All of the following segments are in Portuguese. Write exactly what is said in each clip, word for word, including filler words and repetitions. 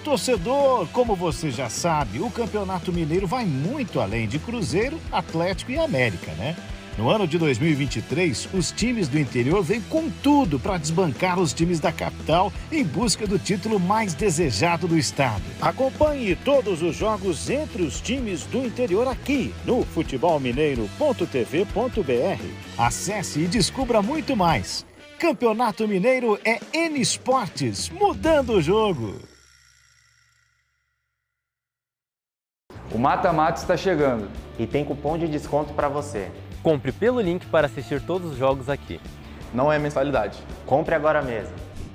torcedor, como você já sabe, o Campeonato Mineiro vai muito além de Cruzeiro, Atlético e América, né? No ano de dois mil e vinte e três, os times do interior vêm com tudo para desbancar os times da capital em busca do título mais desejado do estado. Acompanhe todos os jogos entre os times do interior aqui no futebol mineiro ponto tv ponto br. Acesse e descubra muito mais. Campeonato Mineiro é N Esportes, mudando o jogo. O mata-mata está chegando. E tem cupom de desconto para você. Compre pelo link para assistir todos os jogos aqui. Não é mensalidade. Compre agora mesmo.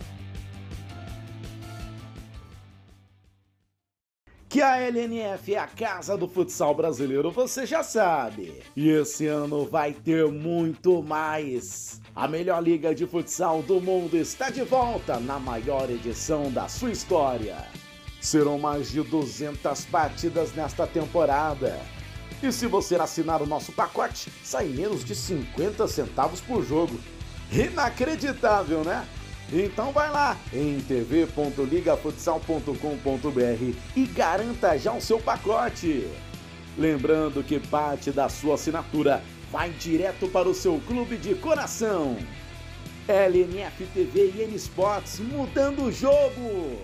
Que a L N F é a casa do futsal brasileiro, você já sabe. E esse ano vai ter muito mais. A melhor liga de futsal do mundo está de volta na maior edição da sua história. Serão mais de duzentas partidas nesta temporada. E se você assinar o nosso pacote, sai menos de cinquenta centavos por jogo. Inacreditável, né? Então vai lá em t v ponto liga futsal ponto com ponto br e garanta já o seu pacote. Lembrando que parte da sua assinatura vai direto para o seu clube de coração. L N F T V e N Esportes, mudando o jogo.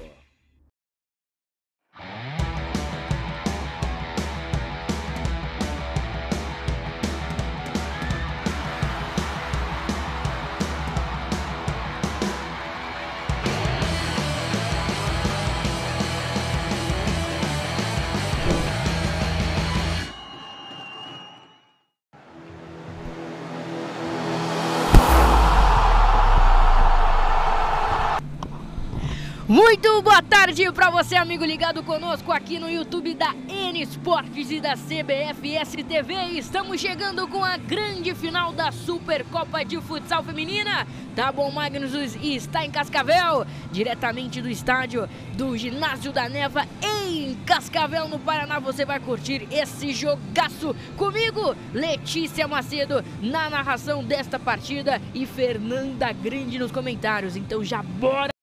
Muito boa tarde para você, amigo ligado conosco aqui no YouTube da N Esportes e da C B F S T V. Estamos chegando com a grande final da Supercopa de Futsal Feminina. Tá bom, Magnus está em Cascavel, diretamente do estádio do Ginásio da Neva em Cascavel, no Paraná. Você vai curtir esse jogaço comigo, Letícia Macedo, na narração desta partida e Fernanda Grande nos comentários. Então já bora!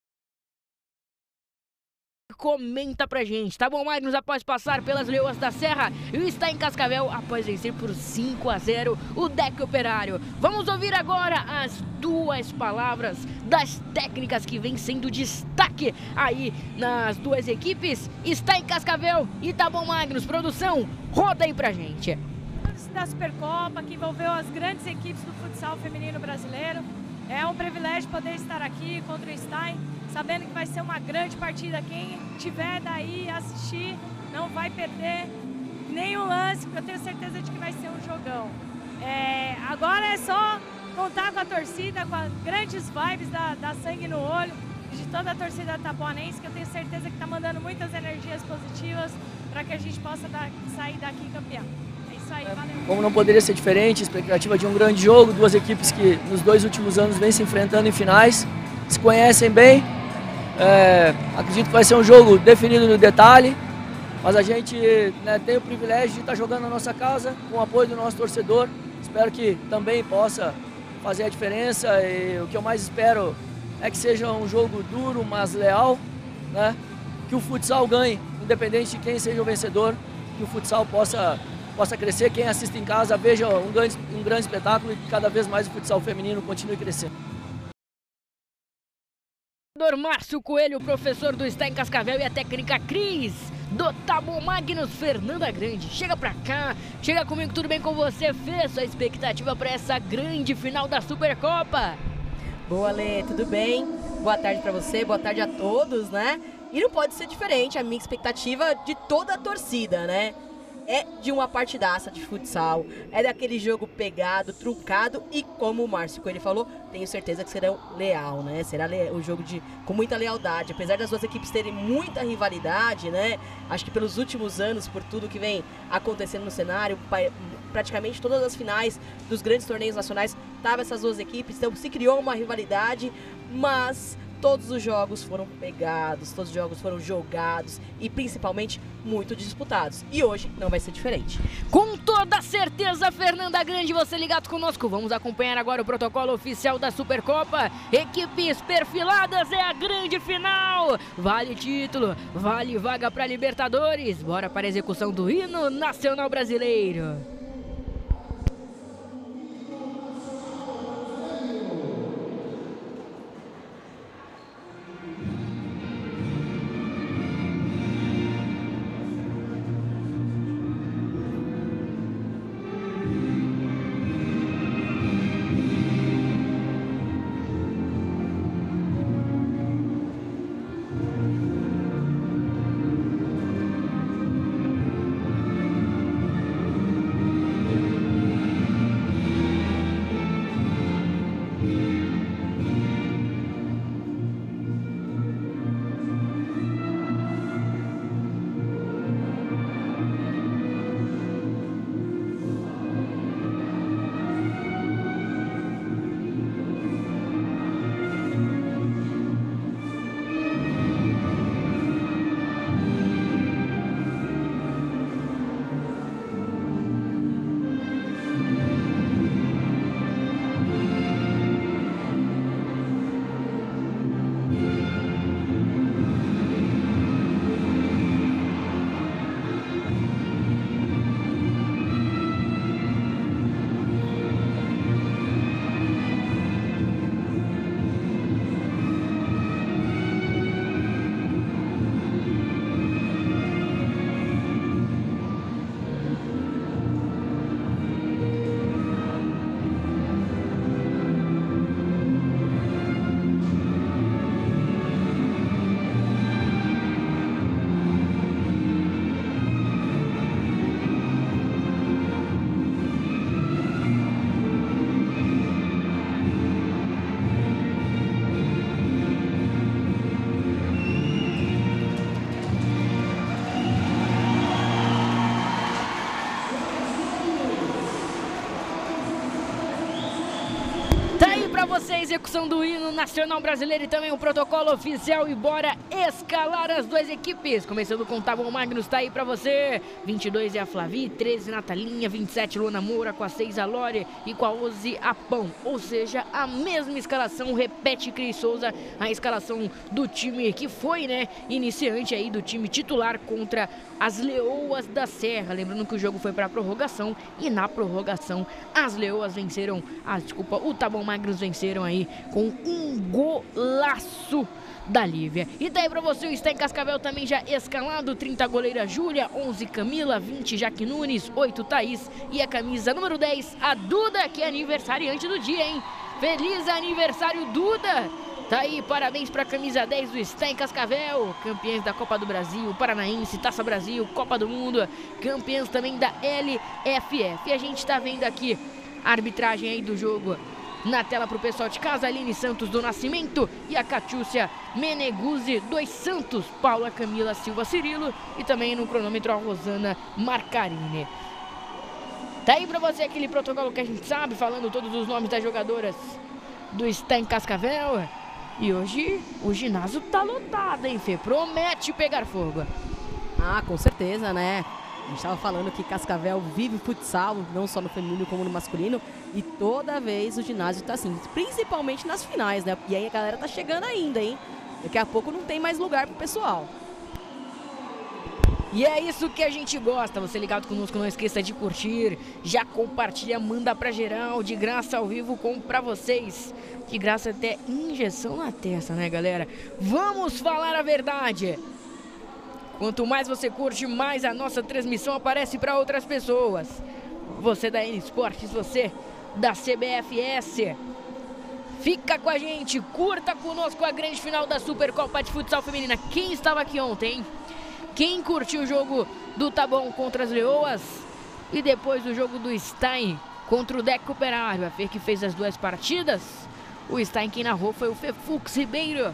Comenta pra gente, tá bom, Magnus? Após passar pelas Leoas da Serra e está em Cascavel após vencer por cinco a zero o D E C Operário. Vamos ouvir agora as duas palavras das técnicas que vem sendo destaque aí nas duas equipes. Está em Cascavel e tá bom, Magnus? Produção, roda aí pra gente. Da Supercopa, que envolveu as grandes equipes do futsal feminino brasileiro. É um privilégio poder estar aqui contra o Stein, sabendo que vai ser uma grande partida. Quem tiver daí assistir não vai perder nenhum lance, porque eu tenho certeza de que vai ser um jogão. É, agora é só contar com a torcida, com as grandes vibes da, da Sangue no Olho, de toda a torcida tapoanense, que eu tenho certeza que está mandando muitas energias positivas para que a gente possa dar, sair daqui campeão. Aí, como não poderia ser diferente, expectativa de um grande jogo, duas equipes que nos dois últimos anos vêm se enfrentando em finais, se conhecem bem. É, acredito que vai ser um jogo definido no detalhe, mas a gente, né, tem o privilégio de estar jogando na nossa casa, com o apoio do nosso torcedor. Espero que também possa fazer a diferença, e o que eu mais espero é que seja um jogo duro, mas leal, né? Que o futsal ganhe, independente de quem seja o vencedor, que o futsal possa possa crescer, quem assiste em casa veja um grande, um grande espetáculo e que cada vez mais o futsal feminino continue crescendo. Márcio Coelho, professor do Está em Cascavel, e a técnica Cris do Tá Bom Magnus, Fernanda Grande. Chega pra cá, chega comigo, tudo bem com você? Fez sua expectativa para essa grande final da Supercopa? Boa, Lê, tudo bem? Boa tarde pra você, boa tarde a todos, né? E não pode ser diferente, a minha expectativa de toda a torcida, né? É de uma partidaça de futsal, é daquele jogo pegado, truncado e, como o Márcio Coelho falou, tenho certeza que será leal, né? Será um jogo de, com muita lealdade, apesar das duas equipes terem muita rivalidade, né? Acho que pelos últimos anos, por tudo que vem acontecendo no cenário, praticamente todas as finais dos grandes torneios nacionais estavam essas duas equipes, então se criou uma rivalidade, mas todos os jogos foram pegados, todos os jogos foram jogados e principalmente muito disputados. E hoje não vai ser diferente. Com toda certeza, Fernanda Grande, você ligado conosco. Vamos acompanhar agora o protocolo oficial da Supercopa. Equipes perfiladas, é a grande final. Vale título, vale vaga para Libertadores. Bora para a execução do hino nacional brasileiro. Você, a execução do hino nacional brasileiro e também o protocolo oficial, e bora escalar as duas equipes. Começando com o Tabon Magnus, tá aí pra você. vinte e dois é a Flavi, treze Natalinha, vinte e sete Luana Moura, com a seis a Lore e com a onze a Pão. Ou seja, a mesma escalação, repete Cris Souza, a escalação do time que foi, né, iniciante aí do time titular contra as Leoas da Serra. Lembrando que o jogo foi pra prorrogação e na prorrogação as Leoas venceram, ah, desculpa, o Tabon Magnus venceram aí com um golaço da Lívia. E daí pra você o Stein Cascavel também já escalado, trinta goleira Júlia, onze Camila, vinte Jaque Nunes, oito Thaís e a camisa número dez, a Duda, que é aniversariante do dia, hein? Feliz aniversário, Duda! Tá aí, parabéns pra camisa dez do Stein Cascavel, campeãs da Copa do Brasil, Paranaense, Taça Brasil, Copa do Mundo, campeãs também da L F F. E a gente tá vendo aqui a arbitragem aí do jogo na tela pro pessoal de casa, Aline Santos do Nascimento e a Catiúcia Meneguzzi dos Santos, Paula Camila Silva Cirilo e também no cronômetro a Rosana Marcarini. Tá aí pra você aquele protocolo que a gente sabe, falando todos os nomes das jogadoras do Stein Cascavel. E hoje o ginásio tá lotado, hein, Fê? Promete pegar fogo. Ah, com certeza, né? A gente tava falando que Cascavel vive futsal, não só no feminino como no masculino, e toda vez o ginásio tá assim, principalmente nas finais, né? E aí a galera tá chegando ainda, hein? Daqui a pouco não tem mais lugar pro pessoal. E é isso que a gente gosta. Você ligado conosco, não esqueça de curtir, já compartilha, manda pra geral, de graça ao vivo, como pra vocês. De graça até injeção na testa, né, galera? Vamos falar a verdade. Quanto mais você curte, mais a nossa transmissão aparece para outras pessoas. Você da N Esportes, você da C B F S, fica com a gente, curta conosco a grande final da Supercopa de Futsal Feminina. Quem estava aqui ontem, hein? Quem curtiu o jogo do Tabon contra as Leoas e depois o jogo do Stein contra o Deco Operário? A Fer que fez as duas partidas. O Stein quem narrou foi o Fefux Ribeiro.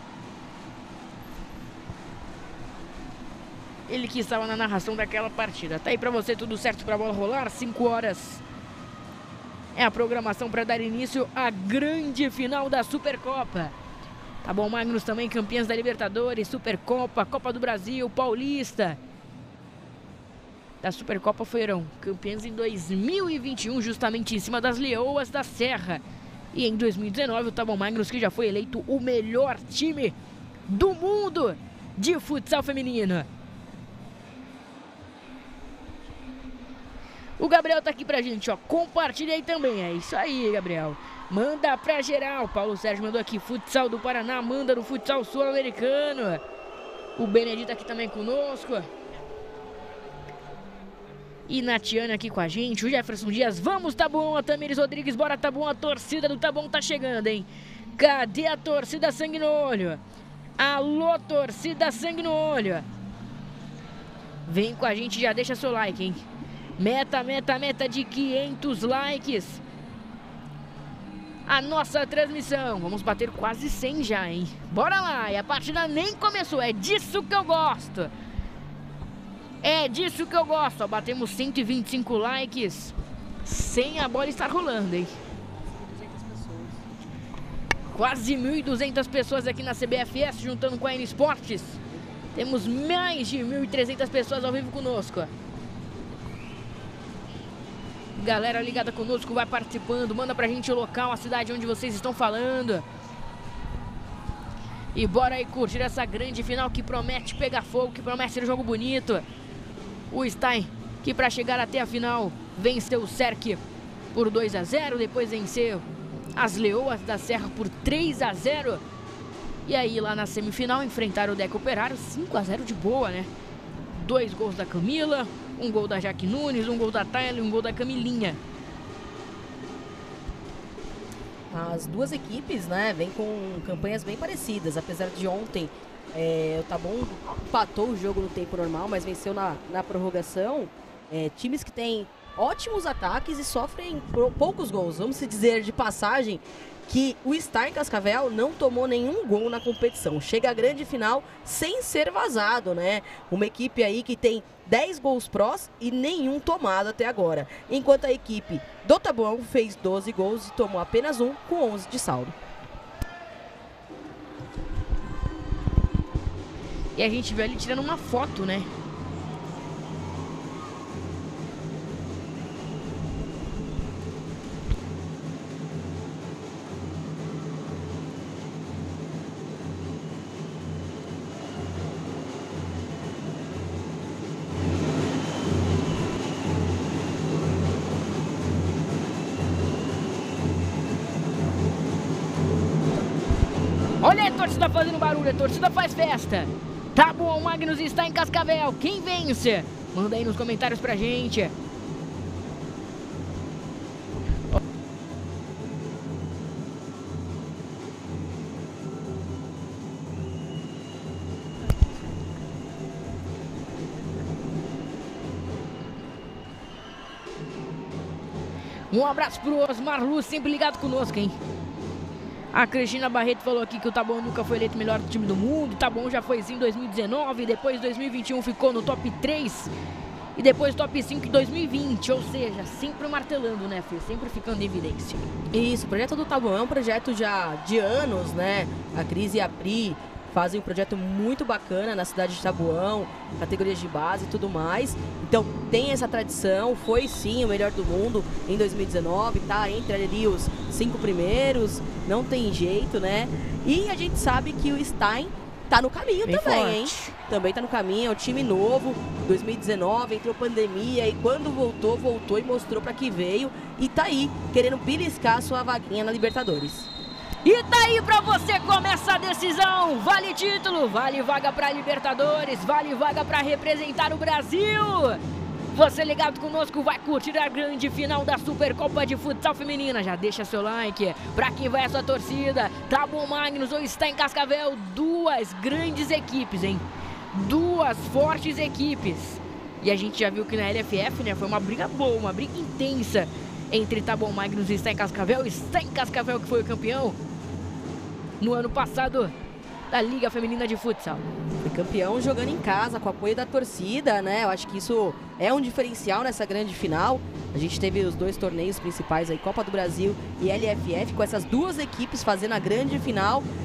Ele que estava na narração daquela partida. Tá aí pra você, tudo certo pra bola rolar. cinco horas é a programação para dar início à grande final da Supercopa. Taboão Magnus também campeãs da Libertadores, Supercopa, Copa do Brasil, Paulista. Da Supercopa foram campeãs em dois mil e vinte e um, justamente em cima das Leoas da Serra. E em dois mil e dezenove, o Taboão Magnus, que já foi eleito o melhor time do mundo de futsal feminino. O Gabriel tá aqui pra gente, ó. Compartilha aí também. É isso aí, Gabriel. Manda pra geral. Paulo Sérgio mandou aqui. Futsal do Paraná, manda no futsal sul-americano. O Benedito aqui também conosco. E Natiana aqui com a gente. O Jefferson Dias. Vamos, Taboão. A Tamires Rodrigues. Bora, Taboão. A torcida do Taboão tá chegando, hein? Cadê a torcida sangue no olho? Alô, torcida sangue no olho. Vem com a gente, já deixa seu like, hein? Meta, meta, meta de quinhentos likes. A nossa transmissão. Vamos bater quase cem já, hein? Bora lá. E a partida nem começou. É disso que eu gosto. É disso que eu gosto. Ó, batemos cento e vinte e cinco likes sem a bola estar rolando, hein? Quase mil e duzentas pessoas aqui na C B F S, juntando com a N Esportes. Temos mais de mil e trezentas pessoas ao vivo conosco. Galera ligada conosco, vai participando. Manda pra gente o local, a cidade onde vocês estão falando. E bora aí curtir essa grande final que promete pegar fogo, que promete ser um jogo bonito. O Stein, que pra chegar até a final, venceu o Cerc por dois a zero. Depois venceu as Leoas da Serra por três a zero. E aí lá na semifinal enfrentaram o Deca Operário cinco a zero de boa, né? Dois gols da Camila, um gol da Jaque Nunes, um gol da Tayla e um gol da Camilinha. As duas equipes, né, vêm com campanhas bem parecidas, apesar de ontem é, o Taboão empatou o jogo no tempo normal, mas venceu na, na prorrogação. É, times que têm ótimos ataques e sofrem poucos gols. Vamos se dizer de passagem que o Star em Cascavel não tomou nenhum gol na competição. Chega à grande final sem ser vazado, né? Uma equipe aí que tem dez gols prós e nenhum tomado até agora. Enquanto a equipe do Taboão fez doze gols e tomou apenas um com onze de saldo. E a gente viu ali tirando uma foto, né? Olha aí a torcida fazendo barulho, a torcida faz festa. Taboão Magnus está em Cascavel. Quem vence? Manda aí nos comentários pra gente. Um abraço pro Osmar Luz, sempre ligado conosco, hein? A Cristina Barreto falou aqui que o Taboão nunca foi eleito melhor do time do mundo. O Taboão já foi em dois mil e dezenove, depois em dois mil e vinte e um ficou no top três e depois top cinco em dois mil e vinte. Ou seja, sempre martelando, né, Fê? Sempre ficando em evidência. Isso, o projeto do Taboão é um projeto já de anos, né? A Cris e a Pri fazem um projeto muito bacana na cidade de Taboão, categorias de base e tudo mais. Então tem essa tradição, foi sim o melhor do mundo em dois mil e dezenove, tá entre ali os cinco primeiros, não tem jeito, né? E a gente sabe que o Stein tá no caminho Bem também, forte. hein? Também tá no caminho, é um time novo, dois mil e dezenove, entrou pandemia e quando voltou, voltou e mostrou pra que veio. E tá aí, querendo beliscar sua vaguinha na Libertadores. E daí pra você começa a decisão, vale título, vale vaga pra Libertadores, vale vaga pra representar o Brasil. Você ligado conosco vai curtir a grande final da Supercopa de Futsal Feminina. Já deixa seu like, pra quem vai a sua torcida, Taboão Magnus ou está em Cascavel, duas grandes equipes, hein? Duas fortes equipes. E a gente já viu que na L F F, né, foi uma briga boa, uma briga intensa entre Taboão Magnus e está em Cascavel. Está em Cascavel que foi o campeão no ano passado da Liga Feminina de Futsal. Foi campeão jogando em casa, com o apoio da torcida, né? Eu acho que isso é um diferencial nessa grande final. A gente teve os dois torneios principais aí, Copa do Brasil e L F F, com essas duas equipes fazendo a grande final.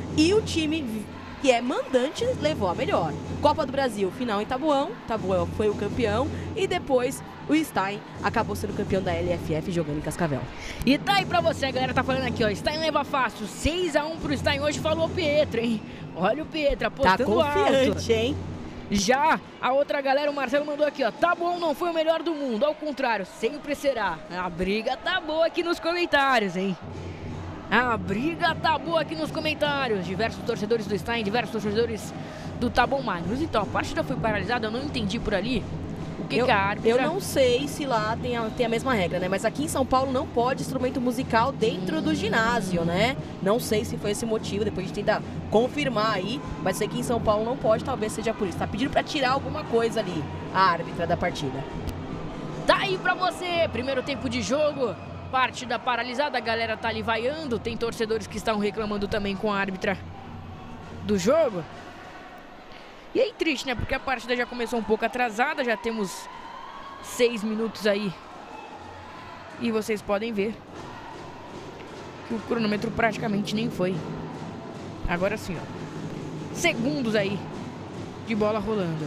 e o time que é mandante levou a melhor. Copa do Brasil, final em Tabuão, Tabuão foi o campeão e depois o Stein acabou sendo campeão da L F F jogando em Cascavel. E tá aí pra você, a galera tá falando aqui, ó, Stein leva fácil, seis a um pro Stein, hoje falou o Pietro, hein? Olha o Pietro apostando tá confiante, alto. Hein? Já a outra galera, o Marcelo mandou aqui, ó, tá bom, não foi o melhor do mundo, ao contrário, sempre será. A briga tá boa aqui nos comentários, hein? A briga tá boa aqui nos comentários. Diversos torcedores do Stein, diversos torcedores do Taboão Magnus. Então, a partida foi paralisada, eu não entendi por ali o que, eu, que a árbitra... Eu não sei se lá tem a, tem a mesma regra, né? Mas aqui em São Paulo não pode instrumento musical dentro hum. do ginásio, né? Não sei se foi esse motivo, depois a gente tenta confirmar aí. Mas sei que em São Paulo não pode, talvez seja por isso. Tá pedindo pra tirar alguma coisa ali, a árbitra da partida. Tá aí pra você, primeiro tempo de jogo. Partida paralisada, a galera tá ali vaiando. Tem torcedores que estão reclamando também com a árbitra do jogo. E aí triste, né? Porque a partida já começou um pouco atrasada. Já temos seis minutos aí. E vocês podem ver que o cronômetro praticamente nem foi. Agora sim, ó, segundos aí de bola rolando.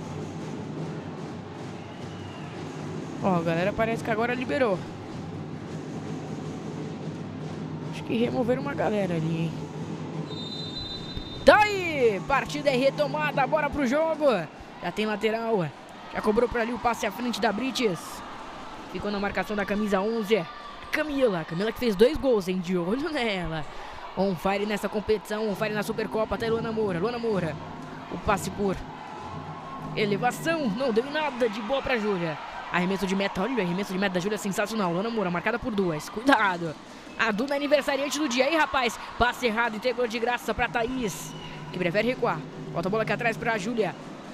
Ó, a galera parece que agora liberou. Que removeram uma galera ali, hein? Tá aí! Partida é retomada, bora pro jogo. Já tem lateral. Já cobrou por ali o passe à frente da Brites. Ficou na marcação da camisa onze. Camila, Camila que fez dois gols, hein? De olho nela. On fire nessa competição, on fire na Supercopa. Tá aí Luana Moura, Luana Moura. O passe por elevação, não deu nada de boa pra Júlia. Arremesso de meta, olha o arremesso de meta da Júlia, sensacional. Luana Moura, marcada por duas, cuidado. A Duna é aniversariante do dia. Aí, rapaz, passe errado, entregou de graça pra Thaís, que prefere recuar. Bota a bola aqui atrás pra Júlia.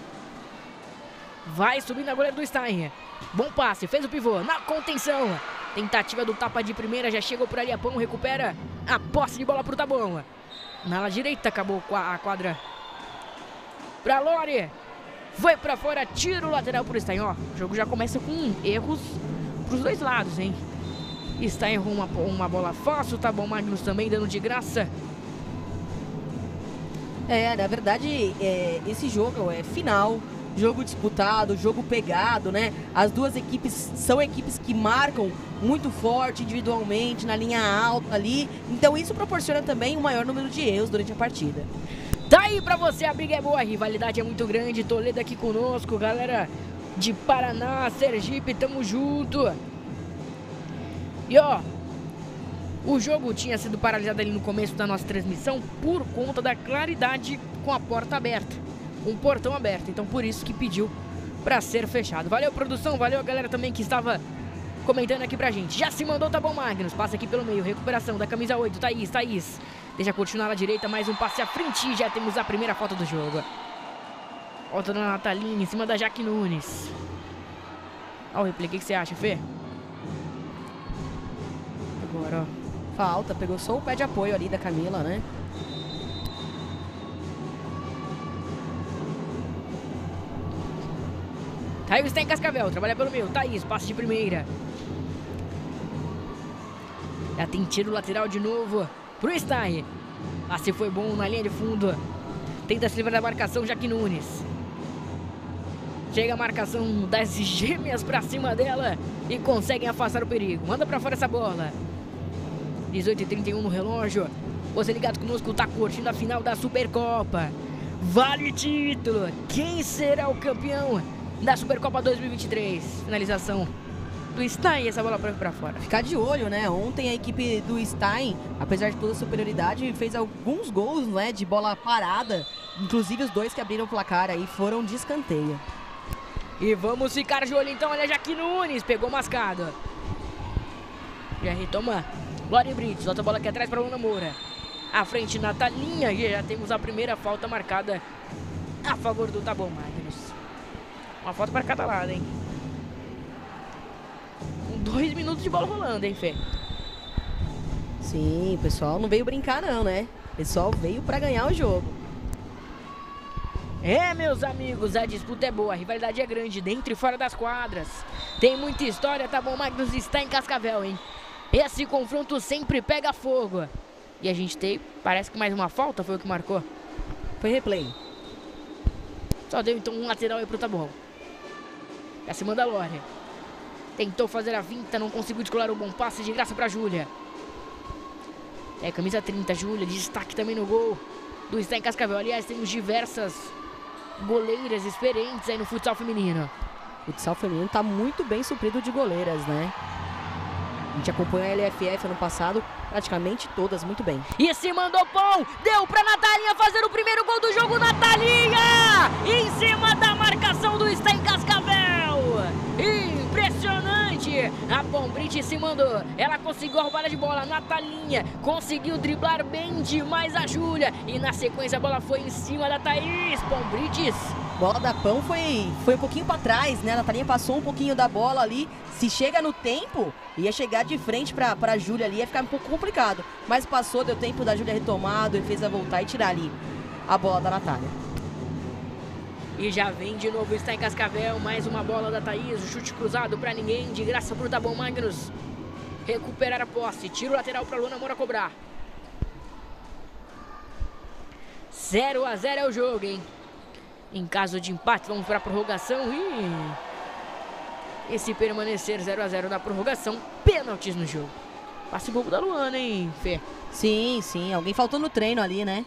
Vai subindo a goleira do Stein. Bom passe, fez o pivô, na contenção. Tentativa do tapa de primeira, já chegou por ali a Pão, recupera a posse de bola pro Taboão. Na ala direita, acabou a quadra pra Lore. Foi pra fora, tiro lateral pro Stein, ó. O jogo já começa com erros pros dois lados, hein. Stein errou uma, uma bola fácil, tá bom, Magnus também dando de graça. É, na verdade, é, esse jogo é final, jogo disputado, jogo pegado, né? As duas equipes são equipes que marcam muito forte individualmente, na linha alta ali. Então isso proporciona também um maior número de erros durante a partida. Tá aí pra você, a briga é boa, a rivalidade é muito grande. Toledo aqui conosco, galera de Paraná, Sergipe, tamo junto. E ó, o jogo tinha sido paralisado ali no começo da nossa transmissão por conta da claridade com a porta aberta, um portão aberto, então por isso que pediu pra ser fechado. Valeu, produção, valeu a galera também que estava comentando aqui pra gente. Já se mandou, tá bom, Magnus, passa aqui pelo meio, recuperação da camisa oito, Thaís, Thaís. Deixa continuar na direita, mais um passe à frente e já temos a primeira falta do jogo. Falta da Natalina em cima da Jaque Nunes. Olha o replay, o que você acha, Fê? Agora, ó. Falta, pegou só o pé de apoio ali da Camila, né? Thaís está em Cascavel, trabalha pelo meio. Thaís, passe de primeira. Já tem tiro lateral de novo pro Stein. Passe foi bom na linha de fundo. Tenta se livrar da marcação, Jaque Nunes. Chega a marcação das gêmeas pra cima dela e conseguem afastar o perigo. Manda pra fora essa bola. dezoito e trinta e um no relógio. Você ligado conosco, tá curtindo a final da Supercopa. Vale título. Quem será o campeão da Supercopa dois mil e vinte e três? Finalização do Stein, essa bola pra, pra fora. Ficar de olho, né? Ontem a equipe do Stein, apesar de toda a superioridade, fez alguns gols, né, de bola parada. Inclusive os dois que abriram o placar aí foram de escanteio. E vamos ficar de olho então, olha, Jaque Nunes, pegou mascado. Já retoma Lore Brites, outra bola aqui atrás para Luana Moura. À frente, Natalinha, e já temos a primeira falta marcada a favor do Taboão Magnus. Uma falta para cada lado, hein? Com dois minutos de bola rolando, hein, Fê? Sim, o pessoal não veio brincar não, né? O pessoal veio para ganhar o jogo. É, meus amigos, a disputa é boa, a rivalidade é grande, dentro e fora das quadras. Tem muita história, Taboão Magnus está em Cascavel, hein? Esse confronto sempre pega fogo. E a gente tem, parece que mais uma falta foi o que marcou. Foi replay. Só deu então um lateral aí pro Taboão. Pra cima da Lore. Tentou fazer a vinta, não conseguiu descolar o bom passe, de graça pra Júlia. É, camisa trinta, Júlia, destaque também no gol do Stein Cascavel. Aliás, temos diversas goleiras experientes aí no futsal feminino. O futsal feminino tá muito bem suprido de goleiras, né? A gente acompanhou a L F F ano passado, praticamente todas, muito bem. E se mandou pão, deu pra Natalinha fazer o primeiro gol do jogo, Natalinha! Em cima da marcação do Stein Cascavel! Impressionante! A Pombrite se mandou, ela conseguiu a roubada de bola, Natalinha conseguiu driblar bem demais a Júlia. E na sequência a bola foi em cima da Thaís, Pombrites. Bola da Pão foi, foi um pouquinho pra trás, né? A Natalinha passou um pouquinho da bola ali. Se chega no tempo, ia chegar de frente pra, pra Júlia ali, ia ficar um pouco complicado. Mas passou, deu tempo da Júlia retomar, a defesa voltar e tirar ali a bola da Natália. E já vem de novo, está em Cascavel, mais uma bola da Thaís, o chute cruzado pra ninguém, de graça pro Taboão Magnus. Recuperar a posse, tiro lateral pra Luana Moura cobrar. zero a zero é o jogo, hein? Em caso de empate, vamos para a prorrogação e... E se permanecer zero a zero na prorrogação, pênaltis no jogo. Passe bobo da Luana, hein, Fê? Sim, sim. Alguém faltou no treino ali, né?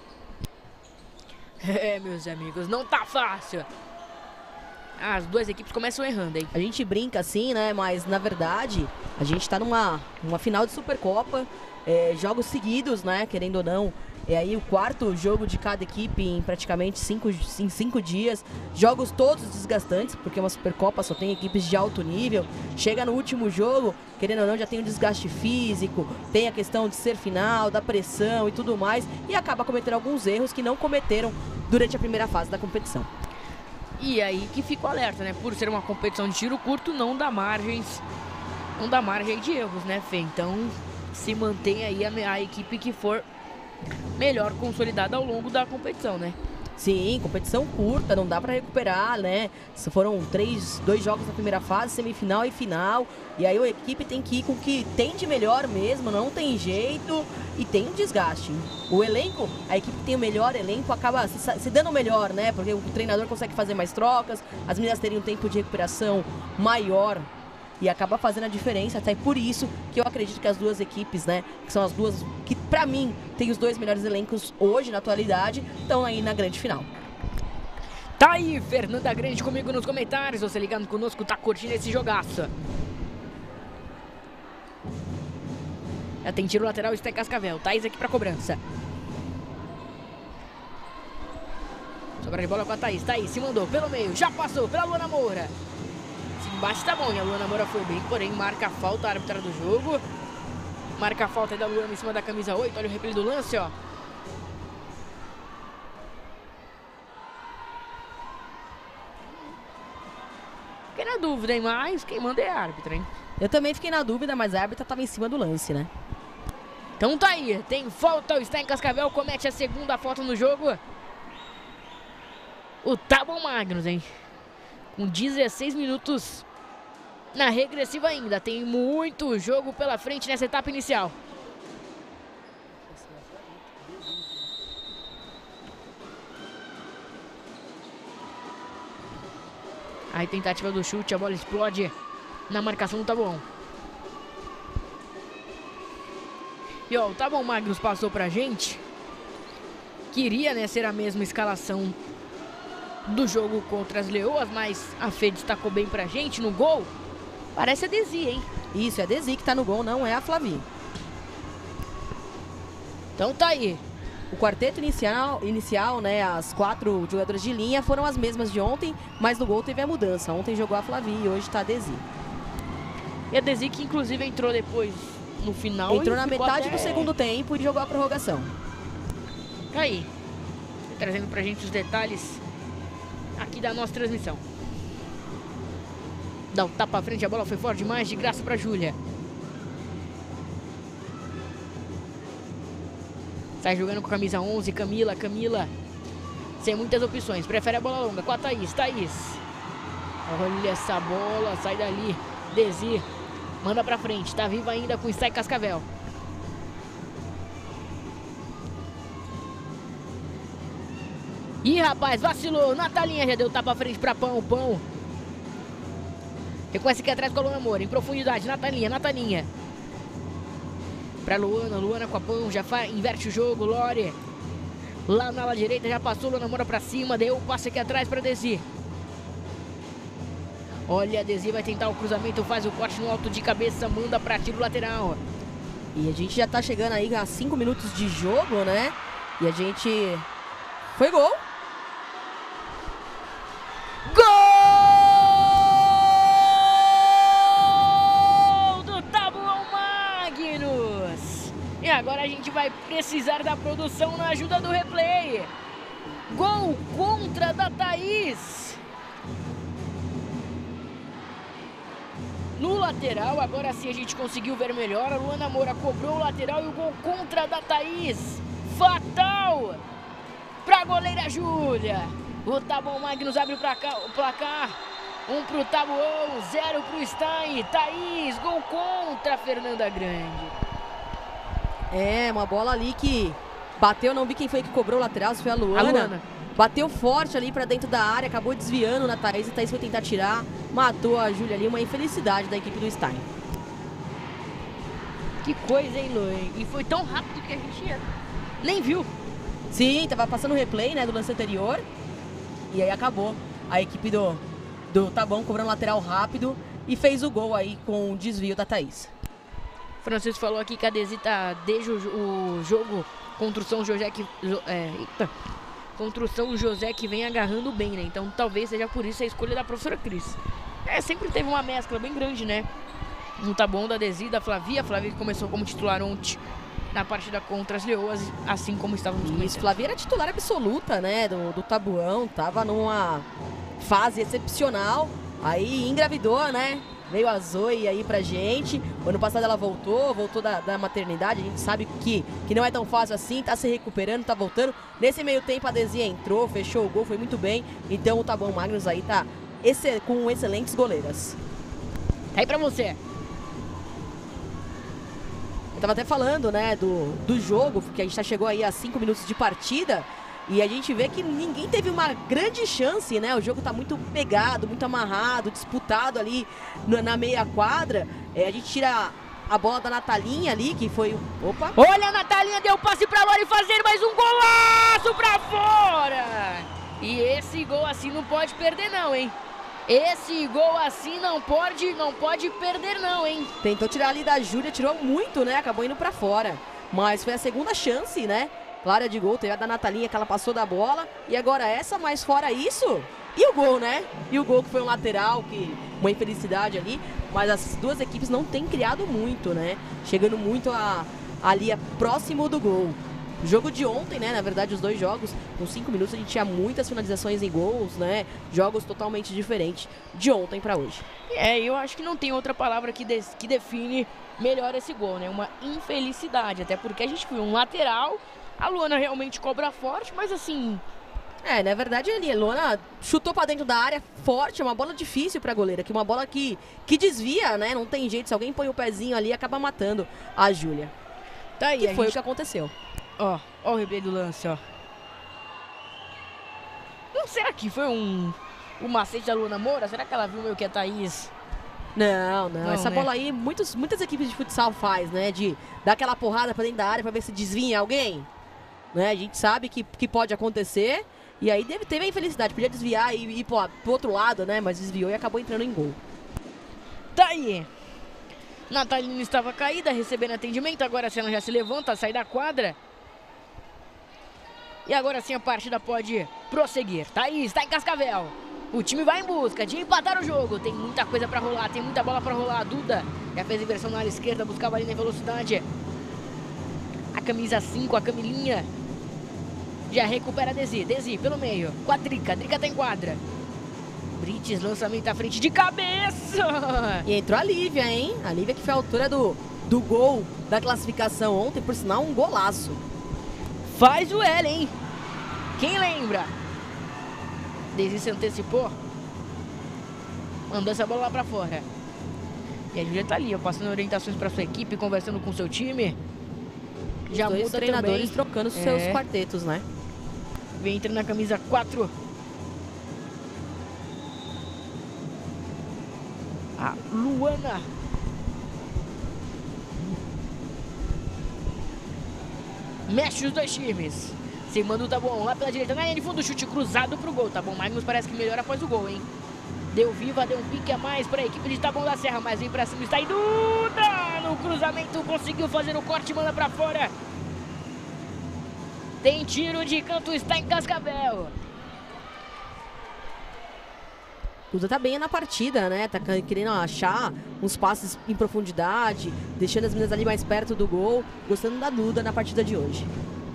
É, meus amigos, não tá fácil. As duas equipes começam errando, hein? A gente brinca assim, né? Mas, na verdade, a gente tá numa, numa final de Supercopa. É, jogos seguidos, né? Querendo ou não. É aí o quarto jogo de cada equipe em praticamente cinco, em cinco dias. Jogos todos desgastantes, porque uma Supercopa só tem equipes de alto nível. Chega no último jogo, querendo ou não, já tem um desgaste físico, tem a questão de ser final, da pressão e tudo mais. E acaba cometendo alguns erros que não cometeram durante a primeira fase da competição. E aí que fica o alerta, né? Por ser uma competição de tiro curto, não dá margens, não dá margem de erros, né, Fê? Então se mantém aí a, a equipe que for melhor consolidada ao longo da competição, né? Sim, competição curta, não dá pra recuperar, né? Foram três, dois jogos na primeira fase, semifinal e final. E aí a equipe tem que ir com o que tem de melhor mesmo, não tem jeito e tem um desgaste. O elenco, a equipe que tem o melhor elenco acaba se, se dando melhor, né? Porque o treinador consegue fazer mais trocas, as meninas terem um tempo de recuperação maior. E acaba fazendo a diferença, até por isso que eu acredito que as duas equipes, né, que são as duas que pra mim tem os dois melhores elencos hoje na atualidade, estão aí na grande final. Tá aí, Fernanda Grande comigo nos comentários, você ligando conosco, tá curtindo esse jogaço. Já tem tiro lateral, está em Cascavel, Thaís aqui pra cobrança. Sobra de bola com a Thaís, Thaís se mandou pelo meio, já passou pela Luana Moura. Embaixo tá bom, e a Luana Moura foi bem, porém marca a falta a árbitra do jogo. Marca a falta aí da Luana em cima da camisa oito, olha o replay do lance, ó. Fiquei na dúvida, hein, mas quem manda é a árbitra, hein. Eu também fiquei na dúvida, mas a árbitra tava em cima do lance, né. Então tá aí, tem falta, o Stein Cascavel comete a segunda falta no jogo. O Taboão Magnus, hein. Com dezesseis minutos na regressiva ainda. Tem muito jogo pela frente nessa etapa inicial. Aí tentativa do chute, a bola explode na marcação do Taboão. E ó, o Taboão Magnus passou pra gente. Queria, né, ser a mesma escalação do jogo contra as Leoas, mas a Fê destacou bem pra gente no gol. Parece a Desi, hein? Isso, é a Desi que tá no gol, não é a Flavi. Então tá aí. O quarteto inicial, inicial, né, as quatro jogadoras de linha foram as mesmas de ontem, mas no gol teve a mudança. Ontem jogou a Flavi e hoje tá a Desi. E a Desi que inclusive entrou depois no final. Entrou na metade até... do segundo tempo e jogou a prorrogação. Tá aí. Trazendo pra gente os detalhes aqui da nossa transmissão. Dá um tapa à frente, a bola foi forte demais, de graça pra Júlia. Sai jogando com a camisa onze, Camila, Camila. Sem muitas opções, prefere a bola longa com a Thaís, Thaís. Olha essa bola, sai dali. Desi, manda pra frente, tá viva ainda com o Stein Cascavel. Ih, rapaz, vacilou. Natalinha já deu tapa à frente pra Pão. Pão. Reconhece aqui atrás com a Luana Moura. Em profundidade. Natalinha, Natalinha. Pra Luana. Luana com a Pão. Já faz, inverte o jogo. Lore. Lá na ala direita já passou. Luana Moura pra cima. Deu o passe aqui atrás pra Desi. Olha, a Desi vai tentar o cruzamento. Faz o corte no alto de cabeça. Manda pra tiro lateral. E a gente já tá chegando aí a cinco minutos de jogo, né? E a gente... Foi gol! Gol do Tabuão Magnus! E agora a gente vai precisar da produção na ajuda do replay. Gol contra da Thaís. No lateral, agora sim a gente conseguiu ver melhor. A Luana Moura cobrou o lateral e o gol contra da Thaís. Fatal pra goleira Júlia. O Tabuão Magnus abre o placar. O placar. Um pro Tabuão, zero pro Stein. Thaís, gol contra a Fernanda Grande. É, uma bola ali que bateu, não vi quem foi que cobrou o lateral, se foi a Luana. A Luana. Bateu forte ali pra dentro da área, acabou desviando na Thaís. A Thaís foi tentar tirar, matou a Júlia ali. Uma infelicidade da equipe do Stein. Que coisa, hein, Lu? E foi tão rápido que a gente nem viu. Sim, tava passando o replay, né, do lance anterior. E aí acabou. A equipe do, do Tabuão cobrando lateral rápido e fez o gol aí com o desvio da Thaís. Francisco falou aqui que a Desi tá desde o, o jogo contra o São José que... É, eita. Contra o São José que vem agarrando bem, né? Então talvez seja por isso a escolha da professora Cris. É, sempre teve uma mescla bem grande, né? No Tabuão da Desi, da Flavia. A Flavia que começou como titular ontem na partida contra as Leoas, assim como estávamos começando. Isso, Flavia era titular absoluta, né, do, do Tabuão, tava numa fase excepcional, aí engravidou, né, veio a Zoe aí pra gente, o ano passado ela voltou, voltou da, da maternidade, a gente sabe que, que não é tão fácil assim, tá se recuperando, tá voltando, nesse meio tempo a Desi entrou, fechou o gol, foi muito bem, então o Tabuão Magnus aí tá esse, com excelentes goleiras. Tá aí pra você. Eu tava até falando, né, do, do jogo, porque a gente já chegou aí a cinco minutos de partida e a gente vê que ninguém teve uma grande chance, né? O jogo tá muito pegado, muito amarrado, disputado ali no, na meia quadra. É, a gente tira a bola da Natalinha ali, que foi o... Opa! Olha, a Natalinha deu passe pra Lore fazer mais um golaço pra fora! E esse gol assim não pode perder não, hein? Esse gol assim não pode, não pode perder não, hein? Tentou tirar ali da Júlia, tirou muito, né? Acabou indo pra fora. Mas foi a segunda chance, né? Clara de gol, teve a da Natalinha que ela passou da bola. E agora essa, mas fora isso... E o gol, né? E o gol que foi um lateral, que uma infelicidade ali. Mas as duas equipes não têm criado muito, né? Chegando muito a, ali a, próximo do gol. O jogo de ontem, né, na verdade os dois jogos, com cinco minutos a gente tinha muitas finalizações em gols, né, jogos totalmente diferentes de ontem pra hoje. É, eu acho que não tem outra palavra que, de, que define melhor esse gol, né, uma infelicidade, até porque a gente viu um lateral, a Luana realmente cobra forte, mas assim... É, na verdade ali, a Luana chutou pra dentro da área forte, é uma bola difícil pra goleira, que uma bola que, que desvia, né, não tem jeito, se alguém põe o pezinho ali, acaba matando a Júlia. Tá aí, que foi gente... o que aconteceu. Ó, ó o replay do lance, ó. Não, será que foi um, um macete da Luana Moura? Será que ela viu meio que a Thaís? Não, não, não essa né? bola aí muitos, muitas equipes de futsal faz, né? De dar aquela porrada pra dentro da área pra ver se desvia alguém. Né? A gente sabe que, que pode acontecer. E aí deve, teve a infelicidade, podia desviar e ir pro, pro outro lado, né? Mas desviou e acabou entrando em gol. Tá aí. Natalina estava caída, recebendo atendimento. Agora ela já se levanta, sai da quadra. E agora sim a partida pode prosseguir. Thaís, tá em Cascavel. O time vai em busca de empatar o jogo. Tem muita coisa pra rolar, tem muita bola pra rolar. A Duda já fez inversão na área esquerda, buscava ali na velocidade. A camisa cinco, a Camilinha. Já recupera a Desi. Desi pelo meio. Com a Drica. A Drica tá em quadra. Brites, lançamento à frente de cabeça. E entrou a Lívia, hein? A Lívia que foi a autora do, do gol da classificação ontem. Por sinal, um golaço. Faz o L, hein? Quem lembra? Desi se antecipou. Mandou essa bola lá pra fora. E a Júlia tá ali, ó, passando orientações pra sua equipe, conversando com o seu time. Os Já dois muda treinadores também. trocando os É. seus quartetos, né? Vem entrando na camisa quatro. A Luana. Mexe os dois times. Se manda o Tá Bom lá pela direita, na linha de fundo, chute cruzado pro gol. Tá Bom, Magnus parece que melhora após o gol, hein? Deu viva, deu um pique a mais para a equipe de Tá Bom da Serra, mas vem pra cima, está aí Duda! No cruzamento, conseguiu fazer o corte, manda pra fora. Tem tiro de canto, está em Cascavel. Duda tá bem na partida, né? Tá querendo achar uns passes em profundidade, deixando as meninas ali mais perto do gol. Gostando da Duda na partida de hoje.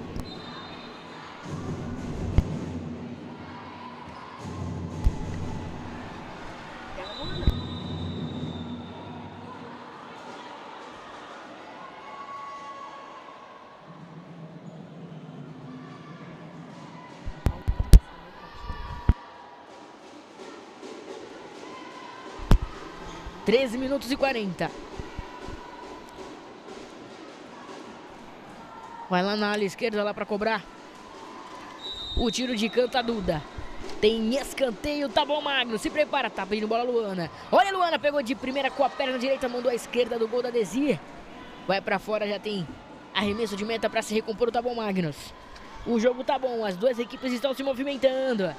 treze minutos e quarenta. Vai lá na ala esquerda, lá pra cobrar. O tiro de canto a Duda. Tem escanteio, Tá Bom, Magnus. Se prepara, tá pedindo bola a Luana. Olha a Luana, pegou de primeira com a perna direita, mandou à esquerda do gol da Desir. Vai pra fora, já tem arremesso de meta pra se recompor o Tá Bom, Magnus. O jogo tá bom, as duas equipes estão se movimentando.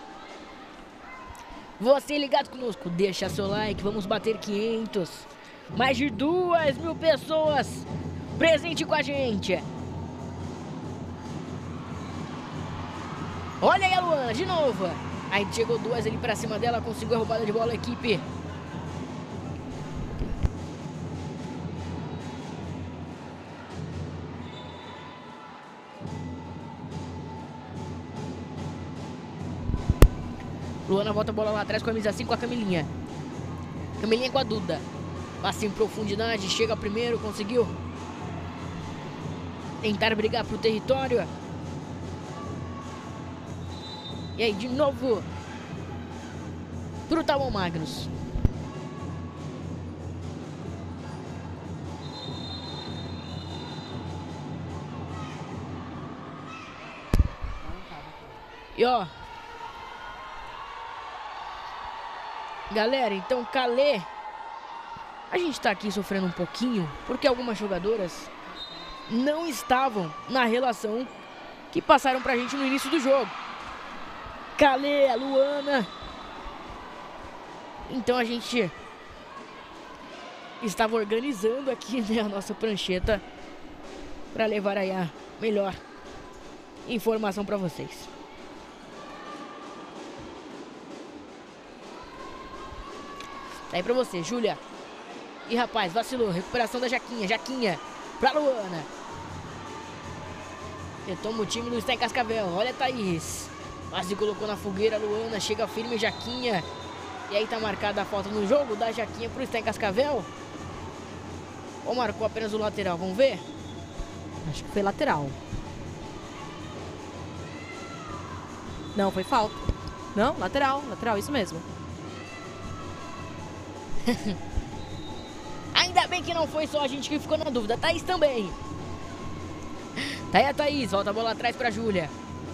Você ligado conosco, deixa seu like, vamos bater quinhentos. Mais de duas mil pessoas presente com a gente. Olha aí a Luana, de novo. Aí chegou duas ali pra cima dela, conseguiu a roubada de bola a equipe. Luana volta a bola lá atrás com a camisa cinco com a Camilinha. Camilinha com a Duda. Passa em profundidade, chega primeiro, conseguiu tentar brigar pro território. E aí de novo pro Tá Bom, Magnus. E ó, galera, então Calê, a gente tá aqui sofrendo um pouquinho porque algumas jogadoras não estavam na relação que passaram pra gente no início do jogo. Calê, a Luana. Então a gente estava organizando aqui, né, a nossa prancheta para levar aí a melhor informação para vocês. Tá aí pra você, Júlia. Ih, rapaz, vacilou. Recuperação da Jaquinha. Jaquinha pra Luana. Retoma o time do Está em Cascavel. Olha a Thaís. Quase colocou na fogueira a Luana. Chega firme Jaquinha. E aí tá marcada a falta no jogo da Jaquinha pro Está em Cascavel. Ou marcou apenas o lateral? Vamos ver? Acho que foi lateral. Não, foi falta. Não, lateral. Lateral, isso mesmo. Ainda bem que não foi só a gente que ficou na dúvida. Thaís também. Tá aí a Thaís, volta a bola atrás pra Júlia.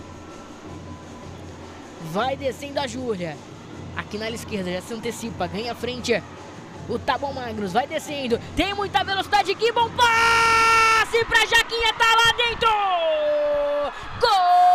Vai descendo a Júlia. Aqui na ala esquerda, já se antecipa, ganha a frente. O Tá Bom, Magnus, vai descendo. Tem muita velocidade, que bom passe pra Jaquinha, tá lá dentro. Gol!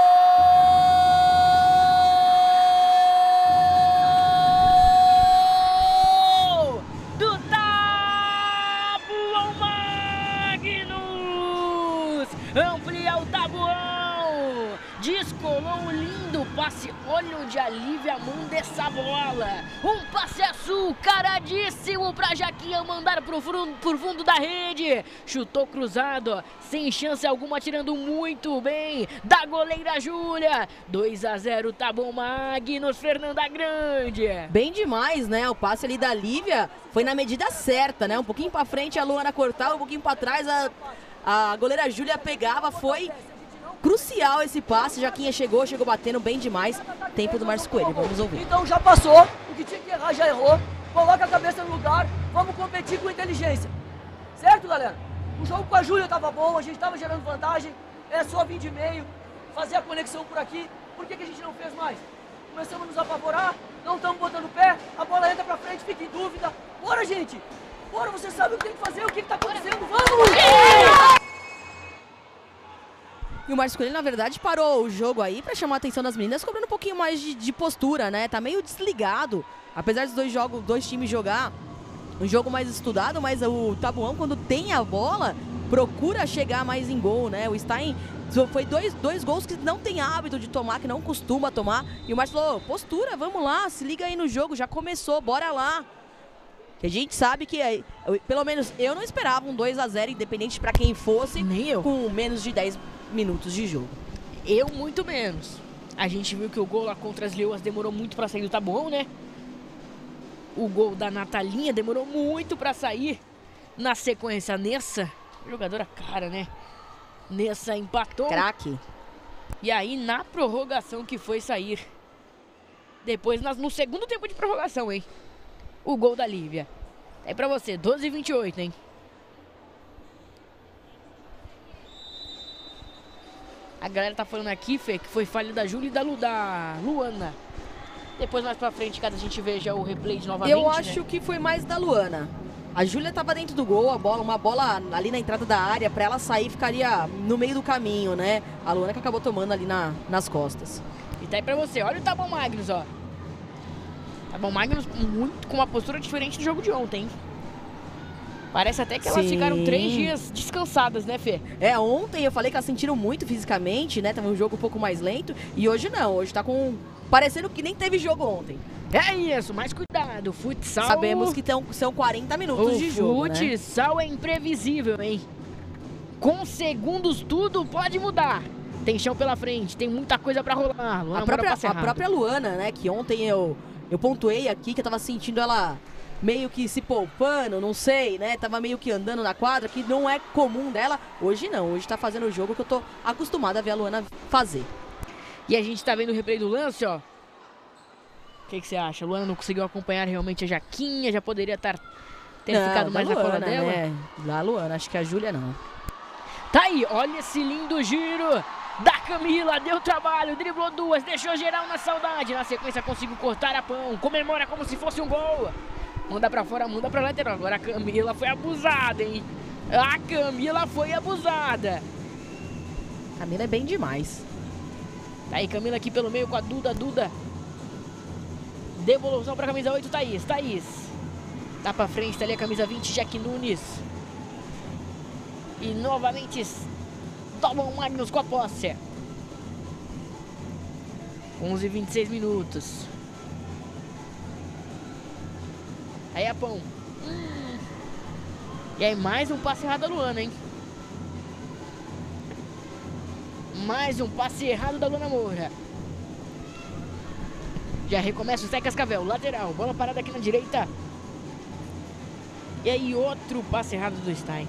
Amplia o tabuão. Descolou um lindo passe. Olha onde alivia a mão dessa bola. Um passe açucaradíssimo pra Jaquinha mandar pro fundo, pro fundo da rede. Chutou cruzado, sem chance alguma, tirando muito bem da goleira Júlia. dois a zero, Tá Bom, Magnus, Fernanda Grande. Bem demais, né? O passe ali da Lívia foi na medida certa, né? Um pouquinho pra frente a Luana cortava, um pouquinho pra trás a... A goleira Júlia pegava, foi crucial esse passe. Jaquinha chegou, chegou batendo bem demais. Tempo do Márcio Coelho, vamos ouvir. Então já passou, o que tinha que errar já errou. Coloca a cabeça no lugar, vamos competir com inteligência. Certo, galera? O jogo com a Júlia tava bom, a gente tava gerando vantagem. É só vir de meio, fazer a conexão por aqui Por que, que a gente não fez mais? Começamos a nos apavorar, não estamos botando pé, a bola entra pra frente, fica em dúvida. Bora, gente! Bora, você sabe o que tem que fazer, o que, que tá acontecendo, vamos! E o Márcio Coelho, na verdade, parou o jogo aí pra chamar a atenção das meninas, cobrando um pouquinho mais de, de postura, né? Tá meio desligado. Apesar dos dois jogos, dois times jogar um jogo mais estudado, mas o Tabuão, quando tem a bola, procura chegar mais em gol, né? O Stein foi dois, dois gols que não tem hábito de tomar, que não costuma tomar. E o Márcio falou, postura, vamos lá, se liga aí no jogo, já começou, bora lá. Que a gente sabe que, pelo menos eu não esperava um dois a zero, independente pra quem fosse, nem eu, com menos de dez minutos de jogo. Eu muito menos. A gente viu que o gol lá contra as Leoas demorou muito pra sair do Tabuão, né? O gol da Natalinha demorou muito pra sair. Na sequência, a Nessa, jogadora cara, né? Nessa empatou. Craque. E aí, na prorrogação que foi sair. Depois, nas, no segundo tempo de prorrogação, hein? O gol da Lívia. É pra você, doze e vinte e oito, hein? A galera tá falando aqui, Fê, que foi falha da Júlia e da, Lu, da Luana. Depois, mais pra frente, caso a gente veja o replay de novamente, eu acho né? que foi mais da Luana. A Júlia tava dentro do gol, a bola, uma bola ali na entrada da área, pra ela sair ficaria no meio do caminho, né? A Luana que acabou tomando ali na, nas costas. E tá aí pra você, olha o Tabuão Magnus, ó. Tabuão Magnus muito, com uma postura diferente do jogo de ontem, hein? Parece até que elas Sim. ficaram três dias descansadas, né, Fê? É, ontem eu falei que elas sentiram muito fisicamente, né? Tava um jogo um pouco mais lento. E hoje não, hoje tá com... parecendo que nem teve jogo ontem. É isso, mas cuidado, o futsal... Sabemos que tão, são quarenta minutos o de jogo, O futsal né? é imprevisível, hein? Com segundos tudo pode mudar. Tem chão pela frente, tem muita coisa pra rolar. Luana A própria, Mora a própria Luana, né? Que ontem eu, eu pontuei aqui, que eu tava sentindo ela meio que se poupando, não sei, né? Tava meio que andando na quadra, que não é comum dela. Hoje não, hoje tá fazendo o jogo que eu tô acostumada a ver a Luana fazer. E a gente tá vendo o replay do lance, ó. O que, que você acha? A Luana não conseguiu acompanhar realmente a Jaquinha, já poderia tar, ter não, ficado mais Luana, na cola dela? Né? Da Luana, acho que a Júlia não. Tá aí, olha esse lindo giro da Camila, deu trabalho, driblou duas, deixou geral na saudade. Na sequência conseguiu cortar a pão, comemora como se fosse um gol. Manda pra fora, manda pra lateral. Agora a Camila foi abusada, hein? A Camila foi abusada. Camila é bem demais. Tá aí, Camila aqui pelo meio com a Duda, Duda. Devolução pra camisa oito, Thaís, Thaís. Tá pra frente, tá ali a camisa vinte, Jaque Nunes. E novamente, Tabuão Magnus com a posse. onze e vinte e seis minutos. Aí a Pão. Hum. E aí mais um passe errado da Luana, hein? Mais um passe errado da Luana Moura. Já recomeça o Zé Cascavel, lateral, bola parada aqui na direita. E aí outro passe errado do Stein.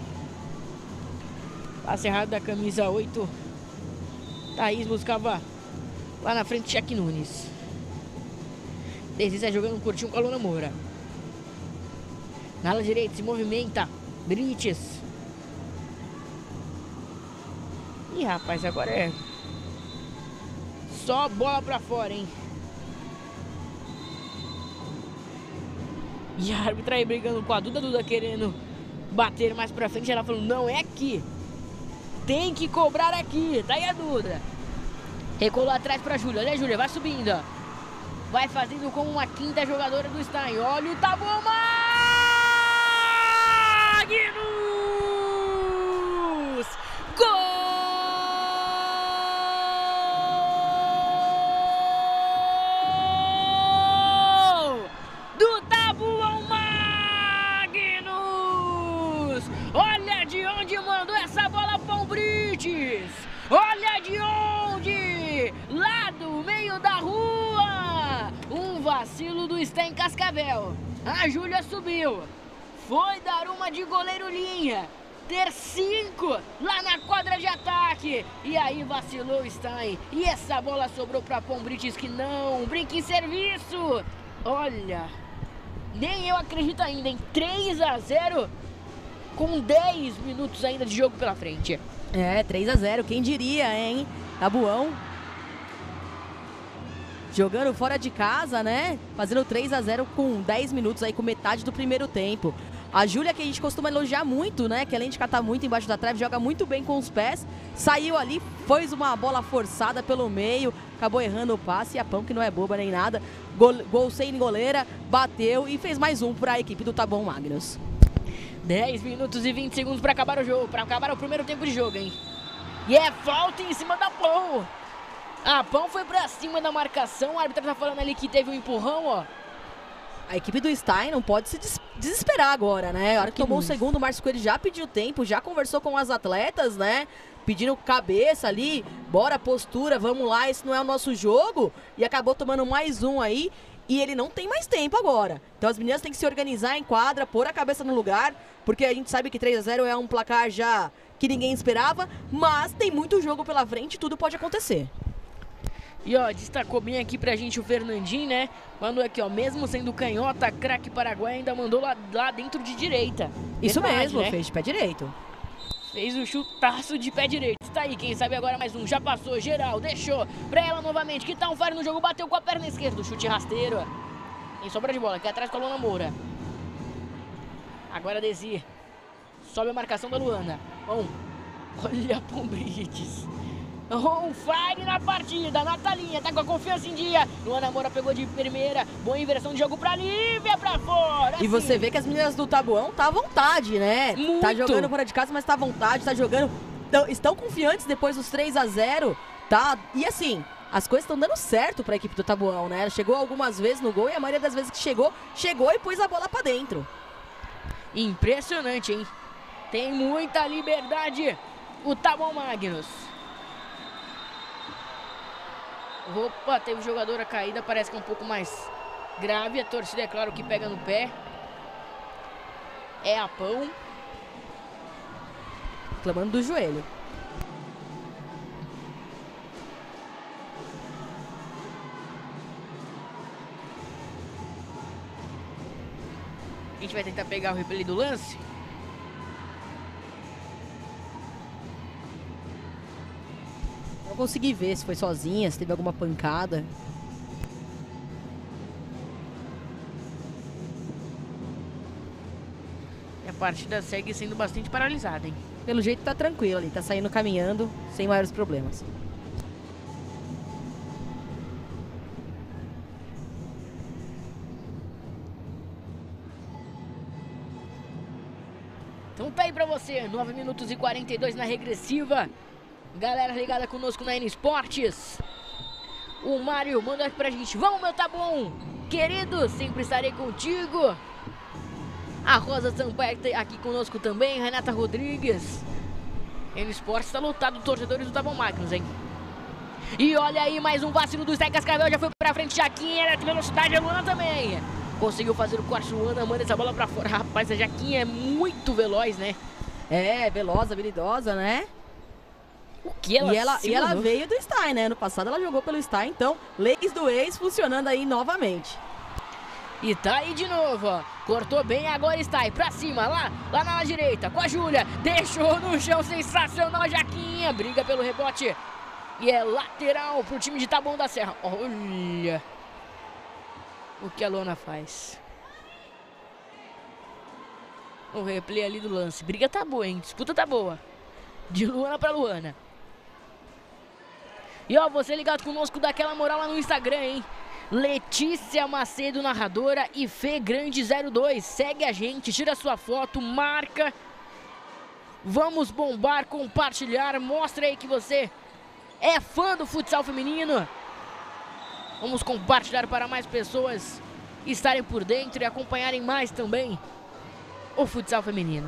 Passe errado da camisa oito. Thaís buscava lá na frente Jaque Nunes. Desliza jogando um curtinho com a Luana Moura. Na ala direita se movimenta Brites. Ih, rapaz, agora é só bola pra fora, hein? E a árbitra aí brigando com a Duda, Duda querendo bater mais pra frente. Ela falou, não é aqui, tem que cobrar aqui. Tá aí a Duda. Recolou atrás pra Júlia, olha a Júlia, vai subindo, ó. Vai fazendo como uma quinta jogadora do Stein. Olha o Tabuão Magnus! Gol! Do Tabuão Magnus! Olha de onde mandou essa bola Pão Brites! Olha de onde! Lá do meio da rua! Um vacilo do Stein Cascavel. A Júlia subiu. Foi dar uma de goleiro linha. Ter cinco lá na quadra de ataque. E aí vacilou o Stein. E essa bola sobrou para Pão Brites, que não brinca em serviço. Olha, nem eu acredito ainda em três a zero com dez minutos ainda de jogo pela frente. É, três a zero, quem diria, hein? Tabuão. jogando fora de casa, né? Fazendo três a zero com dez minutos aí, com metade do primeiro tempo. A Júlia, que a gente costuma elogiar muito, né? Que além de catar muito embaixo da trave, joga muito bem com os pés. Saiu ali, fez uma bola forçada pelo meio, acabou errando o passe. E a Pão, que não é boba nem nada, gol, gol sem goleira, bateu e fez mais um para a equipe do Taboão Magnus. dez minutos e vinte segundos para acabar o jogo, para acabar o primeiro tempo de jogo, hein? E é falta em cima da Pão. A Pão foi para cima da marcação, o árbitro tá falando ali que teve um empurrão, ó. A equipe do Stein não pode se des desesperar agora, né? A hora que tomou o segundo, o Márcio Coelho já pediu tempo, já conversou com as atletas, né? Pedindo cabeça ali, bora postura, vamos lá, esse não é o nosso jogo. E acabou tomando mais um aí, e ele não tem mais tempo agora. Então as meninas têm que se organizar em quadra, pôr a cabeça no lugar, porque a gente sabe que três a zero é um placar já que ninguém esperava, mas tem muito jogo pela frente e tudo pode acontecer. E ó, destacou bem aqui pra gente o Fernandinho, né? Mandou aqui, ó, mesmo sendo canhota, craque paraguai, ainda mandou lá, lá dentro de direita. Isso Verdade, mesmo, né? fez de pé direito. Fez o chutaço de pé direito. Tá aí, quem sabe agora mais um. Já passou, geral, deixou pra ela novamente. Que tá um fire no jogo, bateu com a perna esquerda. Chute rasteiro. Tem sobra de bola, aqui atrás com a Luana Moura. Agora Desi. Sobe a marcação da Luana. Bom, olha a Pombrites. On fire na partida, Natalinha tá com a confiança em dia. Luana Moura pegou de primeira, boa inversão de jogo pra Lívia, pra fora. E você vê que as meninas do Taboão tá à vontade, né? Muito. Tá jogando fora de casa, mas tá à vontade, tá jogando. Tão, estão confiantes depois dos três a zero, tá? E assim, as coisas estão dando certo pra equipe do Taboão, né? Ela chegou algumas vezes no gol e a maioria das vezes que chegou, chegou e pôs a bola pra dentro. Impressionante, hein? Tem muita liberdade o Taboão Magnus. Opa, teve jogadora caída, parece que é um pouco mais grave. A torcida, é claro, que pega no pé. É a Pão. Reclamando do joelho. A gente vai tentar pegar o replay do lance. Não consegui ver se foi sozinha, se teve alguma pancada. E a partida segue sendo bastante paralisada, hein? Pelo jeito tá tranquilo ali, tá saindo caminhando sem maiores problemas. Então tá aí pra você, nove minutos e quarenta e dois na regressiva. Galera ligada conosco na N Esportes. O Mário mandou aqui pra gente. Vamos, meu Taboão, querido, sempre estarei contigo. A Rosa Sampaio tá aqui conosco também. Renata Rodrigues. N Esportes tá lotado de torcedores do Taboão Magnus, hein? E olha aí, mais um vacilo do Zé Cascavel. Já foi pra frente, Jaquinha, era de velocidade, a Luana também. Conseguiu fazer o corte, Luana manda essa bola pra fora. Rapaz, a Jaquinha é muito veloz, né? É, veloz, habilidosa, né? O que ela E ela, se e ela mandou? veio do Stein, né? No passado ela jogou pelo Stein, então, leis do ex funcionando aí novamente. E tá aí de novo, ó. Cortou bem, agora está aí pra cima, lá, lá na ala direita, com a Júlia. Deixou no chão, sensacional, a Jaquinha. Briga pelo rebote. E é lateral pro time de Taboão da Serra. Olha o que a Luana faz. O replay ali do lance. Briga tá boa, hein? Disputa tá boa. De Luana pra Luana. E ó, você ligado conosco, daquela moral lá no Instagram, hein? Letícia Macedo, narradora, e Fê Grande zero dois. Segue a gente, tira sua foto, marca. Vamos bombar, compartilhar. Mostra aí que você é fã do futsal feminino. Vamos compartilhar para mais pessoas estarem por dentro e acompanharem mais também o futsal feminino.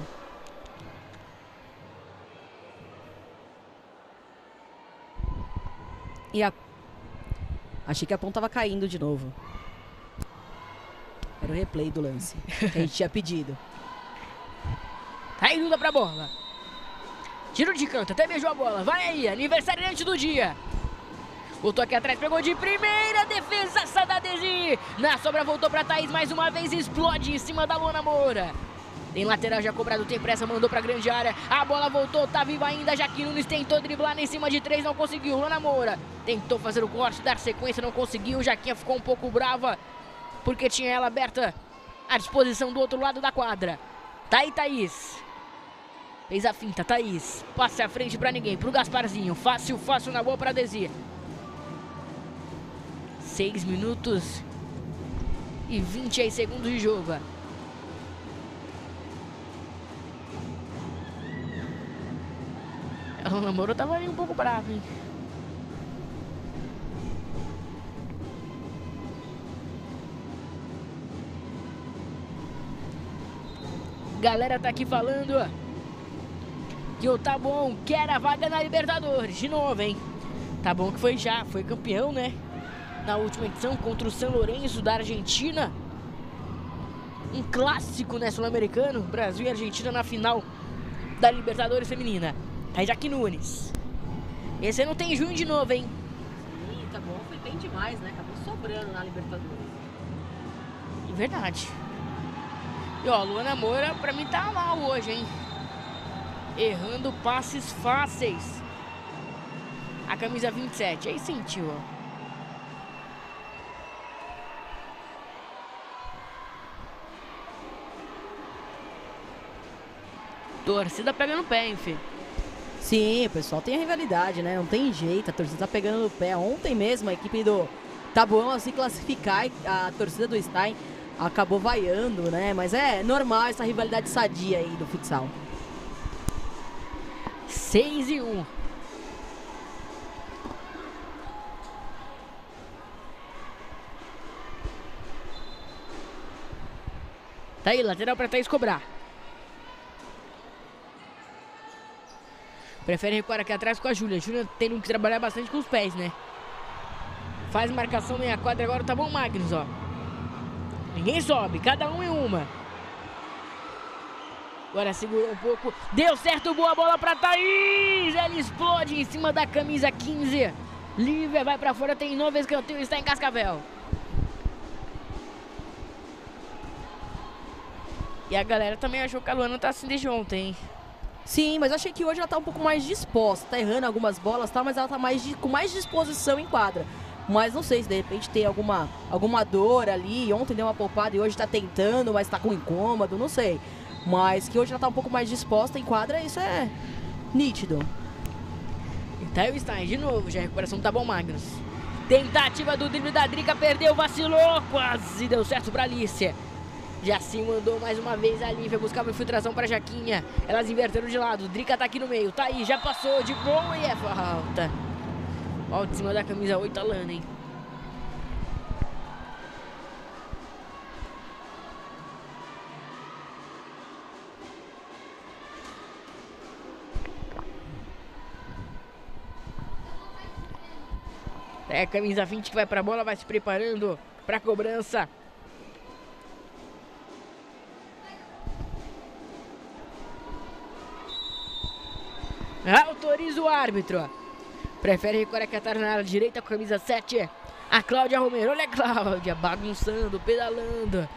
E a... Achei que a Pão tava caindo de novo. Era o replay do lance que a gente tinha pedido. Tá aí, Duda pra bola. Tiro de canto, até beijou a bola. Vai aí, aniversariante do dia. Voltou aqui atrás, pegou de primeira, defesa da Desi. Na sobra voltou pra Thaís mais uma vez, explode em cima da Luana Moura. Tem lateral já cobrado, tem pressa, mandou pra grande área. A bola voltou, tá viva ainda. Jaquim Nunes tentou driblar em cima de três, não conseguiu. Luana Moura tentou fazer o corte, dar sequência, não conseguiu. Jaquinha ficou um pouco brava, porque tinha ela aberta à disposição do outro lado da quadra. Tá aí, Thaís. Fez a finta, Thaís. Passe à frente pra ninguém, pro Gasparzinho. Fácil, fácil na boa pra Desi. Seis minutos e vinte e seis segundos de jogo. O namoro tava ali um pouco bravo, hein? Galera tá aqui falando que o Taboão quer a vaga na Libertadores. De novo, hein? Taboão que foi já, foi campeão, né? Na última edição contra o São Lourenço da Argentina. Um clássico, né, sul-americano. Brasil e Argentina na final da Libertadores feminina. Aí Jaquim Nunes. Esse não tem junho de novo, hein? Sim, tá bom, foi bem demais, né? Acabou sobrando na Libertadores. É verdade. E ó, Luana Moura pra mim tá mal hoje, hein? Errando passes fáceis. A camisa vinte e sete, aí sentiu, ó. Torcida pegando o pé, hein, Fê? Sim, o pessoal tem a rivalidade, né? Não tem jeito, a torcida tá pegando no pé. Ontem mesmo a equipe do Taboão a se classificar, a torcida do Stein acabou vaiando, né? Mas é normal essa rivalidade sadia aí do futsal. seis e um. Tá aí, lateral pra Thaís cobrar. Prefere recuar aqui atrás com a Júlia. Júlia tendo que trabalhar bastante com os pés, né? Faz marcação meia quadra agora, tá bom, Magnus, ó. Ninguém sobe, cada um em uma. Agora segurou um pouco. Deu certo, boa bola pra Thaís. Ela explode em cima da camisa quinze. Lívia vai pra fora, tem novo escanteio, está em Cascavel. E a galera também achou que a Luana tá assim desde ontem, hein? Sim, mas eu achei que hoje ela tá um pouco mais disposta. Tá errando algumas bolas, tá, mas ela tá mais de, com mais disposição em quadra. Mas não sei se de repente tem alguma, alguma dor ali. Ontem deu uma poupada e hoje tá tentando, mas tá com incômodo, não sei. Mas que hoje ela tá um pouco mais disposta em quadra, isso é nítido. Então está de novo, já a recuperação tá bom, Magnus. Tentativa do drible da Drica, perdeu, vacilou, quase deu certo pra Alicia. Já se mandou mais uma vez a Lívia, buscava infiltração para Jaquinha. Elas inverteram de lado, Drica tá aqui no meio, tá aí, já passou de boa e é falta. Falta em cima da camisa oito, a Lana, hein? É a camisa vinte que vai pra bola, vai se preparando pra cobrança. Autoriza o árbitro. Prefere recuar aqui atrás na área direita com a camisa sete. A Cláudia Romero. Olha a Cláudia bagunçando, pedalando.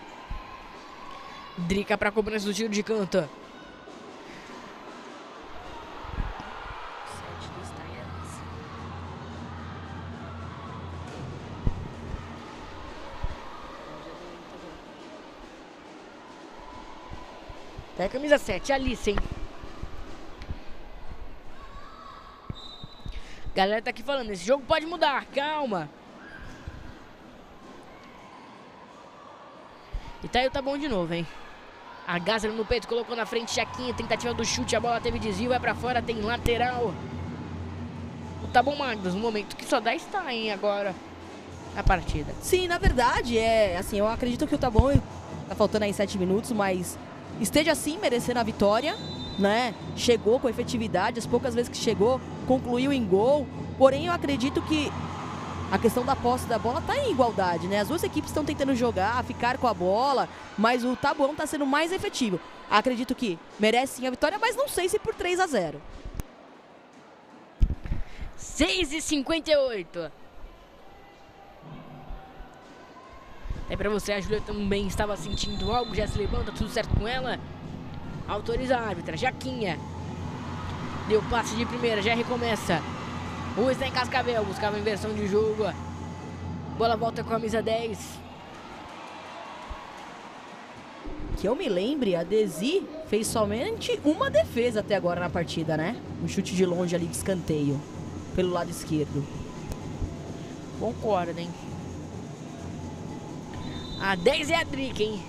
Drica para cobrança do tiro de canto. Tá a camisa sete, Alice, hein? Galera tá aqui falando, esse jogo pode mudar, calma. E tá aí o Tá Bom de novo, hein? A Gásera no peito, colocou na frente, Jaquinha, tentativa do chute, a bola teve desvio, vai pra fora, tem lateral. O Tá Bom, Magnus, no momento que só dá está, hein, agora, na partida. Sim, na verdade, é assim, eu acredito que o Tá Bom, tá faltando aí sete minutos, mas esteja assim, merecendo a vitória, né? Chegou com efetividade, as poucas vezes que chegou, concluiu em gol. Porém, eu acredito que a questão da posse da bola tá em igualdade, né? As duas equipes estão tentando jogar, ficar com a bola, mas o Taboão tá sendo mais efetivo. Acredito que merece sim a vitória, mas não sei se por três a zero. seis e cinquenta e oito. É pra você, a Júlia também estava sentindo algo, já se levanta, tudo certo com ela. Autoriza a árbitra, Jaquinha. Deu passe de primeira, já recomeça. O está em Cascavel, buscava inversão de jogo. Bola volta com a camisa dez. Que eu me lembre, a Desi fez somente uma defesa até agora na partida, né? Um chute de longe ali de escanteio, pelo lado esquerdo. Concordo, hein? A dez é a Drica, hein?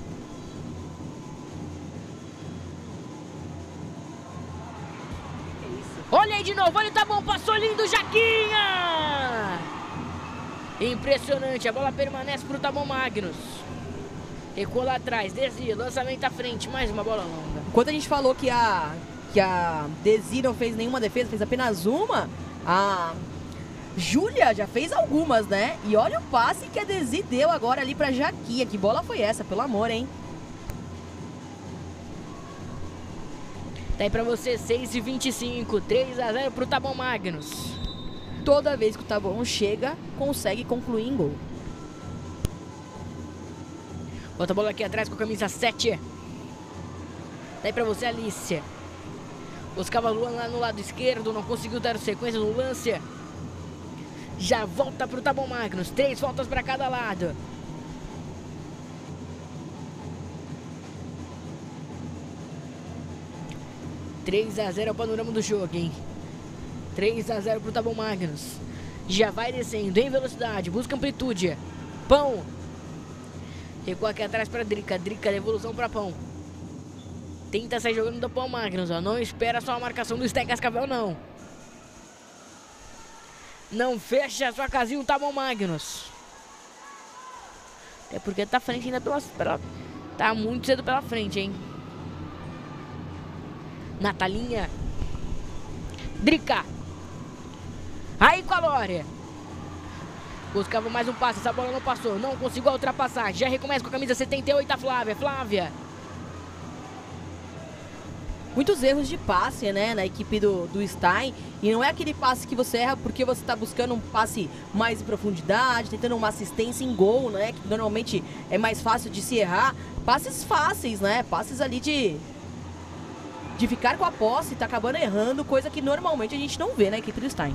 Olha aí de novo, olha, tá bom, passou lindo, Jaquinha! Impressionante, a bola permanece pro Tá Bom Magnus. Recua lá atrás, Desi, lançamento à frente, mais uma bola longa. Enquanto a gente falou que a, que a Desi não fez nenhuma defesa, fez apenas uma, a Júlia já fez algumas, né? E olha o passe que a Desi deu agora ali pra Jaquinha. Que bola foi essa, pelo amor, hein? Tá aí pra você, seis e vinte e cinco, três a zero pro Tá Bom Magnus. Toda vez que o Tá Bom chega, consegue concluir em gol. Bota a bola aqui atrás com a camisa sete. Tá aí pra você, Alicia. Buscava Luan lá no lado esquerdo, não conseguiu dar sequência no lance. Já volta pro Tá Bom Magnus, três faltas pra cada lado. três a zero é o panorama do jogo, hein? três a zero pro Tá Bom Magnus. Já vai descendo em velocidade, busca amplitude. Pão. Recua aqui atrás pra Drica. Drica, devolução pra Pão. Tenta sair jogando do Pão Magnus, ó. Não espera só a marcação do Stein Cascavel, não. Não fecha a sua casinha, o Tá Bom Magnus. É porque tá frente ainda pela, pela... Tá muito cedo pela frente, hein? Natalinha. Drica. Aí com a Lore. Buscava mais um passe, essa bola não passou. Não conseguiu a ultrapassagem. Já recomeça com a camisa setenta e oito, a Flávia. Flávia. Muitos erros de passe, né, na equipe do, do Stein. E não é aquele passe que você erra porque você tá buscando um passe mais em profundidade, tentando uma assistência em gol, né, que normalmente é mais fácil de se errar. Passes fáceis, né, passes ali de... de ficar com a posse, tá acabando errando, coisa que normalmente a gente não vê na equipe do Stein.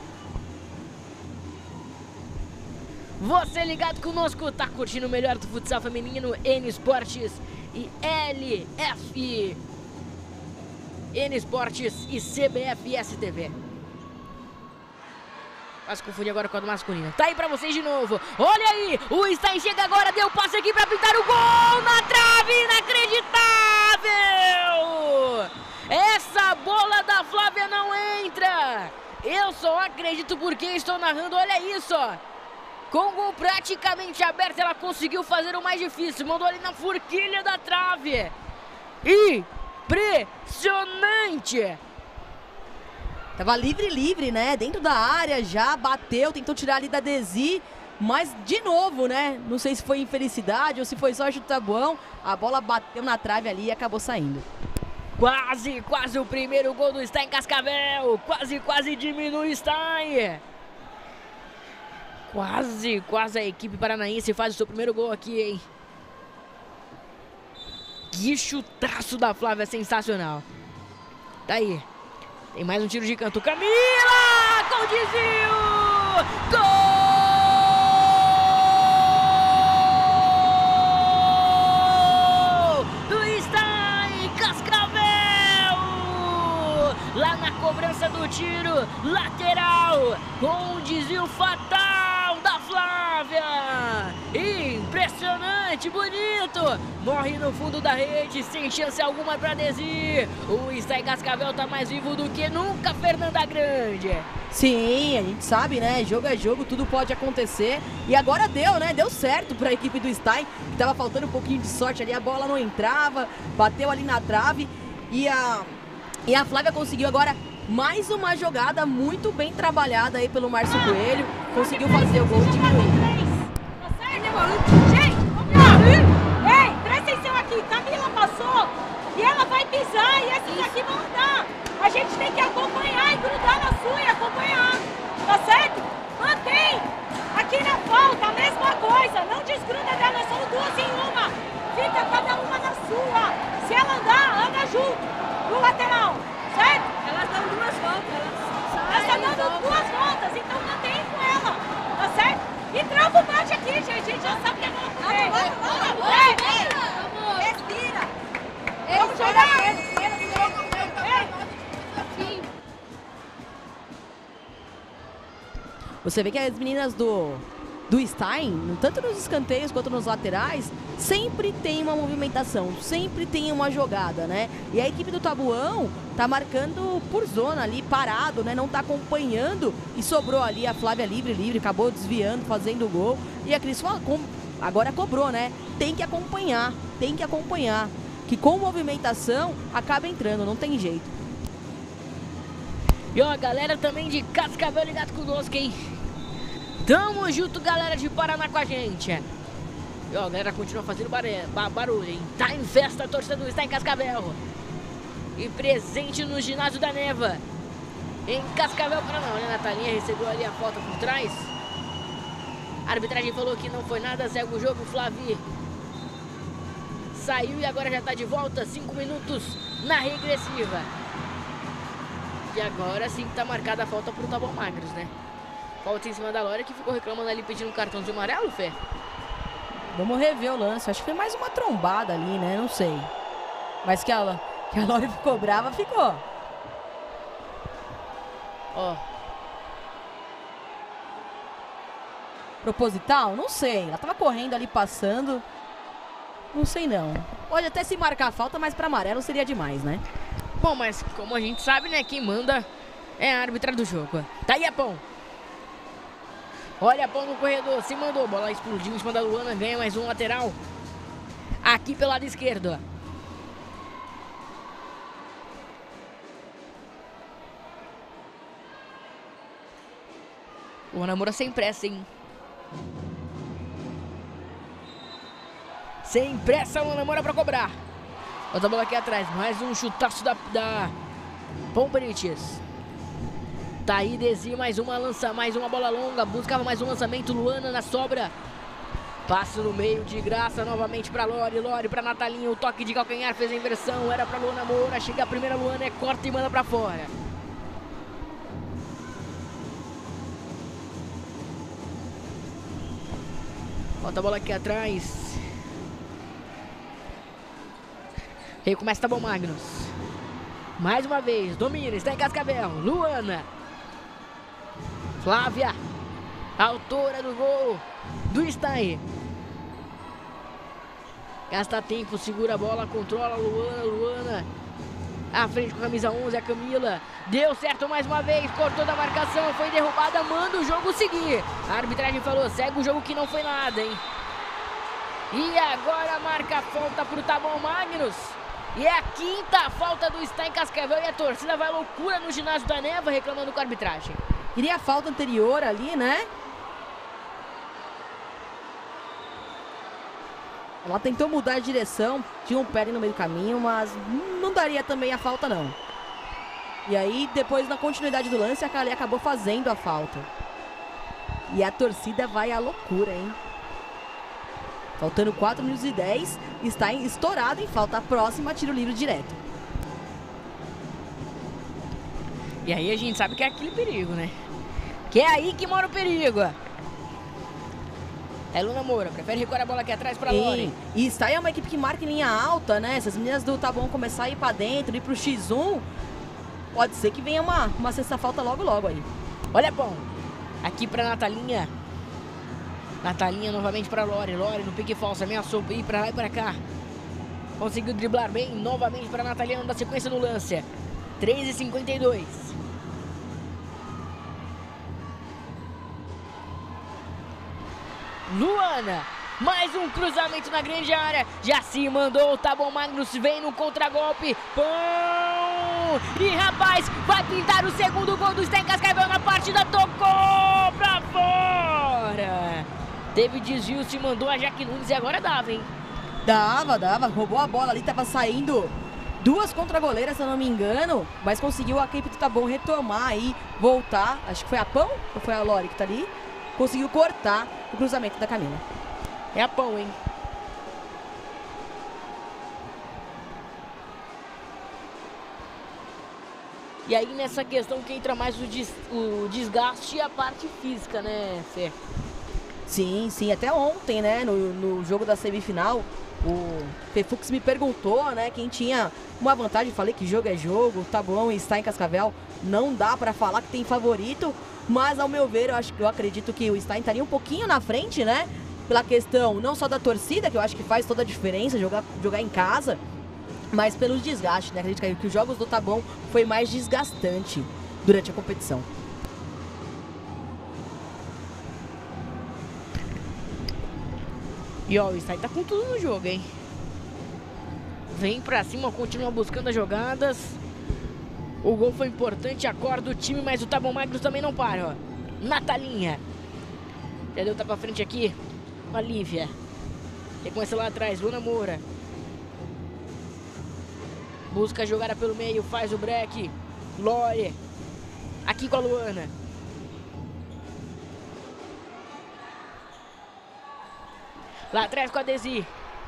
Você ligado conosco, tá curtindo o melhor do futsal feminino, N Esportes e L F. N Esportes e C B F S T V. Quase confundi agora com a do masculino. Tá aí pra vocês de novo. Olha aí, o Stein chega agora, deu passe aqui pra pintar o gol na trave, inacreditável! Essa bola da Flávia não entra. Eu só acredito porque estou narrando, olha isso, ó. Com o gol praticamente aberto, ela conseguiu fazer o mais difícil. Mandou ali na forquilha da trave. Impressionante! Tava livre, livre, né? Dentro da área, já bateu, tentou tirar ali da Desi. Mas, de novo, né? Não sei se foi infelicidade ou se foi só chutar bom. A bola bateu na trave ali e acabou saindo. Quase, quase o primeiro gol do Stein Cascavel. Quase, quase diminui o Stein. Quase, quase a equipe paranaense faz o seu primeiro gol aqui, hein? Que chutaço da Flávia, sensacional. Tá aí. Tem mais um tiro de canto. Camila! Com desvio! Gol! Do Stein Cascavel! Lá na cobrança do tiro, lateral, com um desvio fatal da Flávia. Impressionante, bonito. Morre no fundo da rede, sem chance alguma pra Desi. O Stein Cascavel tá mais vivo do que nunca, Fernanda Grande. Sim, a gente sabe, né? Jogo é jogo, tudo pode acontecer. E agora deu, né? Deu certo pra equipe do Stein, que tava faltando um pouquinho de sorte ali. A bola não entrava, bateu ali na trave. E a, e a Flávia conseguiu agora mais uma jogada muito bem trabalhada aí pelo Márcio Coelho. Conseguiu fazer o gol de diminuir. Gente, vamos lá. Ei, presta atenção aqui. Camila passou e ela vai pisar e esses aqui vão andar. A gente tem que acompanhar e grudar na sua e acompanhar. Tá certo? Mantém. aqui na falta, a mesma coisa. Não desgruda dela, são duas em uma. Fica cada uma na sua. Se ela andar, anda junto. No lateral, certo? Elas dão duas voltas. Elas estão dando duas voltas, então mantém com ela. Tá certo? E trava o bate aqui, gente. A gente já sabe que é bom. Vamos, vamos, vamos, vamos. Respira. Vamos jogar. Você vê que as meninas do, do Stein, tanto nos escanteios quanto nos laterais, sempre tem uma movimentação, sempre tem uma jogada, né? E a equipe do Tabuão tá marcando por zona ali, parado, né? Não tá acompanhando e sobrou ali a Flávia livre, livre, acabou desviando, fazendo o gol. E a Cris agora cobrou, né? Tem que acompanhar, tem que acompanhar. Que com movimentação acaba entrando, não tem jeito. E ó, a galera também de Cascavel ligado conosco, hein? Tamo junto, galera de Paraná com a gente. E ó, a galera continua fazendo barulho, hein? Tá em festa, a torcida do está em Cascavel. E presente no ginásio da Neva. Em Cascavel, Paraná. Olha, a Natalinha recebeu ali a falta por trás. A arbitragem falou que não foi nada, segue o jogo, Flavi. Saiu e agora já tá de volta, cinco minutos na regressiva. E agora sim tá marcada a falta pro Taboão Magros, né? Falta em cima da Lore, que ficou reclamando ali, pedindo um cartão de amarelo, Fê. Vamos rever o lance. Acho que foi mais uma trombada ali, né? Não sei. Mas que a, que a Lore ficou brava, ficou. Ó. Proposital? Não sei. Ela tava correndo ali, passando. Não sei não. Pode até se marcar a falta, mas pra amarelo seria demais, né? Bom, mas como a gente sabe, né? Quem manda é a árbitra do jogo. Tá aí, Apão. Olha, Apão no corredor. Se mandou. Bola explodiu em cima da Luana. Ganha mais um lateral. Aqui pelo lado esquerdo. O Namora sem pressa, hein? Sem pressa, o Namora pra cobrar. Outra bola aqui atrás, mais um chutaço da, da Pomperiches. Tá aí, Desi, mais uma lança, mais uma bola longa. Buscava mais um lançamento, Luana na sobra. Passe no meio de graça, novamente pra Lore, Lore pra Natalinha. O toque de calcanhar fez a inversão, era pra Luana Moura. Chega a primeira, Luana é corta e manda pra fora. Volta a bola aqui atrás. Recomeça Taboão Magros. Mais uma vez, domina, está em Cascavel. Luana. Flávia. Autora do gol do Stein. Gasta tempo, segura a bola, controla a Luana, Luana. À frente com a camisa onze, a Camila. Deu certo mais uma vez, cortou da marcação, foi derrubada, manda o jogo seguir. A arbitragem falou, segue o jogo que não foi nada, hein. E agora marca a falta pro Taboão Magros. E é a quinta falta do Stein Cascavel e a torcida vai loucura no ginásio da Neva reclamando com a arbitragem. Queria a falta anterior ali, né? Ela tentou mudar a direção, tinha um pé no meio do caminho, mas não daria também a falta não. E aí, depois na continuidade do lance, a Kali acabou fazendo a falta. E a torcida vai à loucura, hein? Faltando quatro minutos e dez, está estourado em falta próxima, tiro livre direto. E aí a gente sabe que é aquele perigo, né? Que é aí que mora o perigo. É Luna Moura, prefere recuar a bola aqui atrás pra Lore. E está é uma equipe que marca em linha alta, né? Se as meninas do Taboão começar a ir pra dentro, ir pro xis um, pode ser que venha uma, uma sexta falta logo logo aí. Olha, bom. Aqui pra Natalinha. Natalinha novamente para Lore, Lore no pique falso, ameaçou ir para lá e para cá. Conseguiu driblar bem, novamente para Natalinha, da sequência no lance. três e cinquenta e dois. Luana, mais um cruzamento na grande área. Já se mandou, o Taboão Magros vem no contragolpe. Pão! E rapaz, vai pintar o segundo gol do Stein Cascavel na partida. Tocou pra fora. Teve desvio, se mandou a Jaque Nunes e agora dava, hein? Dava, dava. Roubou a bola ali, tava saindo duas contra-goleiras, se eu não me engano. Mas conseguiu a equipe do Taboão retomar aí, voltar. Acho que foi a Pão ou foi a Lore que tá ali? conseguiu cortar o cruzamento da Camila. É a pão, hein? E aí nessa questão que entra mais o, des, o desgaste e a parte física, né, Fê? Sim, sim. Até ontem, né, no, no jogo da semifinal, o Fefux me perguntou, né, quem tinha uma vantagem. Falei que jogo é jogo, tá bom, está em Cascavel. Não dá pra falar que tem favorito, mas ao meu ver, eu, acho, eu acredito que o Stein estaria um pouquinho na frente, né, pela questão não só da torcida, que eu acho que faz toda a diferença jogar, jogar em casa, mas pelos desgastes, né? Acredito que os jogos do Taboão foi mais desgastante durante a competição. E ó, o Stein tá com tudo no jogo, hein? Vem pra cima, continua buscando as jogadas. O gol foi importante, acorda o time, mas o Taboão Magros também não para, ó. Natalinha. Já deu tapa pra frente aqui. Com a Lívia. Recomeça lá atrás, Luana Moura. Busca a jogada pelo meio, faz o break. Lore. Aqui com a Luana. Lá atrás com a Desi.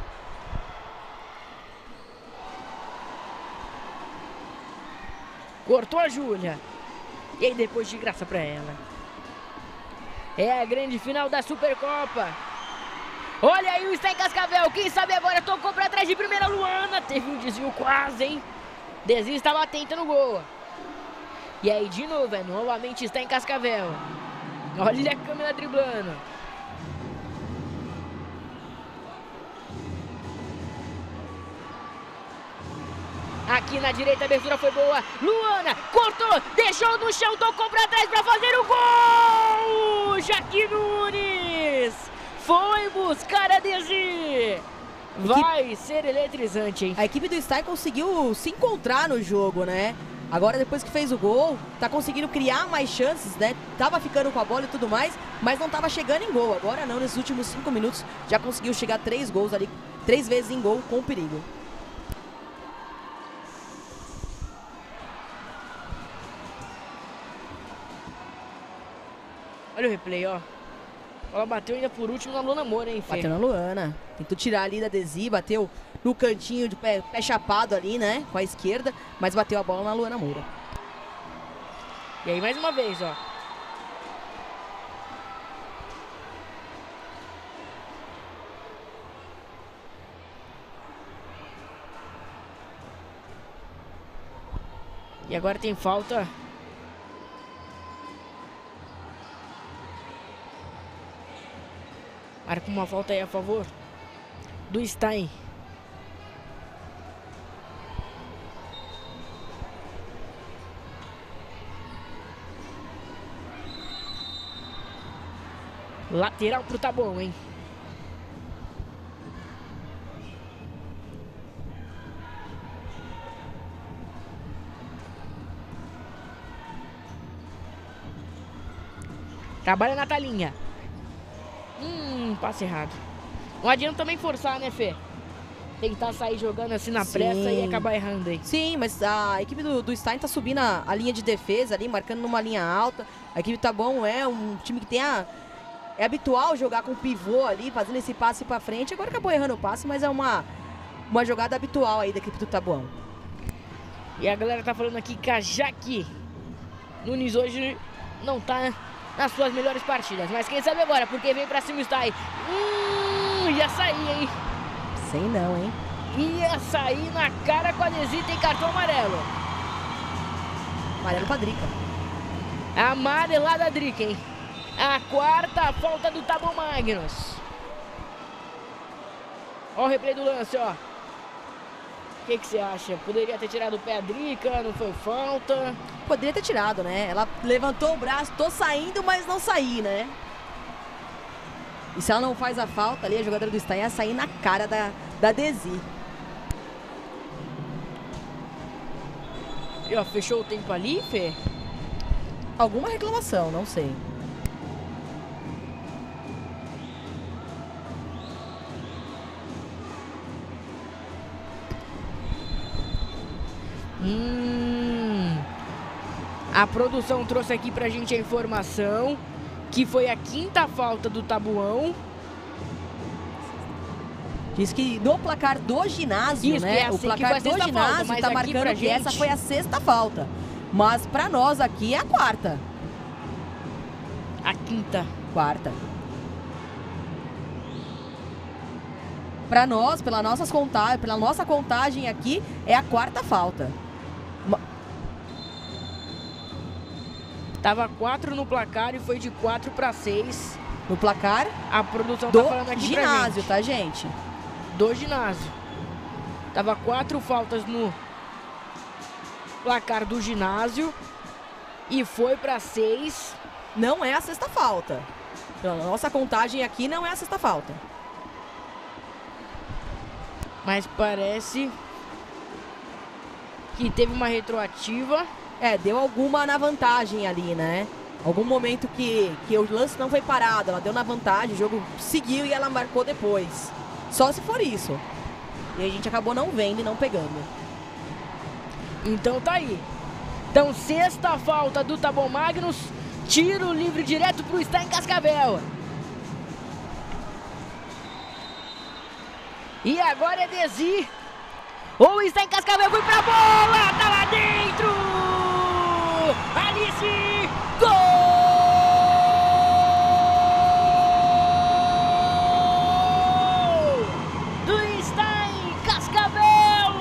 Cortou a Júlia. E aí depois de graça pra ela. É a grande final da Supercopa. Olha aí o Stein Cascavel. Quem sabe agora tocou pra trás de primeira Luana. Teve um desvio quase, hein? Desi estava atenta no gol. E aí de novo, é novamente Stein Cascavel. Olha a câmera driblando. Aqui na direita a abertura foi boa. Luana cortou, deixou no chão, tocou pra trás pra fazer o gol. Jaque Nunes foi buscar a Desi. Vai ser eletrizante, hein? A equipe do Stein conseguiu se encontrar no jogo, né? Agora, depois que fez o gol, tá conseguindo criar mais chances, né? Tava ficando com a bola e tudo mais, mas não tava chegando em gol. Agora não, nesses últimos cinco minutos, já conseguiu chegar três gols ali, três vezes em gol com perigo. Olha o replay, ó. Ela bateu ainda por último na Luana Moura, hein, Fê? Bateu na Luana. Tentou tirar ali da Desi, bateu no cantinho de pé, pé chapado ali, né? Com a esquerda, mas bateu a bola na Luana Moura. E aí mais uma vez, ó. E agora tem falta. Marca uma falta aí a favor do Stein. Lateral pro Taboão, hein? Trabalha na Natalinha. Hum, passe errado. Não adianta também forçar, né, Fê? Tentar sair jogando assim na Sim. pressa e acabar errando aí. Sim, mas a equipe do, do Stein tá subindo a, a linha de defesa ali, marcando numa linha alta. A equipe tá bom, é um time que tem a... É habitual jogar com pivô ali, fazendo esse passe pra frente. Agora acabou errando o passe, mas é uma, uma jogada habitual aí da equipe do Taboão. E a galera tá falando aqui que a Jaque Nunes hoje não tá nas suas melhores partidas. Mas quem sabe agora, porque vem pra cima o Stein. Hum, ia sair, hein? Sei não, hein? Ia sair na cara com a Desi, tem cartão amarelo. Amarelo pra Drica. Amarelada Drica, hein? A quarta falta do Taboão Magnos. Ó o replay do lance, ó. O que que você acha? Poderia ter tirado o pé a Drica, não foi falta? Poderia ter tirado, né? Ela levantou o braço, tô saindo, mas não saí, né? E se ela não faz a falta ali, a jogadora do Stein ia sair na cara da, da Desi. E ó, fechou o tempo ali, Fê? Alguma reclamação, não sei. Hum, a produção trouxe aqui pra gente a informação que foi a quinta falta do Tabuão. Diz que no placar do ginásio, Isso, né? é assim, o placar do ginásio falta, tá marcando que essa foi a sexta falta. Mas pra nós aqui é a quarta. A quinta. Quarta. Pra nós, pela, nossas conta... pela nossa contagem aqui, é a quarta falta. Tava quatro no placar e foi de quatro para seis. No placar? A produção do tá falando aqui ginásio, pra tá, gente? Do ginásio. Tava quatro faltas no placar do ginásio e foi para seis. Não é a sexta falta. Então, a nossa contagem aqui não é a sexta falta. Mas parece que teve uma retroativa. É, deu alguma na vantagem ali, né? Algum momento que, que o lance não foi parado, ela deu na vantagem, o jogo seguiu e ela marcou depois. Só se for isso. E a gente acabou não vendo e não pegando. Então tá aí. Então, sexta falta do Taboão Magnus. Tiro livre direto pro Stein Cascavel. E agora é Desi. O Stein Cascavel foi pra bola. Tá lá dentro. Alice. Gol! Do Stein Cascavel.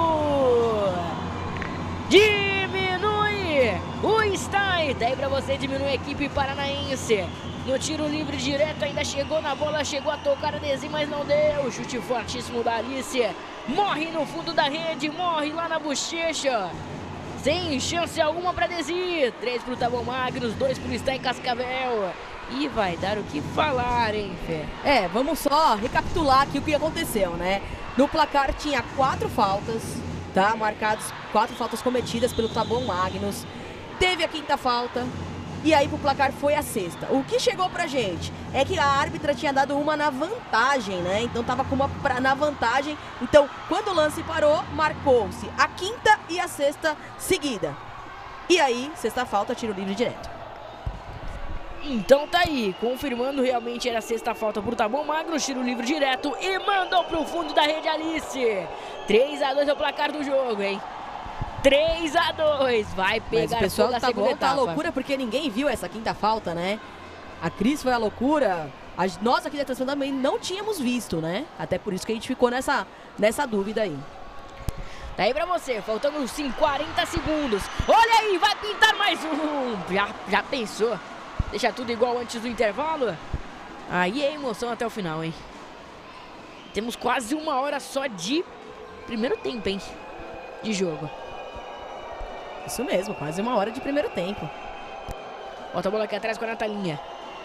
Diminui o Stein. Daí pra você diminuir a equipe paranaense. No tiro livre direto, ainda chegou na bola, chegou a tocar a Desi, mas não deu. Chute fortíssimo da Alice. Morre no fundo da rede, morre lá na bochecha. Sem chance alguma para Desi. Três pro Taboão Magnus, dois pro Stein Cascavel. E vai dar o que falar, hein, Fê? É, vamos só recapitular aqui o que aconteceu, né? No placar tinha quatro faltas, tá? Marcados, quatro faltas cometidas pelo Taboão Magnus. Teve a quinta falta. E aí pro placar foi a sexta. O que chegou pra gente é que a árbitra tinha dado uma na vantagem, né? Então tava com uma pra, na vantagem. Então, quando o lance parou, marcou-se a quinta e a sexta seguida. E aí, sexta falta, tiro livre direto. Então tá aí, confirmando realmente era a sexta falta pro Taboão Magnus, tiro livre direto e mandou pro fundo da rede Alice. três a dois é o placar do jogo, hein? três a dois, vai pegar. Mas o pessoal da tá segunda bom, tá etapa. loucura porque ninguém viu essa quinta falta, né? A Cris foi a loucura. A, nós aqui da transmissão também não tínhamos visto, né? Até por isso que a gente ficou nessa, nessa dúvida aí. Tá aí pra você, faltando quarenta segundos. Olha aí, vai pintar mais um. Já, já pensou? Deixa tudo igual antes do intervalo? Aí é emoção até o final, hein? Temos quase uma hora só de primeiro tempo, hein? De jogo. Isso mesmo, quase uma hora de primeiro tempo. Bota a bola aqui atrás com a Natalinha.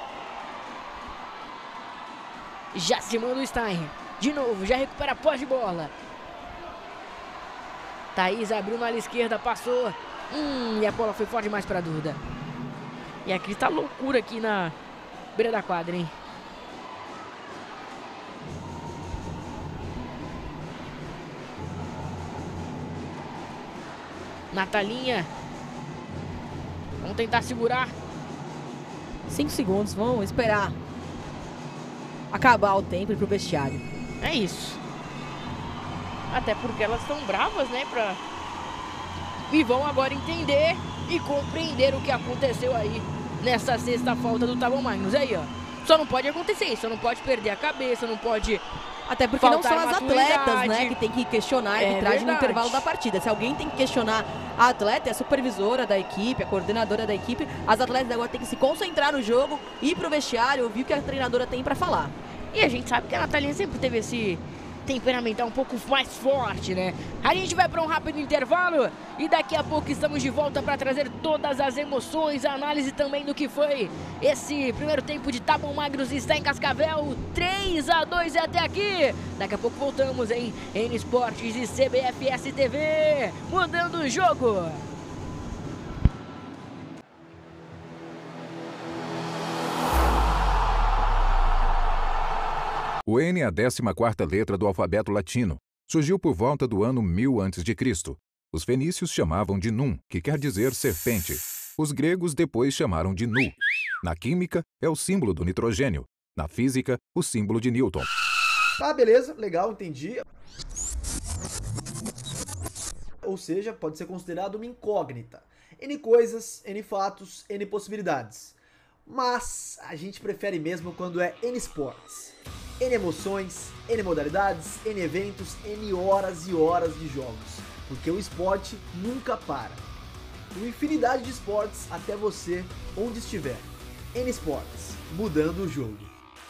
Já se manda o Stein. De novo, já recupera a posse de bola. Thaís abriu na ala esquerda, passou. Hum, e a bola foi forte demais para a Duda. E a Cris tá loucura aqui na beira da quadra, hein? Natalinha. Vamos tentar segurar. Cinco segundos, vamos esperar acabar o tempo e ir pro vestiário. É isso. Até porque elas estão bravas, né? Pra... E vão agora entender e compreender o que aconteceu aí nessa sexta falta do Taboão Magnus. Aí, ó. Só não pode acontecer isso, só não pode perder a cabeça, não pode... Até porque não são as atletas, né, que tem que questionar a arbitragem no intervalo da partida. Se alguém tem que questionar a atleta, é a supervisora da equipe, a coordenadora da equipe. As atletas agora têm que se concentrar no jogo, ir pro vestiário, ouvir o que a treinadora tem pra falar. E a gente sabe que a Natalinha sempre teve esse temperamental um pouco mais forte, né? A gente vai para um rápido intervalo e daqui a pouco estamos de volta para trazer todas as emoções, a análise também do que foi esse primeiro tempo de Taboão Magnus está em Cascavel, três a dois é até aqui. Daqui a pouco voltamos em N Esportes e C B F S T V, mudando o jogo. O N é a décima quarta letra do alfabeto latino. Surgiu por volta do ano mil antes de Cristo. Os fenícios chamavam de Num, que quer dizer serpente. Os gregos depois chamaram de Nu. Na química, é o símbolo do nitrogênio. Na física, o símbolo de Newton. Tá, beleza, legal, entendi. Ou seja, pode ser considerado uma incógnita. N coisas, N fatos, N possibilidades. Mas a gente prefere mesmo quando é N esportes. N emoções, N modalidades, N eventos, N horas e horas de jogos. Porque o esporte nunca para. Uma infinidade de esportes até você, onde estiver. N esportes, mudando o jogo.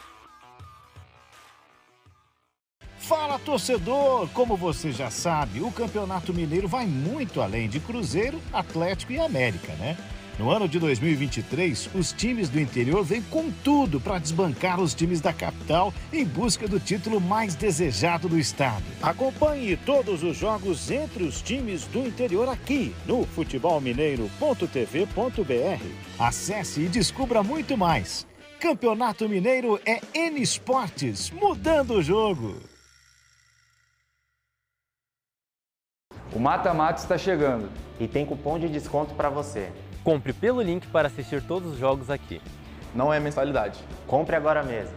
Fala, torcedor! Como você já sabe, o Campeonato Mineiro vai muito além de Cruzeiro, Atlético e América, né? No ano de dois mil e vinte e três, os times do interior vêm com tudo para desbancar os times da capital em busca do título mais desejado do estado. Acompanhe todos os jogos entre os times do interior aqui no futebol mineiro ponto t v ponto b r. Acesse e descubra muito mais. Campeonato Mineiro é N Esportes, mudando o jogo. O mata-mata está chegando. E tem cupom de desconto para você. Compre pelo link para assistir todos os jogos aqui. Não é mensalidade. Compre agora mesmo.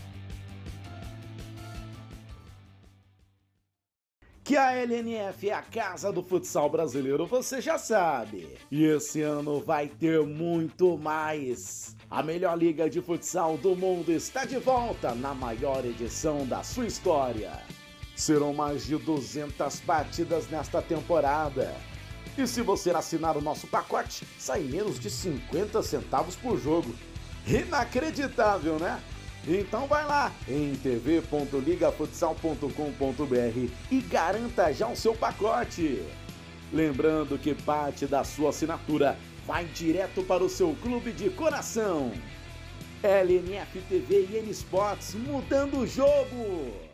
Que a L N F é a casa do futsal brasileiro, você já sabe. E esse ano vai ter muito mais. A melhor liga de futsal do mundo está de volta na maior edição da sua história. Serão mais de duzentas partidas nesta temporada. E se você assinar o nosso pacote, sai menos de cinquenta centavos por jogo. Inacreditável, né? Então vai lá em t v ponto liga futsal ponto com ponto b r e garanta já o seu pacote. Lembrando que parte da sua assinatura vai direto para o seu clube de coração. L N F T V e N Sports, mudando o jogo.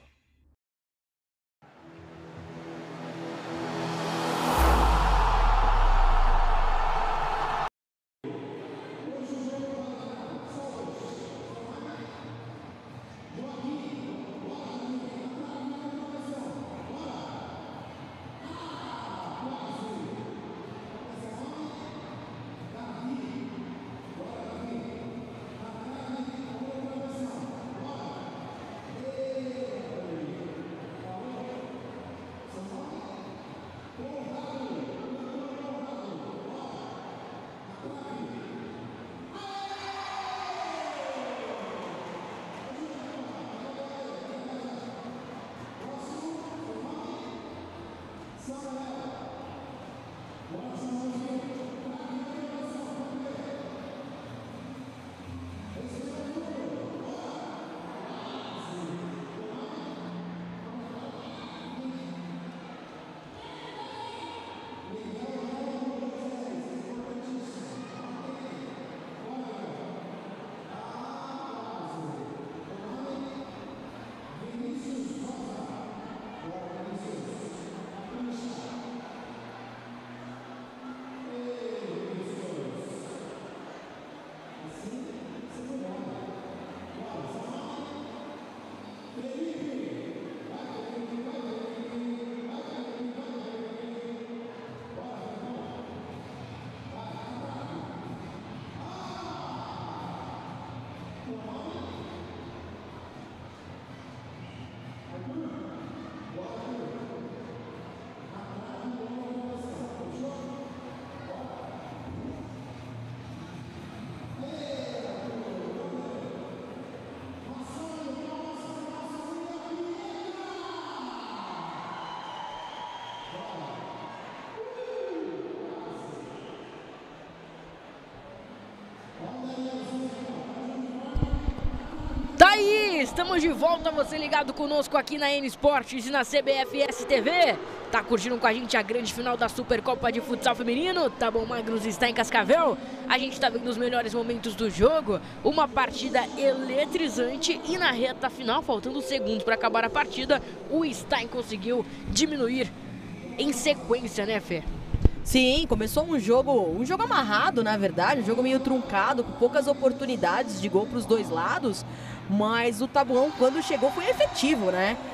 Tá aí, estamos de volta, você ligado conosco aqui na N Esportes e na C B F S T V. Tá curtindo com a gente a grande final da Supercopa de Futsal Feminino? Tá bom, Magnus está em Cascavel? A gente tá vendo os melhores momentos do jogo, uma partida eletrizante e na reta final, faltando segundos para acabar a partida, o Stein conseguiu diminuir em sequência, né, Fê? Sim, começou um jogo, um jogo amarrado, na verdade, um jogo meio truncado, com poucas oportunidades de gol para os dois lados, mas o Tabuão, quando chegou, foi efetivo, né?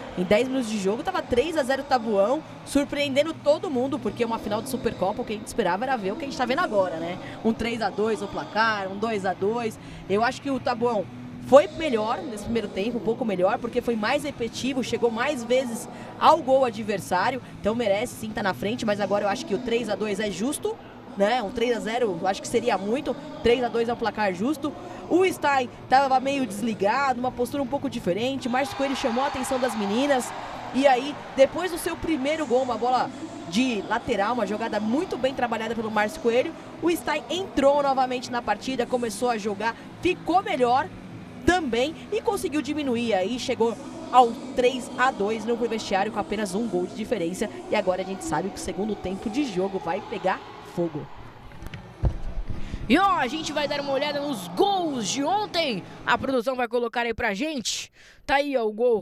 Em dez minutos de jogo, tava três a zero Tabuão, surpreendendo todo mundo, porque uma final de Supercopa, o que a gente esperava era ver o que a gente tá vendo agora, né? Um três a dois no placar, um dois a dois. Eu acho que o Tabuão foi melhor nesse primeiro tempo, um pouco melhor, porque foi mais repetitivo, chegou mais vezes ao gol adversário, então merece sim estar na frente, mas agora eu acho que o três a dois é justo, né? Um três a zero eu acho que seria muito, três a dois é um placar justo. O Stein estava meio desligado, uma postura um pouco diferente, o Márcio Coelho chamou a atenção das meninas, e aí, depois do seu primeiro gol, uma bola de lateral, uma jogada muito bem trabalhada pelo Márcio Coelho, o Stein entrou novamente na partida, começou a jogar, ficou melhor também e conseguiu diminuir aí, chegou ao três a dois no vestiário com apenas um gol de diferença, e agora a gente sabe que o segundo tempo de jogo vai pegar fogo. E ó, a gente vai dar uma olhada nos gols de ontem. A produção vai colocar aí pra gente. Tá aí, ó, o gol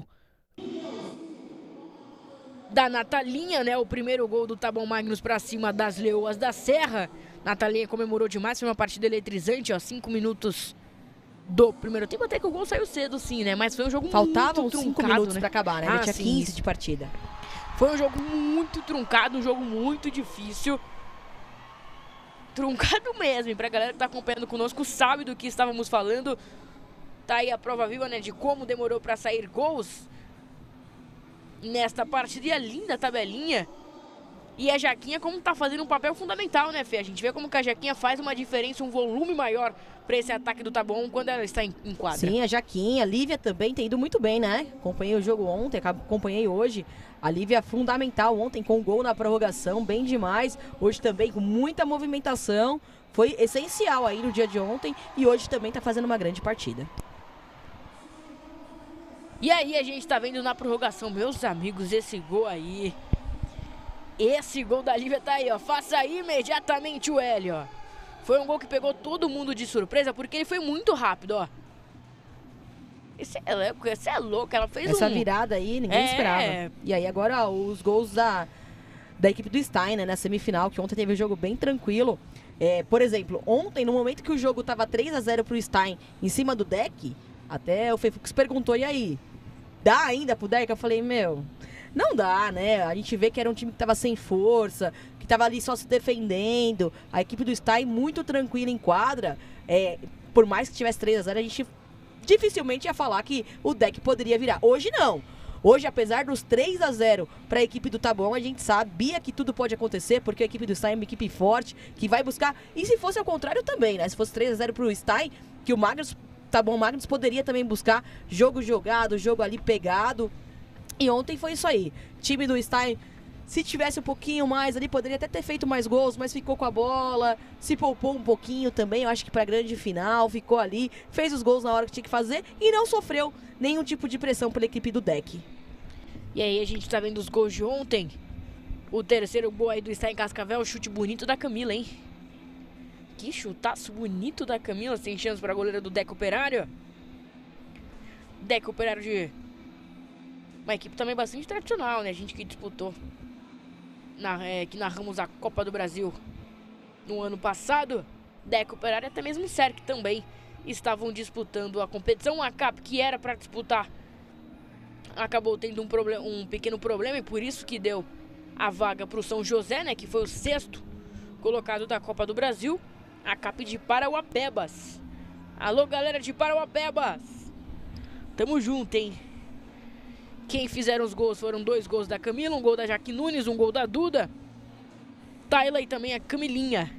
da Natalinha, né? O primeiro gol do Taboão Magnus pra cima das Leoas da Serra. Natalinha comemorou demais, foi uma partida eletrizante, ó, cinco minutos do primeiro tempo. Até que o gol saiu cedo, sim, né? Mas foi um jogo Faltavam muito truncado, cinco minutos né? pra acabar, né? Ah, A gente tinha sim, quinze isso. de partida. Foi um jogo muito truncado, um jogo muito difícil. Truncado mesmo, e pra galera que tá acompanhando conosco sabe do que estávamos falando. Tá aí a prova viva, né, de como demorou pra sair gols nesta partida. E a linda tabelinha. E a Jaquinha como tá fazendo um papel fundamental, né, Fê? A gente vê como que a Jaquinha faz uma diferença, um volume maior pra esse ataque do Taboão quando ela está em, em quadra. Sim, a Jaquinha, a Lívia também tem ido muito bem, né? Acompanhei o jogo ontem, acompanhei hoje. A Lívia fundamental ontem com gol na prorrogação, bem demais. Hoje também com muita movimentação. Foi essencial aí no dia de ontem e hoje também tá fazendo uma grande partida. E aí a gente tá vendo na prorrogação, meus amigos, esse gol aí. Esse gol da Lívia tá aí, ó. Faça aí imediatamente o L, ó. Foi um gol que pegou todo mundo de surpresa, porque ele foi muito rápido, ó. Esse é louco, esse é louco. Ela fez Essa um... virada aí, ninguém É. esperava. E aí agora ó, os gols da, da equipe do Stein, né, na semifinal, que ontem teve um jogo bem tranquilo. É, por exemplo, ontem, no momento que o jogo tava três a zero pro Stein em cima do deck, até o Fefux perguntou, e aí? Dá ainda pro deck? Eu falei, meu... Não dá, né? A gente vê que era um time que tava sem força, que tava ali só se defendendo. A equipe do Stein muito tranquila em quadra. É, por mais que tivesse três a zero, a gente dificilmente ia falar que o deck poderia virar. Hoje não. Hoje, apesar dos três a zero para a equipe do Taboão, a gente sabia que tudo pode acontecer, porque a equipe do Stein é uma equipe forte, que vai buscar... E se fosse ao contrário também, né? Se fosse três a zero pro Stein, que o Magnus, Taboão Magnus poderia também buscar jogo jogado, jogo ali pegado. E ontem foi isso aí. Time do Stein, se tivesse um pouquinho mais ali, poderia até ter feito mais gols, mas ficou com a bola, se poupou um pouquinho também, eu acho que pra grande final, ficou ali, fez os gols na hora que tinha que fazer e não sofreu nenhum tipo de pressão pela equipe do deck. E aí a gente tá vendo os gols de ontem. O terceiro gol aí do Stein Cascavel, chute bonito da Camila, hein? Que chutaço bonito da Camila, sem chance pra goleira do Deco Operário. Deco Operário de... uma equipe também bastante tradicional, né? A gente que disputou, na, é, que narramos a Copa do Brasil no ano passado. Deco Operário, até mesmo o S E R C também estavam disputando a competição. A C A P, que era para disputar, acabou tendo um, problem, um pequeno problema, e por isso que deu a vaga para o São José, né? Que foi o sexto colocado da Copa do Brasil. A C A P de Parauapebas. Alô, galera de Parauapebas. Tamo junto, hein? Quem fizeram os gols foram dois gols da Camila, um gol da Jaque Nunes, um gol da Duda. Tayla e também a Camilinha.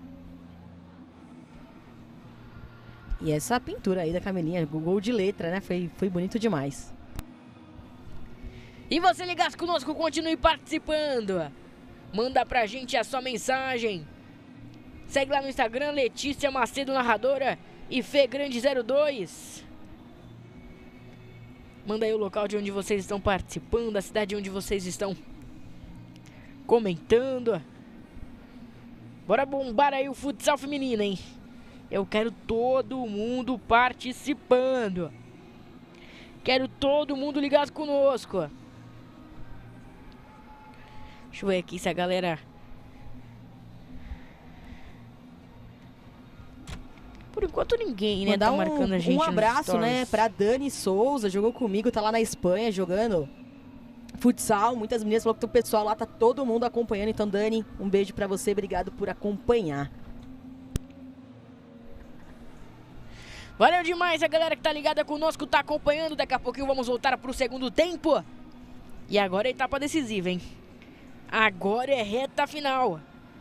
E essa pintura aí da Camilinha, gol de letra, né? Foi, foi bonito demais. E você ligasse conosco, continue participando. Manda pra gente a sua mensagem. Segue lá no Instagram, Letícia Macedo Narradora e Fê Grande zero dois. Manda aí o local de onde vocês estão participando, a cidade onde vocês estão comentando. Bora bombar aí o futsal feminino, hein? Eu quero todo mundo participando. Quero todo mundo ligado conosco. Deixa eu ver aqui se a galera... Por enquanto ninguém, né, Mandar tá marcando um, a gente um abraço, nos né, pra Dani Souza, jogou comigo, tá lá na Espanha jogando futsal, muitas meninas falou que o pessoal lá tá todo mundo acompanhando. Então, Dani, um beijo pra você, obrigado por acompanhar. Valeu demais a galera que tá ligada conosco, tá acompanhando. Daqui a pouquinho vamos voltar pro segundo tempo. E agora é etapa decisiva, hein? Agora é reta final.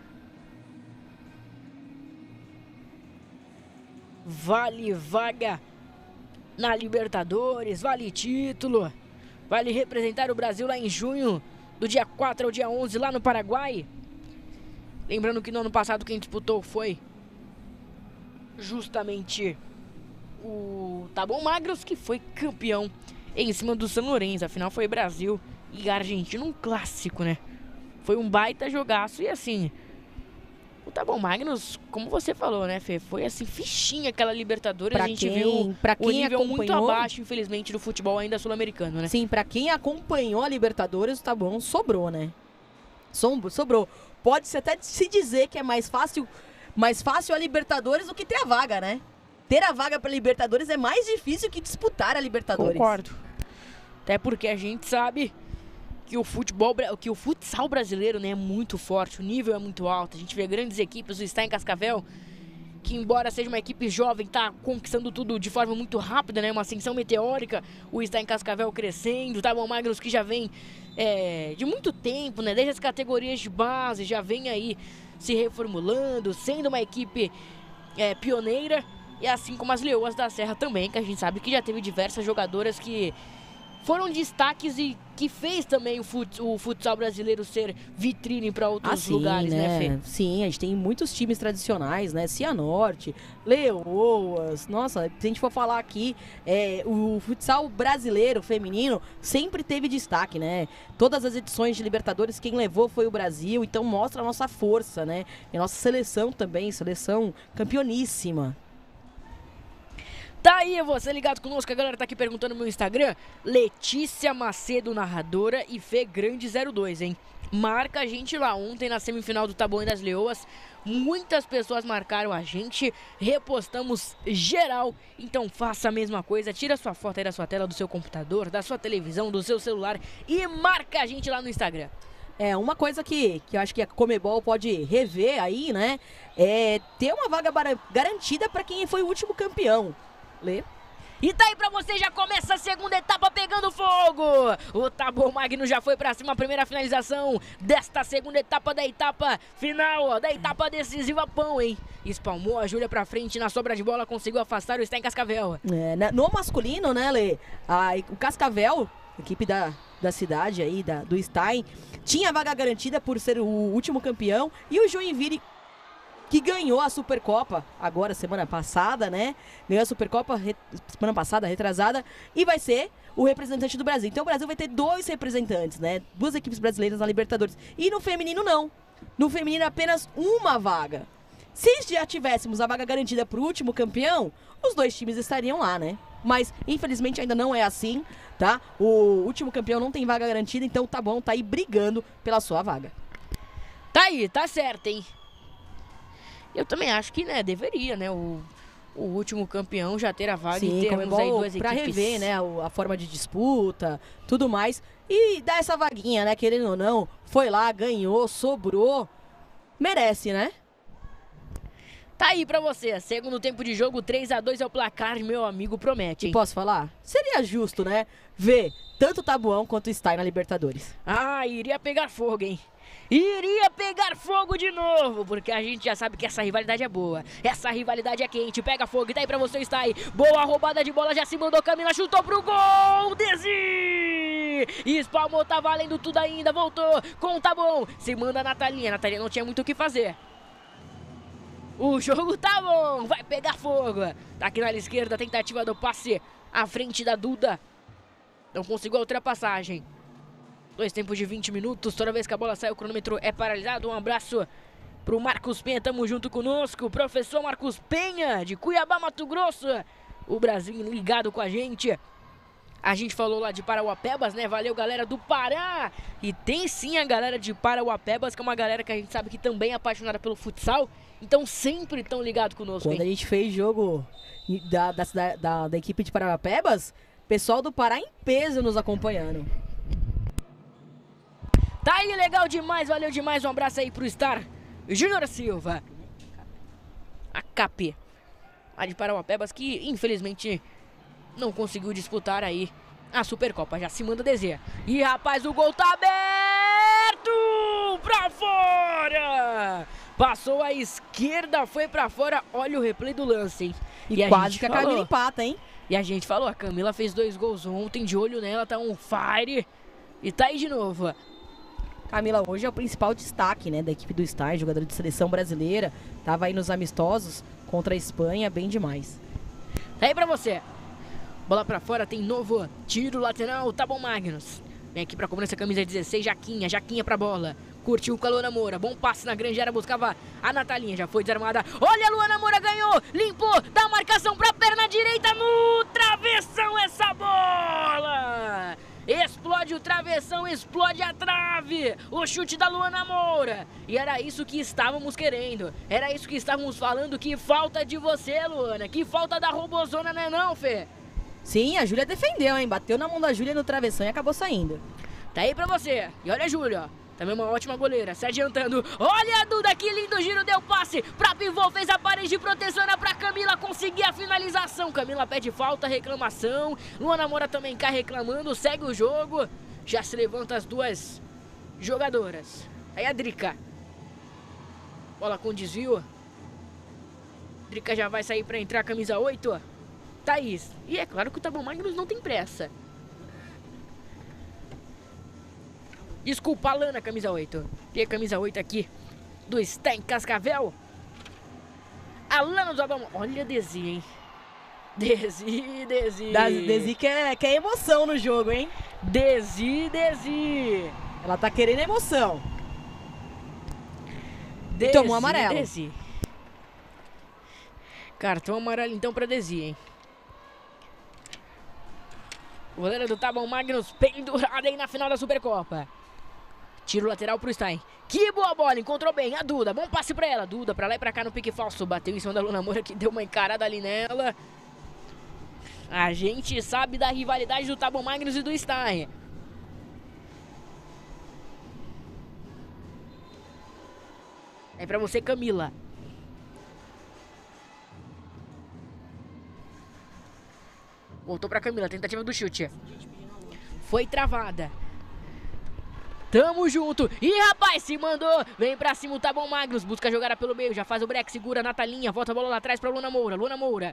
Vale vaga na Libertadores, vale título, vale representar o Brasil lá em junho, do dia quatro ao dia onze, lá no Paraguai. Lembrando que no ano passado quem disputou foi justamente o Taboão Magros, que foi campeão em cima do São Lourenço. Afinal foi Brasil e Argentina, um clássico, né? Foi um baita jogaço e assim... O Taboão Magros, como você falou, né, Fê? Foi assim, fichinha aquela Libertadores. Pra a gente quem, viu pra quem o nível acompanhou... muito abaixo, infelizmente, do futebol ainda sul-americano, né? Sim, pra quem acompanhou a Libertadores, o Taboão sobrou, né? Sobrou. Pode-se até se dizer que é mais fácil, mais fácil a Libertadores do que ter a vaga, né? Ter a vaga pra Libertadores é mais difícil que disputar a Libertadores. Concordo. Até porque a gente sabe que o futebol, que o futsal brasileiro, né, é muito forte, o nível é muito alto. A gente vê grandes equipes, o Stein Cascavel, que embora seja uma equipe jovem, tá conquistando tudo de forma muito rápida, né, uma ascensão meteórica. O Stein Cascavel crescendo, o Taboão Magros que já vem é, de muito tempo, né, desde as categorias de base, já vem aí se reformulando, sendo uma equipe é, pioneira. E assim como as Leoas da Serra também, que a gente sabe que já teve diversas jogadoras que foram destaques e que fez também o, fut, o futsal brasileiro ser vitrine para outros ah, sim, lugares, né, né, Fê? Sim, a gente tem muitos times tradicionais, né? Cianorte, Leoas. Nossa, se a gente for falar aqui, é, o futsal brasileiro feminino sempre teve destaque, né? Todas as edições de Libertadores, quem levou foi o Brasil, então mostra a nossa força, né? E a nossa seleção também, seleção campeoníssima. Tá aí, você ligado conosco, a galera tá aqui perguntando no meu Instagram. Letícia Macedo, narradora, e Fê Grande zero dois, hein? Marca a gente lá. Ontem na semifinal do Taboão das Leoas, muitas pessoas marcaram a gente, repostamos geral. Então faça a mesma coisa, tira sua foto aí da sua tela, do seu computador, da sua televisão, do seu celular e marca a gente lá no Instagram. É, uma coisa que, que eu acho que a Comebol pode rever aí, né? É ter uma vaga garantida para quem foi o último campeão. Lê. E tá aí pra você, já começa a segunda etapa pegando fogo. O Taboão Magno já foi pra cima, a primeira finalização desta segunda etapa da etapa final, da etapa decisiva, pão, hein? Espalmou a Júlia pra frente, na sobra de bola conseguiu afastar o Stein Cascavel. É, no masculino, né, Lê? A, o Cascavel, equipe da, da cidade aí, da, do Stein, tinha vaga garantida por ser o último campeão. E o Joinville, que ganhou a Supercopa agora, semana passada, né? Ganhou a Supercopa re... semana passada, retrasada, e vai ser o representante do Brasil. Então o Brasil vai ter dois representantes, né? Duas equipes brasileiras na Libertadores. E no feminino não. No feminino apenas uma vaga. Se já tivéssemos a vaga garantida para o último campeão, os dois times estariam lá, né? Mas infelizmente ainda não é assim, tá? O último campeão não tem vaga garantida, então tá bom, tá aí brigando pela sua vaga. Tá aí, tá certo, hein? Eu também acho que, né, deveria, né, o, o último campeão já ter a vaga. Sim, e termos aí duas pra equipes. rever, né, a forma de disputa, tudo mais. E dar essa vaguinha, né, querendo ou não, foi lá, ganhou, sobrou, merece, né? Tá aí pra você, segundo tempo de jogo, três a dois é o placar, meu amigo, promete, hein? E posso falar? Seria justo, né, ver tanto o Taboão quanto o Stein na Libertadores. Ah, iria pegar fogo, hein? Iria pegar fogo de novo, porque a gente já sabe que essa rivalidade é boa. Essa rivalidade é quente, pega fogo, e tá aí pra você, está aí. Boa roubada de bola, já se mandou, Camila chutou pro gol, Desi! Espalmou, tá valendo tudo ainda, voltou com o Taboão. Se manda a Natalinha, a Natalinha não tinha muito o que fazer. O jogo tá bom, vai pegar fogo. Tá aqui na esquerda, tentativa do passe à frente da Duda. Não conseguiu a ultrapassagem. Dois tempos de vinte minutos, toda vez que a bola sai o cronômetro é paralisado. Um abraço pro Marcos Penha, tamo junto conosco. Professor Marcos Penha, de Cuiabá, Mato Grosso. O Brasil ligado com a gente. A gente falou lá de Parauapebas, né? Valeu, galera do Pará. E tem sim a galera de Parauapebas, que é uma galera que a gente sabe que também é apaixonada pelo futsal. Então sempre tão ligado conosco, Quando hein? a gente fez jogo da, da, da, da equipe de Parauapebas, pessoal do Pará em peso nos acompanhando. Tá aí, legal demais, valeu demais. Um abraço aí pro Star Júnior Silva. A K P lá de Parauapebas, que infelizmente não conseguiu disputar aí a Supercopa. Já se manda D Z. E rapaz, o gol tá aberto pra fora. Passou à esquerda, foi pra fora. Olha o replay do lance, hein? E, e quase que a Camila empata, hein? E a gente falou, a Camila fez dois gols ontem, de olho nela, tá on fire. E tá aí de novo. Camila hoje é o principal destaque, né, da equipe do Star, jogadora de seleção brasileira. Tava aí nos amistosos contra a Espanha, bem demais. Tá aí pra você. Bola pra fora, tem novo tiro lateral, tá bom, Magnus. Vem aqui pra cobrança, camisa dezesseis, Jaquinha, Jaquinha pra bola. Curtiu com a Luana Moura, bom passe na grande área, buscava a Natalinha, já foi desarmada. Olha a Luana Moura, ganhou, limpou, dá marcação pra perna direita no travessão essa bola. Explode o travessão, explode a trave. O chute da Luana Moura. E era isso que estávamos querendo. Era isso que estávamos falando. Que falta de você, Luana. Que falta da robozona, não é não, Fê? Sim, a Júlia defendeu, hein? Bateu na mão da Júlia no travessão e acabou saindo. Tá aí pra você. E olha a Júlia, ó. Também uma ótima goleira, se adiantando. Olha a Duda, que lindo giro, deu passe pra pivô, fez a parede de proteção, era pra Camila conseguir a finalização. Camila pede falta, reclamação. Luana Moura também cai reclamando, segue o jogo. Já se levanta as duas jogadoras. Aí a Drica. Bola com desvio. Drica já vai sair pra entrar, camisa oito. Thaís. E é claro que o Tá Bom Magnus não tem pressa. Desculpa, Alana, camisa oito. Tem a camisa oito aqui do Stein Cascavel. Alana do Abão. Olha a Desi, hein? Desi, Desi. Desi quer, quer emoção no jogo, hein? Desi, Desi. Ela tá querendo emoção. Desi, tomou amarelo. Desi. Cartão amarelo então pra Desi, hein? Goleira do Tá Bom Magnus pendurada aí na final da Supercopa. Tiro lateral pro Stein. Que boa bola, encontrou bem a Duda. Bom passe pra ela. Duda pra lá e pra cá no pique falso. Bateu em cima da Luana Moura, que deu uma encarada ali nela. A gente sabe da rivalidade do Tá Bom Magnus e do Stein. É pra você, Camila. Voltou pra Camila, tentativa do chute. Foi travada. Tamo junto. Ih, rapaz, se mandou. Vem pra cima o Tá Bom Magnus. Busca a jogada pelo meio. Já faz o break, segura a Natalinha. Volta a bola lá atrás pra Luana Moura. Luana Moura.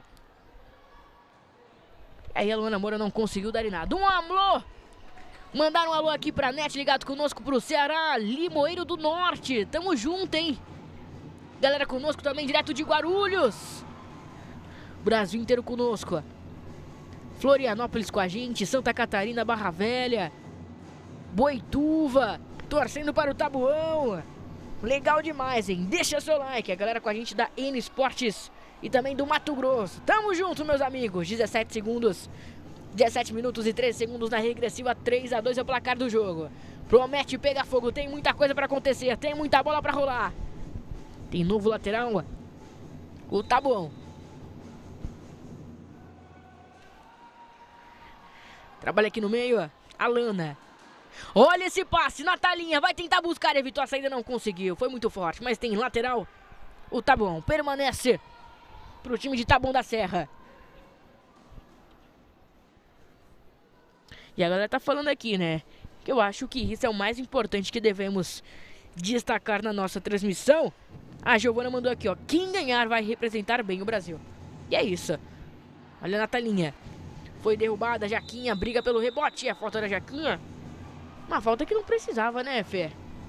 Aí a Luana Moura não conseguiu dar em nada. Um alô. Mandaram um alô aqui pra net, ligado conosco pro Ceará. Limoeiro do Norte. Tamo junto, hein? Galera conosco também, direto de Guarulhos. Brasil inteiro conosco. Florianópolis com a gente. Santa Catarina, Barra Velha. Boituva, torcendo para o Tabuão. Legal demais, hein? Deixa seu like, a galera com a gente da N Esportes e também do Mato Grosso. Tamo junto, meus amigos. dezessete segundos, dezessete minutos e treze segundos na regressiva. Três a dois é o placar do jogo. Promete pegar fogo, tem muita coisa para acontecer, tem muita bola para rolar. Tem novo lateral, o Tabuão. Trabalha aqui no meio, a Lana. Olha esse passe, Natalinha vai tentar buscar, evitou a saída, não conseguiu. Foi muito forte, mas tem lateral. O Tá Bom permanece pro time de Tá Bom da Serra. E a galera tá falando aqui, né, que eu acho que isso é o mais importante que devemos destacar na nossa transmissão. A Giovana mandou aqui, ó, quem ganhar vai representar bem o Brasil. E é isso. Olha a Natalinha. Foi derrubada, Jaquinha briga pelo rebote. É falta da Jaquinha. Uma falta que não precisava, né, Fê?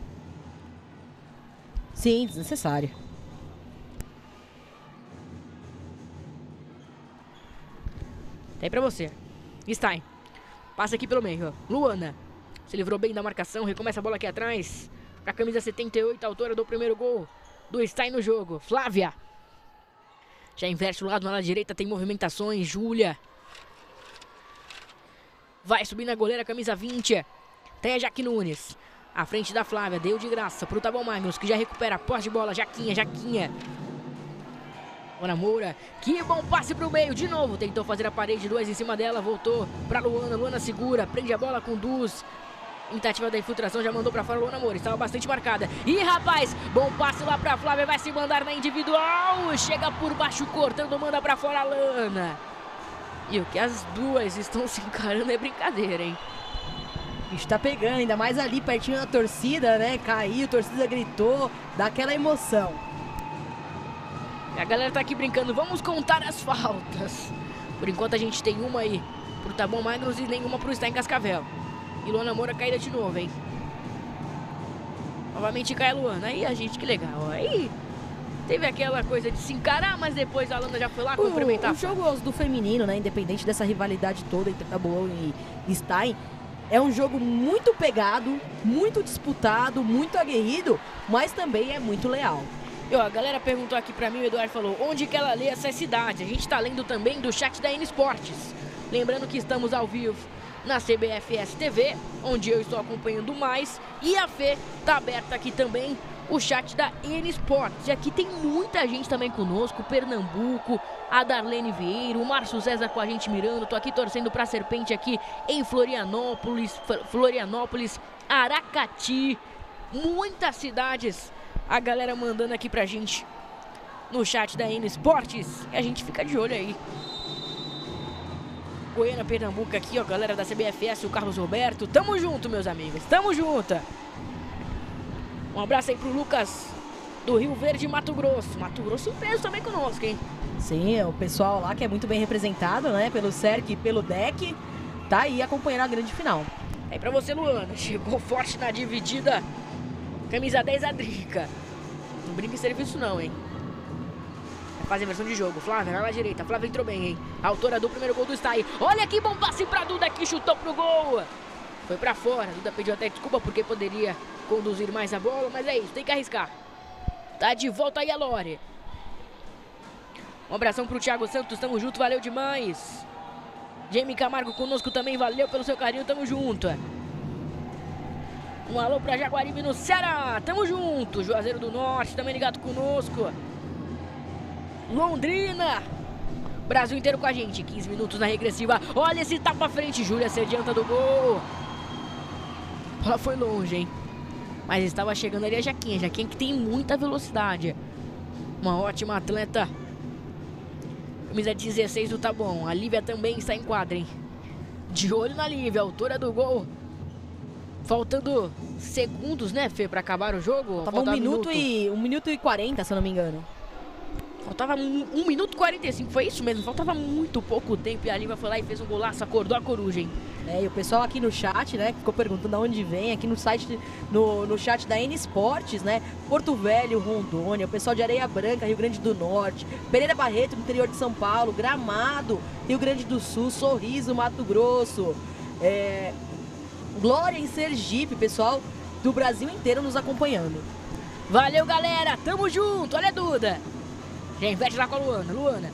Sim, desnecessário. Tem pra você. Stein. Passa aqui pelo meio. Luana. Se livrou bem da marcação. Recomeça a bola aqui atrás. Pra camisa setenta e oito, autora do primeiro gol do Stein no jogo. Flávia. Já inverte o lado na direita. Tem movimentações. Júlia. Vai subir na goleira, camisa vinte. Tem a Jaque Nunes. À frente da Flávia. Deu de graça pro Tá Bom Magnus, que já recupera a posse de bola. Jaquinha, Jaquinha. Luana Moura. Que bom passe pro meio. De novo. Tentou fazer a parede. Dois em cima dela. Voltou pra Luana. Luana segura. Prende a bola, conduz. Tentativa da infiltração, já mandou pra fora o Luana Moura, estava bastante marcada. Ih, rapaz, bom passe lá pra Flávia, vai se mandar na individual. Chega por baixo, cortando, manda pra fora a Lana. E o que as duas estão se encarando é brincadeira, hein? O bicho tá pegando, ainda mais ali pertinho da torcida, né? Caiu, a torcida gritou, dá aquela emoção. A galera tá aqui brincando, vamos contar as faltas. Por enquanto a gente tem uma aí pro Taboão Magros e nenhuma pro Stein Cascavel. E Luana Moura caída de novo, hein? Novamente cai a Luana. Aí a gente, que legal. Aí teve aquela coisa de se encarar, mas depois a Lana já foi lá cumprimentar. O jogo do feminino, né? Independente dessa rivalidade toda entre Taboão e Stein, é um jogo muito pegado, muito disputado, muito aguerrido, mas também é muito leal. E ó, a galera perguntou aqui pra mim, o Eduardo falou, onde que ela lê essa cidade? A gente tá lendo também do chat da N Esportes. Lembrando que estamos ao vivo na C B F S T V, onde eu estou acompanhando mais, e a Fê tá aberta aqui também, o chat da N Esportes. E aqui tem muita gente também conosco, Pernambuco, a Darlene Vieira, o Márcio César com a gente mirando, tô aqui torcendo pra Serpente aqui em Florianópolis, Florianópolis, Aracati, muitas cidades, a galera mandando aqui pra gente no chat da N Esportes, e a gente fica de olho aí. Goiânia, Pernambuco aqui, ó, galera da C B F S, o Carlos Roberto, tamo junto, meus amigos, tamo junto. Um abraço aí pro Lucas do Rio Verde, Mato Grosso, Mato Grosso em peso também conosco, hein? Sim, o pessoal lá que é muito bem representado, né, pelo C E R C e pelo D E C, tá aí acompanhando a grande final. Aí pra você, Luana, chegou forte na dividida, camisa dez, a Drica. Não brinca em serviço não, hein? Faz a inversão de jogo, Flávia na direita, Flávia entrou bem, hein? A autora do primeiro gol do Stein. Olha que bom passe pra Duda, que chutou pro gol. Foi pra fora, Duda pediu até desculpa porque poderia conduzir mais a bola, mas é isso, tem que arriscar. Tá de volta aí a Lore. Um abração pro Thiago Santos, tamo junto, valeu demais. Jamie Camargo conosco também, valeu pelo seu carinho, tamo junto. Um alô pra Jaguaribe no Ceará, tamo junto. Juazeiro do Norte também ligado conosco. Londrina, Brasil inteiro com a gente, quinze minutos na regressiva. Olha esse tapa à frente, Júlia se adianta do gol. Ela foi longe, hein? Mas estava chegando ali a Jaquinha, Jaquinha que tem muita velocidade. Uma ótima atleta. Camisa dezesseis do Taboão, a Lívia também está em quadra, hein? De olho na Lívia, autora do gol. Faltando segundos, né, Fê, para acabar o jogo? Faltava um minuto, minuto e um minuto e quarenta, se eu não me engano. Faltava um, um minuto e quarenta e cinco, foi isso mesmo, faltava muito pouco tempo e a Lívia foi lá e fez um golaço, acordou a coruja, hein? É, e o pessoal aqui no chat, né, ficou perguntando de onde vem, aqui no site, no, no chat da N Esportes, né, Porto Velho, Rondônia, o pessoal de Areia Branca, Rio Grande do Norte, Pereira Barreto, no interior de São Paulo, Gramado, Rio Grande do Sul, Sorriso, Mato Grosso, é, Glória em Sergipe, pessoal do Brasil inteiro nos acompanhando. Valeu, galera, tamo junto, olha a Duda. Já inverte lá com a Luana, Luana.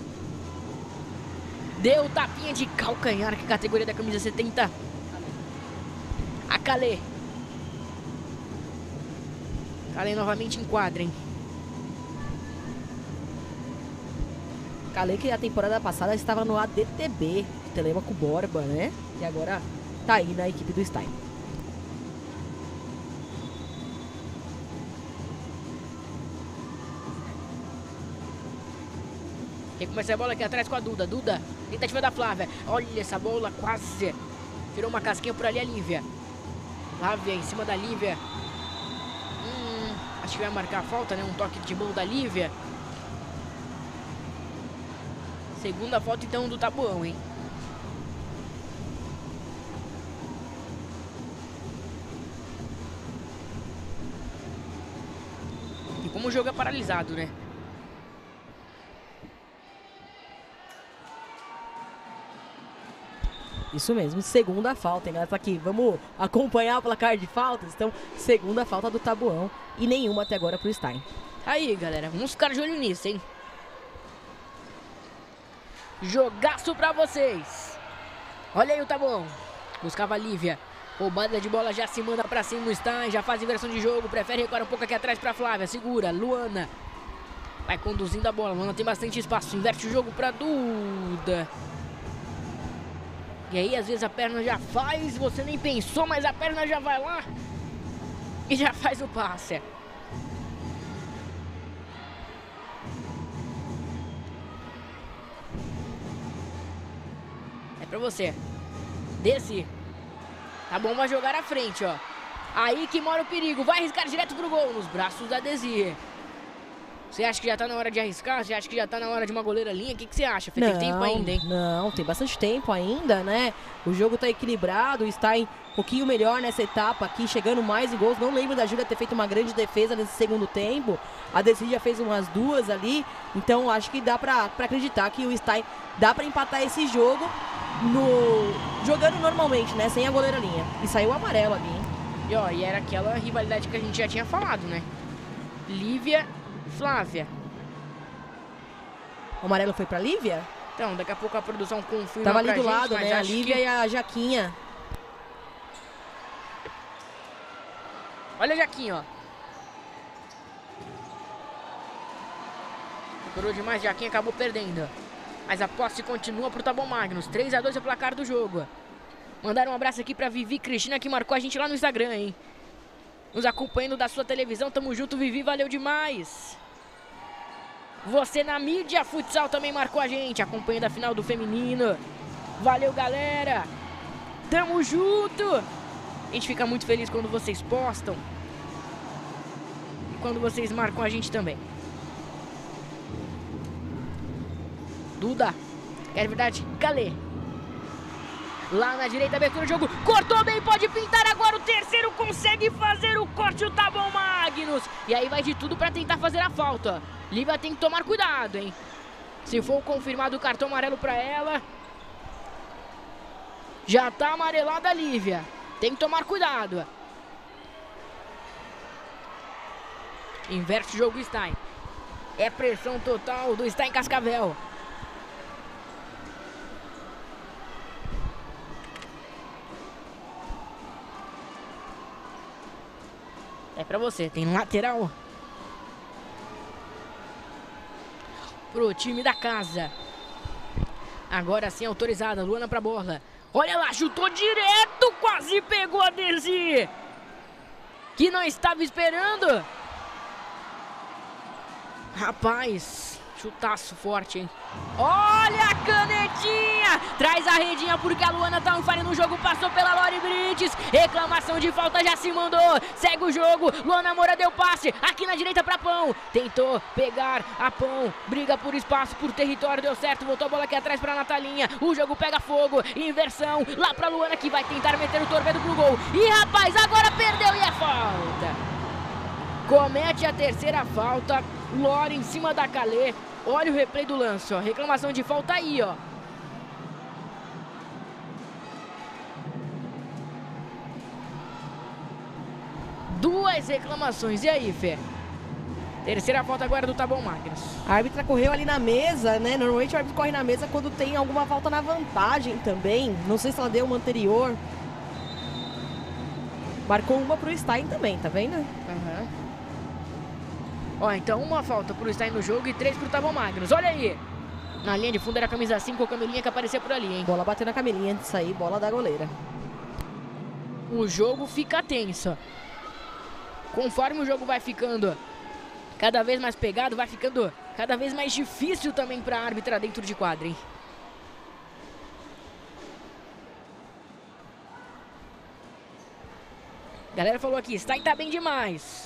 Deu tapinha de calcanhar, que categoria da camisa setenta. A Calê. Calê novamente em quadra, hein? Calê que a temporada passada estava no A D T B, Telêmaco Borba, né? E agora tá aí na equipe do Stein. Quem começa a bola aqui atrás com a Duda. Duda, tentativa da Flávia. Olha essa bola, quase. Tirou uma casquinha por ali a Lívia. Flávia em cima da Lívia. Hum, acho que vai marcar a falta, né? Um toque de mão da Lívia. Segunda falta então do Taboão, hein? E como o jogo é paralisado, né? Isso mesmo, segunda falta, hein, galera? Tá aqui, vamos acompanhar o placar de faltas. Então, segunda falta do Taboão e nenhuma até agora pro Stein. Aí, galera, vamos ficar de olho nisso, hein? Jogaço pra vocês. Olha aí o Taboão. Buscava a Lívia. Roubada de bola, já se manda pra cima o Stein. Já faz inversão de jogo, prefere recuar um pouco aqui atrás pra Flávia. Segura, Luana. Vai conduzindo a bola, Luana tem bastante espaço. Inverte o jogo pra Duda. E aí às vezes a perna já faz, você nem pensou, mas a perna já vai lá e já faz o passe. É pra você. Desce. Tá bom, vai jogar à frente, ó. Aí que mora o perigo. Vai arriscar direto pro gol, nos braços da Desir. Você acha que já tá na hora de arriscar? Você acha que já tá na hora de uma goleira linha? O que, que você acha? Fê? Tem tempo ainda, hein? Não, tem bastante tempo ainda, né? O jogo tá equilibrado, está em um pouquinho melhor nessa etapa aqui, chegando mais em gols. Não lembro da Júlia ter feito uma grande defesa nesse segundo tempo. A Desir já fez umas duas ali. Então acho que dá pra, pra acreditar que o Stein dá pra empatar esse jogo no... jogando normalmente, né? Sem a goleira linha. E saiu o amarelo ali, hein? E ó, e era aquela rivalidade que a gente já tinha falado, né? Lívia, Flávia. O amarelo foi pra Lívia? Então, daqui a pouco a produção confirma. Tava ali do gente, lado, né? A Lívia que... e a Jaquinha. Olha a Jaquinha, ó. Procurou demais, Jaquinha acabou perdendo. Mas a posse continua pro Taboão Magnus. três a dois é o placar do jogo. Mandaram um abraço aqui pra Vivi Cristina, que marcou a gente lá no Instagram, hein? Nos acompanhando da sua televisão. Tamo junto, Vivi, valeu demais. Você na mídia futsal também marcou a gente, acompanhando a final do feminino. Valeu, galera. Tamo junto. A gente fica muito feliz quando vocês postam. E quando vocês marcam a gente também. Duda. É verdade, Calê. Lá na direita, abertura do jogo, cortou bem, pode pintar agora, o terceiro consegue fazer o corte, o Taboão Magnus. E aí vai de tudo pra tentar fazer a falta. Lívia tem que tomar cuidado, hein. Se for confirmado o cartão amarelo pra ela, já tá amarelada a Lívia. Tem que tomar cuidado. Inverte o jogo, Stein. É pressão total do Stein Cascavel. É pra você, tem lateral pro time da casa. Agora sim autorizada, Luana pra bola. Olha lá, chutou direto, quase pegou a Desir, que não estava esperando. Rapaz, chutaço forte, hein. Olha a canetinha, traz a redinha porque a Luana tá enfrenando o jogo, passou pela Lori Brites, reclamação de falta, já se mandou, segue o jogo, Luana Moura deu passe, aqui na direita pra Pão, tentou pegar a Pão, briga por espaço, por território, deu certo, voltou a bola aqui atrás pra Natalinha, o jogo pega fogo, inversão, lá pra Luana que vai tentar meter o torpedo pro gol, e rapaz, agora perdeu e é falta, comete a terceira falta, Lori em cima da Calê. Olha o replay do lance, ó. Reclamação de falta aí, ó. Duas reclamações. E aí, Fê? Terceira falta agora do Taboão Magnus. A árbitra correu ali na mesa, né? Normalmente o árbitro corre na mesa quando tem alguma falta na vantagem também. Não sei se ela deu uma anterior. Marcou uma pro Stein também, tá vendo? Aham. Uhum. Ó, então uma falta pro Stein no jogo e três pro Taboão Magnus. Olha aí. Na linha de fundo era a camisa cinco, a Camelinha que aparecia por ali, hein? Bola bateu na Camelinha antes de sair, bola da goleira. O jogo fica tenso. Conforme o jogo vai ficando cada vez mais pegado, vai ficando cada vez mais difícil também pra árbitra dentro de quadra, hein? Galera falou aqui, Stein tá bem demais.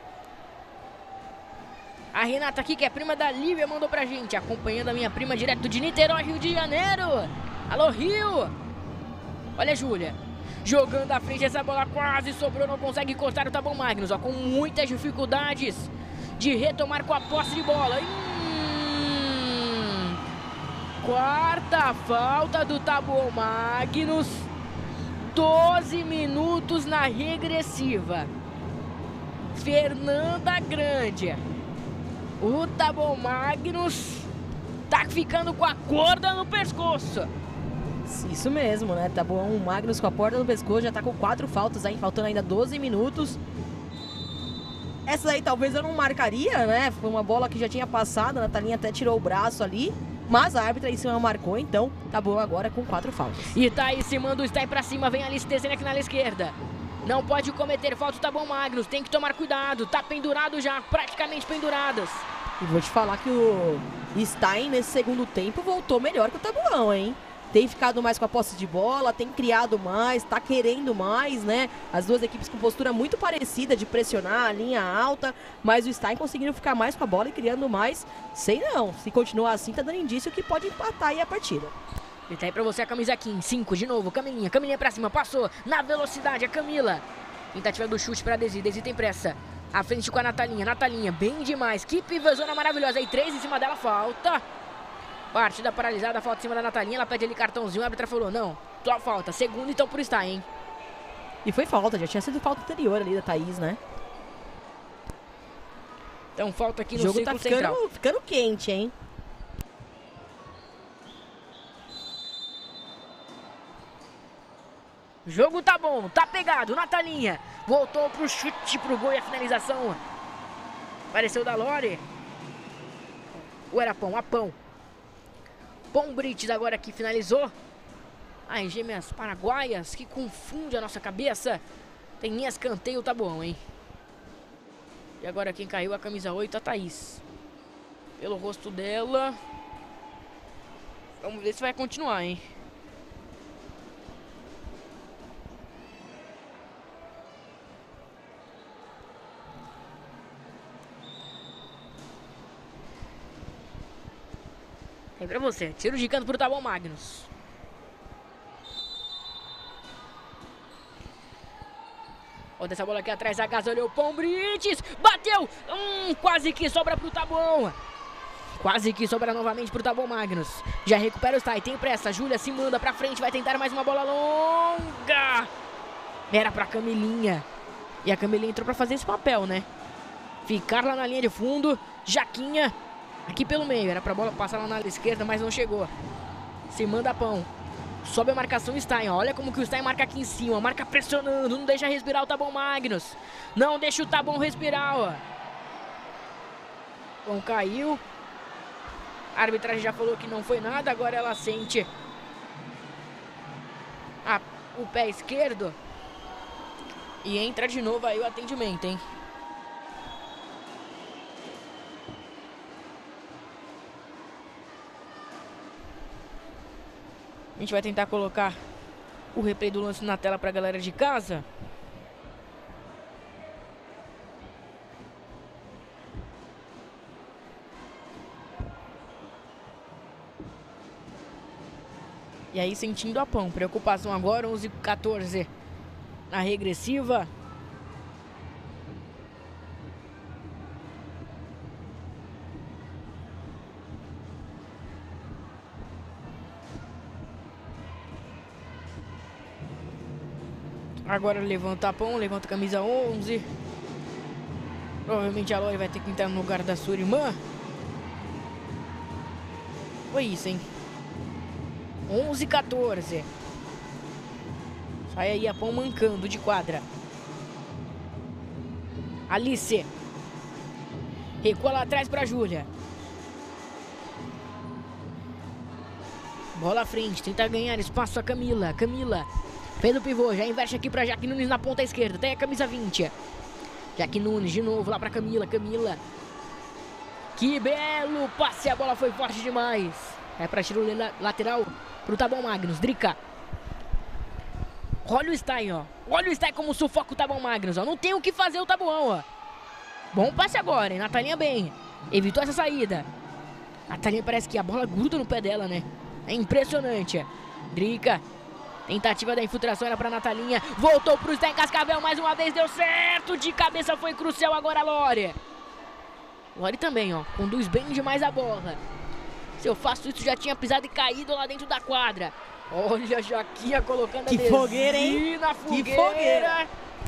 A Renata aqui, que é prima da Lívia, mandou pra gente, acompanhando a minha prima direto de Niterói, Rio de Janeiro. Alô, Rio! Olha a Júlia, jogando à frente, essa bola quase sobrou, não consegue encostar o Taboão Magnus, ó, com muitas dificuldades de retomar com a posse de bola. Hum, quarta falta do Taboão Magnus, doze minutos na regressiva. Fernanda Grande. O Taboão Magnus tá ficando com a corda no pescoço. Isso mesmo, né? Taboão Magnus com a corda no pescoço, já tá com quatro faltas aí, faltando ainda doze minutos. Essa aí talvez eu não marcaria, né? Foi uma bola que já tinha passado, a Natalinha até tirou o braço ali. Mas a árbitra em cima marcou, então tá bom agora com quatro faltas. E tá aí, se manda o Stein pra cima, vem Alice descendo aqui na esquerda. Não pode cometer falta o Taboão Magnus, tem que tomar cuidado, tá pendurado já, praticamente penduradas. E vou te falar que o Stein nesse segundo tempo voltou melhor que o Taboão, hein? Tem ficado mais com a posse de bola, tem criado mais, tá querendo mais, né? As duas equipes com postura muito parecida de pressionar a linha alta, mas o Stein conseguindo ficar mais com a bola e criando mais. Sei não, se continuar assim tá dando indício que pode empatar aí a partida. E tá aí pra você a camisa quinze, cinco de novo, Camilinha, Camilinha pra cima, passou, na velocidade a Camila. Tentativa do chute pra Desi, Desi tem pressa. À frente com a Natalinha, Natalinha, bem demais, que pivôzona maravilhosa, aí três em cima dela, falta. Partida paralisada, falta em cima da Natalinha, ela pede ali cartãozinho, a árbitra falou, não, só falta, segundo então por Stein, hein. E foi falta, já tinha sido falta anterior ali da Thaís, né? Então falta aqui no o jogo círculo tá ficando, central. ficando quente, hein. O jogo tá bom, tá pegado, Natalinha voltou pro chute, pro gol e a finalização. Apareceu da Lore. Ou era Pão? A Pão. Pão Brites agora que finalizou. Ai, gêmeas paraguaias que confunde a nossa cabeça. Tem linha escanteio, tá bom, hein? E agora quem caiu a camisa oito, a Thaís. Pelo rosto dela. Vamos ver se vai continuar, hein? Aí pra você, tiro de canto pro Taboão Magnus. Olha essa bola aqui atrás, agasalhou o Pão Brites, bateu, hum, quase que sobra pro Taboão. Quase que sobra novamente pro Taboão Magnus. Já recupera o Stein, tem pressa, Júlia se manda pra frente, vai tentar mais uma bola longa. Era pra Camilinha. E a Camilinha entrou pra fazer esse papel, né? Ficar lá na linha de fundo, Jaquinha. Aqui pelo meio, era pra bola passar lá na esquerda, mas não chegou. Se manda Pão. Sobe a marcação Stein, ó. Olha como que o Stein marca aqui em cima. Marca pressionando, não deixa respirar o Taboão Magnus. Não deixa o Taboão respirar, ó. Pão caiu. A arbitragem já falou que não foi nada, agora ela sente a, o pé esquerdo. E entra de novo aí o atendimento, hein. A gente vai tentar colocar o replay do lance na tela pra galera de casa. E aí sentindo a Pão. Preocupação agora, onze a quatorze na regressiva. Agora levanta a Pão, levanta a camisa onze. Provavelmente a Lore vai ter que entrar no lugar da sua irmã. Foi isso, hein? onze a quatorze. Sai aí a Pão mancando de quadra. Alice. Recua lá atrás pra Júlia. Bola à frente, tenta ganhar espaço a Camila. Camila. Fez o pivô, já inverte aqui pra Jaque Nunes na ponta esquerda. Tem a camisa vinte. Jaque Nunes de novo lá pra Camila. Camila. Que belo passe, a bola foi forte demais. É pra tiro lateral pro Taboão Magnus. Drica. Olha o Stein, ó. Olha o Stein como sufoca o Taboão Magnus, ó. Não tem o que fazer o Taboão, ó. Bom passe agora, hein? Natalinha bem. Evitou essa saída. Natalinha parece que a bola gruda no pé dela, né? É impressionante. Drica. Tentativa da infiltração era pra Natalinha. Voltou pro Stein Cascavel mais uma vez. Deu certo. De cabeça foi crucial agora a Lore. Lore também, ó. Conduz bem demais a bola. Se eu faço isso, já tinha pisado e caído lá dentro da quadra. Olha a Jaquinha colocando que a fogueira, hein? na fogueira. Que fogueira.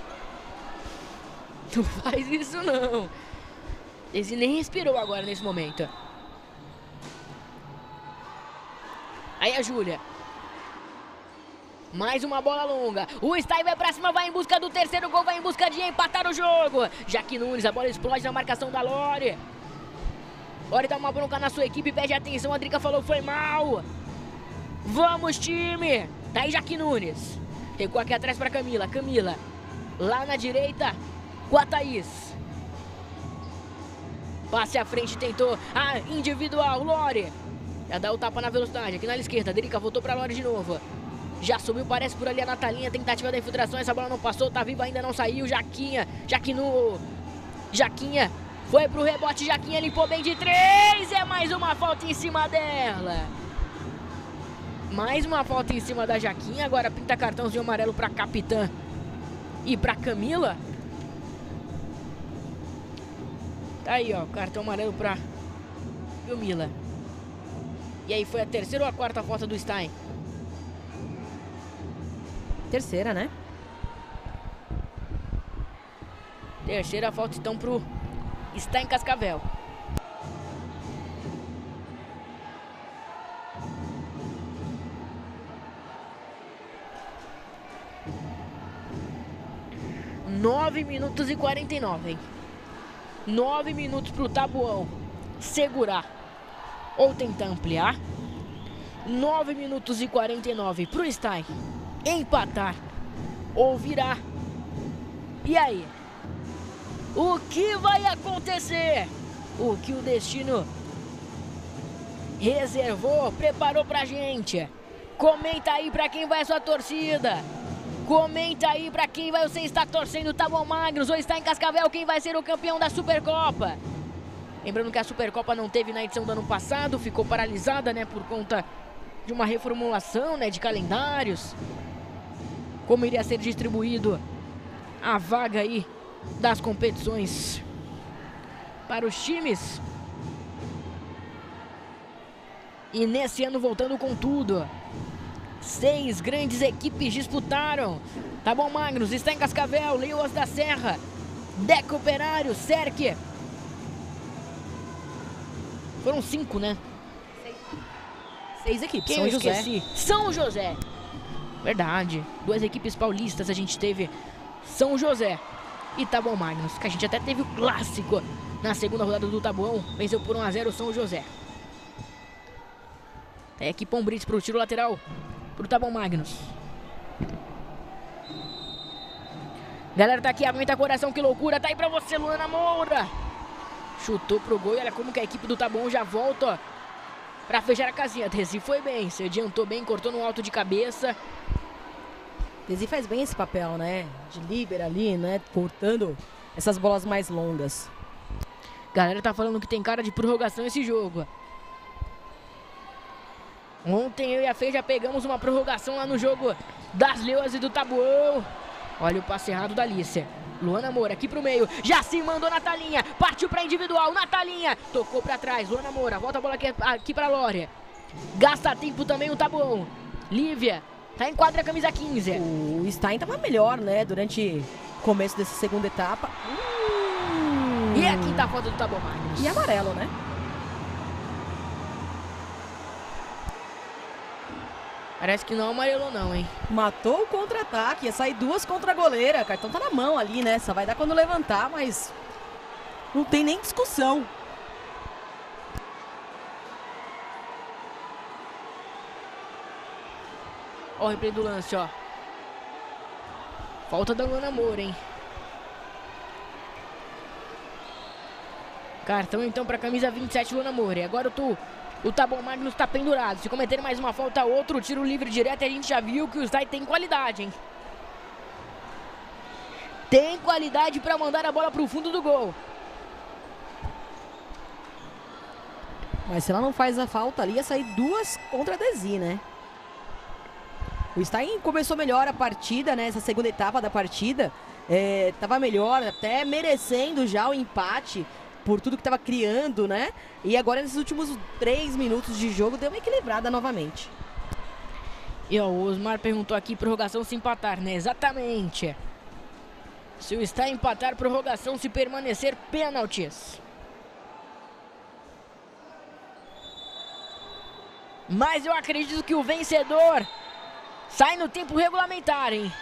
Não faz isso, não. Ele nem respirou agora nesse momento. Aí a Júlia. Mais uma bola longa. O Stein vai pra cima, vai em busca do terceiro gol, vai em busca de empatar o jogo. Jaque Nunes, a bola explode na marcação da Lore. Lore dá uma bronca na sua equipe, pede atenção. A Drica falou, foi mal. Vamos, time. Tá aí Jaque Nunes. Recua aqui atrás pra Camila. Camila, lá na direita, com a Thaís. Passe à frente, tentou a individual, Lore. Já dá o tapa na velocidade, aqui na esquerda. Drica voltou pra Lore de novo. Já subiu, parece por ali a Natalinha, tentativa da infiltração, essa bola não passou, tá viva, ainda não saiu, Jaquinha, Jaquinu, Jaquinha, foi pro rebote, Jaquinha limpou bem de três, é mais uma falta em cima dela. Mais uma falta em cima da Jaquinha, agora pinta cartãozinho amarelo pra capitã e pra Camila. Tá aí, ó, cartão amarelo pra Camila. E aí foi a terceira ou a quarta falta do Stein? Terceira, né? Terceira falta então pro Stein Cascavel. Nove minutos e quarenta e nove, hein? Nove minutos pro Tabuão segurar ou tentar ampliar. Nove minutos e quarenta e nove pro Stein empatar ou virar. E aí? O que vai acontecer? O que o destino reservou, preparou pra gente? Comenta aí pra quem vai a sua torcida. Comenta aí pra quem vai você está torcendo, Tabuão Magnus ou está em Cascavel, quem vai ser o campeão da Supercopa. Lembrando que a Supercopa não teve na edição do ano passado, ficou paralisada, né, por conta de uma reformulação, né, de calendários. Como iria ser distribuído a vaga aí das competições para os times. E nesse ano voltando com tudo. Seis grandes equipes disputaram. Tabuão Magnus, está em Cascavel, Leoas da Serra, Deca Operário, Cerque. Foram cinco, né? Seis, Seis equipes. Quem São eu José. esqueci? São José. Verdade. Duas equipes paulistas a gente teve. São José e Tabuão Magnus, que a gente até teve o clássico na segunda rodada do Tabuão. Venceu por um a zero o São José. É aqui Pão Brits pro tiro lateral pro Tabuão Magnus. Galera, tá aqui, aguenta coração, que loucura. Tá aí pra você, Luana Moura. Chutou pro gol e olha como que a equipe do Tabuão já volta, ó, pra fechar a casinha. Desi foi bem, se adiantou bem, cortou no alto de cabeça. Desi faz bem esse papel, né? De líbero ali, né? Cortando essas bolas mais longas. Galera tá falando que tem cara de prorrogação esse jogo. Ontem eu e a Fê já pegamos uma prorrogação lá no jogo das Leoas e do Tabuão. Olha o passe errado da Alicia. Luana Moura aqui pro meio, já se mandou Natalinha, partiu pra individual, Natalinha, tocou pra trás, Luana Moura, volta a bola aqui, aqui pra Lore. Gasta tempo também o Tabuão. Lívia, tá em quadra, camisa quinze. O Stein tava melhor, né, durante o começo dessa segunda etapa. Hum. E a quinta falta do Tabuão Magnus. E amarelo, né? Parece que não amarelou não, hein? Matou o contra-ataque, ia sair duas contra a goleira. O cartão tá na mão ali, né? Só vai dar quando levantar, mas não tem nem discussão. Ó o replay do lance, ó. Falta da Luana Moura, hein? Cartão então pra camisa vinte e sete, Luana Moura. E agora o tu... O Tabuão Magnus tá pendurado. Se cometer mais uma falta, outro tiro livre direto. E a gente já viu que o Stein tem qualidade, hein? Tem qualidade pra mandar a bola pro fundo do gol. Mas se ela não faz a falta ali, ia sair duas contra a Desi, né? O Stein começou melhor a partida, né? Essa segunda etapa da partida. É, tava melhor, até merecendo já o empate por tudo que estava criando, né? E agora nesses últimos três minutos de jogo deu uma equilibrada novamente. E ó, o Osmar perguntou aqui, prorrogação se empatar, né? Exatamente. Se o está empatar, prorrogação, se permanecer, pênaltis. Mas eu acredito que o vencedor Sai no tempo regulamentar, hein?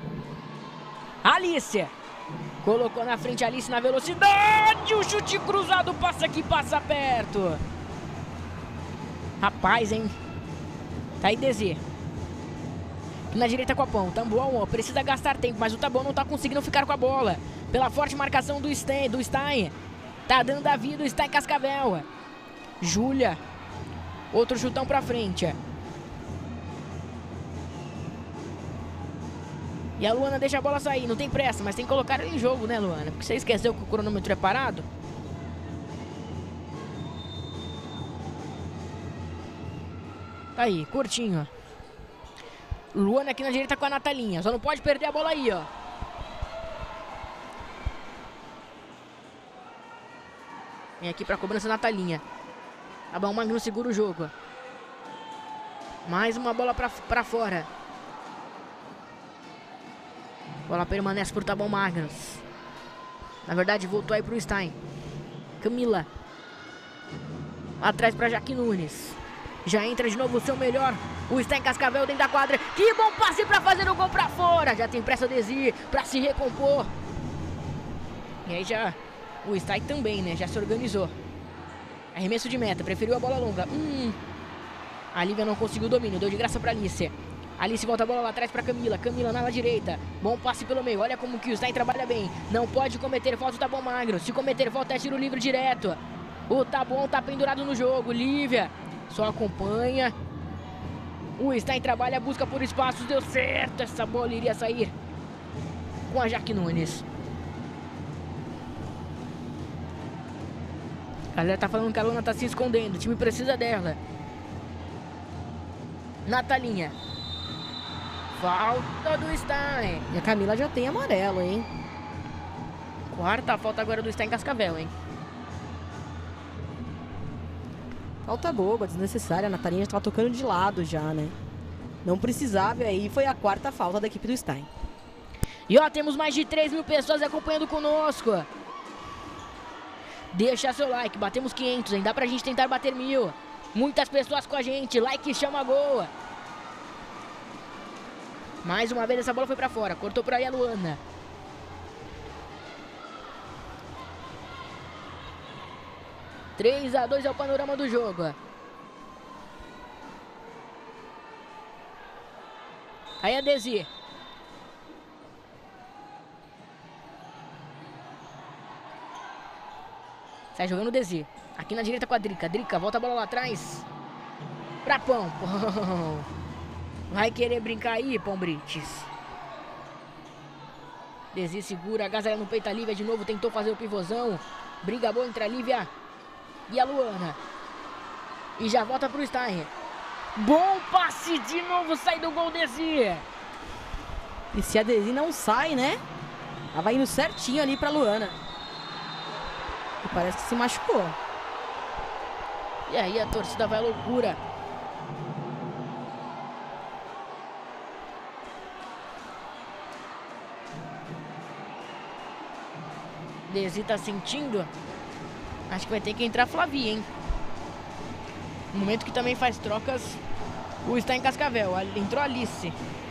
Alice. Colocou na frente a Alice na velocidade. O chute cruzado passa aqui, passa perto. Rapaz, hein? Tá aí Desi. Na direita com a Pão. Tabuão precisa gastar tempo, mas o Tabuão não tá conseguindo ficar com a bola. Pela forte marcação do Stein. Do Stein. Tá dando a vida o Stein Cascavel. Júlia. Outro chutão pra frente. E a Luana deixa a bola sair, não tem pressa, mas tem que colocar ela em jogo, né, Luana? Porque você esqueceu que o cronômetro é parado? Tá aí, curtinho. Luana aqui na direita com a Natalinha, só não pode perder a bola aí, ó. Vem aqui pra cobrança Natalinha. Tá bom, o Magno segura o jogo. Mais uma bola pra, pra fora. Bola permanece por Taboão Magnus. Na verdade, voltou aí pro Stein. Camila. Lá atrás pra Jaque Nunes. Já entra de novo o seu melhor. O Stein Cascavel dentro da quadra. Que bom passe pra fazer o gol pra fora. Já tem pressa Desi pra se recompor. E aí já... O Stein também, né? Já se organizou. Arremesso de meta. Preferiu a bola longa. Hum. A Lívia não conseguiu o domínio. Deu de graça pra Alice. Alice volta a bola lá atrás pra Camila. Camila na ala direita. Bom passe pelo meio. Olha como que o Stein trabalha bem. Não pode cometer falta o Taboão Magno. Se cometer falta é tiro livre direto. O Taboão tá pendurado no jogo. Lívia só acompanha. O Stein trabalha, busca por espaços. Deu certo. Essa bola iria sair com a Jaque Nunes. A galera tá falando que a Luana tá se escondendo. O time precisa dela. Natalinha. Falta do Stein. E a Camila já tem amarelo, hein? Quarta falta agora do Stein Cascavel, hein? Falta boba, desnecessária. A Natalinha já tava tocando de lado já, né? Não precisava, e aí foi a quarta falta da equipe do Stein. E ó, temos mais de três mil pessoas acompanhando conosco. Deixa seu like, batemos quinhentos, hein? Dá pra gente tentar bater mil. Muitas pessoas com a gente, like chama gol. Mais uma vez essa bola foi pra fora, cortou por aí a Luana. três a dois é o panorama do jogo. Aí a Desi. Sai jogando o Desi. Aqui na direita com a Drica. Drica, volta a bola lá atrás. Pra Pão. Pão. Vai querer brincar aí, Pão Brites. Desi segura, agasalha no peito a Lívia de novo. Tentou fazer o pivôzão. Briga boa entre a Lívia e a Luana. E já volta pro Stein. Bom passe de novo, sai do gol Desi. E se a Desi não sai, né? Ela vai indo certinho ali pra Luana. E parece que se machucou. E aí a torcida vai à loucura. Desi tá sentindo. Acho que vai ter que entrar a Flavi, hein? No momento que também faz trocas o Stein Cascavel. Entrou a Alice.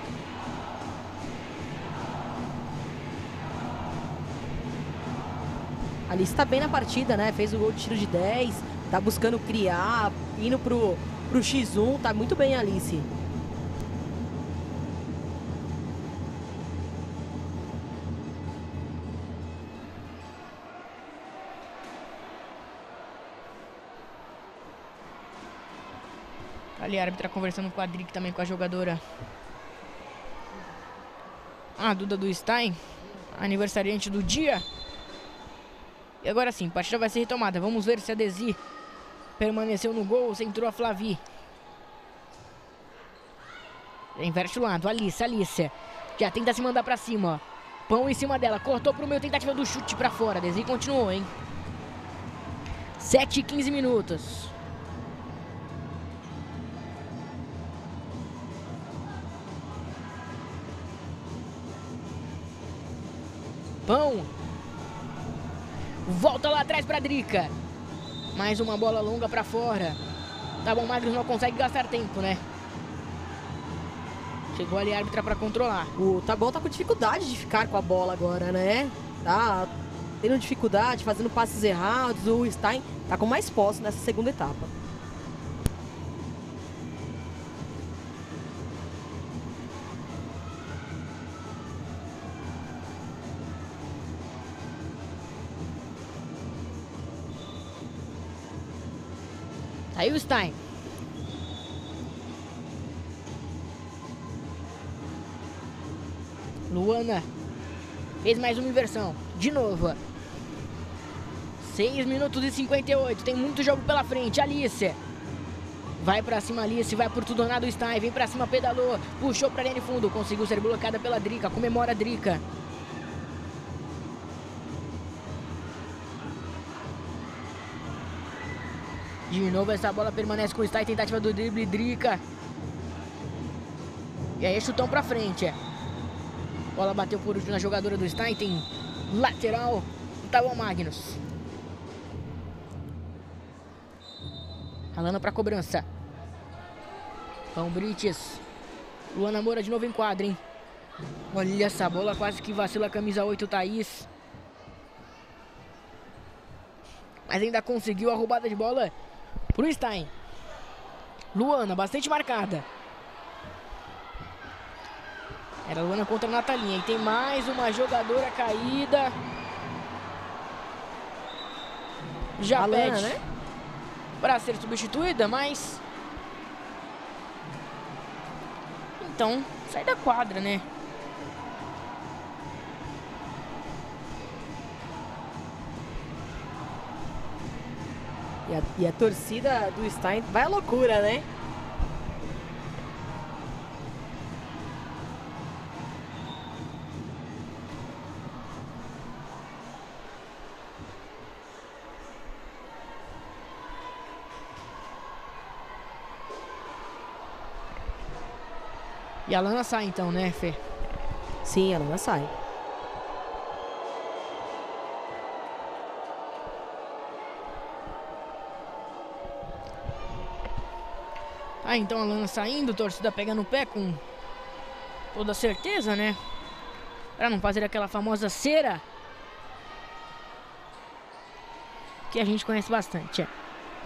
A Alice tá bem na partida, né? Fez o gol de tiro de dez. Tá buscando criar, indo pro, pro xis um. Tá muito bem a Alice. Ali a árbitra conversando com a Dric, também com a jogadora. A Duda do Stein, aniversariante do dia. E agora sim, a partida vai ser retomada. Vamos ver se a Desi permaneceu no gol ou se entrou a Flavi. Inverte o lado, Alice, Alice. Já tenta se mandar pra cima, ó. Pão em cima dela, cortou pro meio, tentativa do chute pra fora. Desi continuou, hein. sete e quinze minutos. Pão. Volta lá atrás pra Drica. Mais uma bola longa pra fora. Taboão Magno não consegue gastar tempo, né? Chegou ali a árbitra para controlar. O Taboão tá com dificuldade de ficar com a bola agora, né? Tá tendo dificuldade, fazendo passes errados. O Stein tá com mais posse nessa segunda etapa. Aí o Stein. Luana fez mais uma inversão. De novo. seis minutos e cinquenta e oito. Tem muito jogo pela frente. Alice. Vai pra cima Alice. Vai por tudo ou nada o Stein. Vem pra cima, pedalou. Puxou pra linha de fundo. Conseguiu ser bloqueada pela Drica. Comemora a Drica. De novo essa bola permanece com o Stein. Tentativa do drible. Drica. E aí chutão pra frente. Bola bateu por último na jogadora do Stein. Tem lateral do Taboão Magnus. Alana pra cobrança. Pão Brites. Luana Moura de novo em quadra, hein? Olha essa bola, quase que vacila a camisa oito, Thaís. Mas ainda conseguiu a roubada de bola pro Stein. Luana, bastante marcada. Era a Luana contra a Natalinha. E tem mais uma jogadora caída. Já a pede, Luana, né? para ser substituída, mas... Então, sai da quadra, né? E a, e a torcida do Stein vai à loucura, né? E a Lana sai então, né, Fê? Sim, a Lana sai. Ah, então a Lana saindo, torcida pega no pé com toda certeza, né? Pra não fazer aquela famosa cera que a gente conhece bastante, é.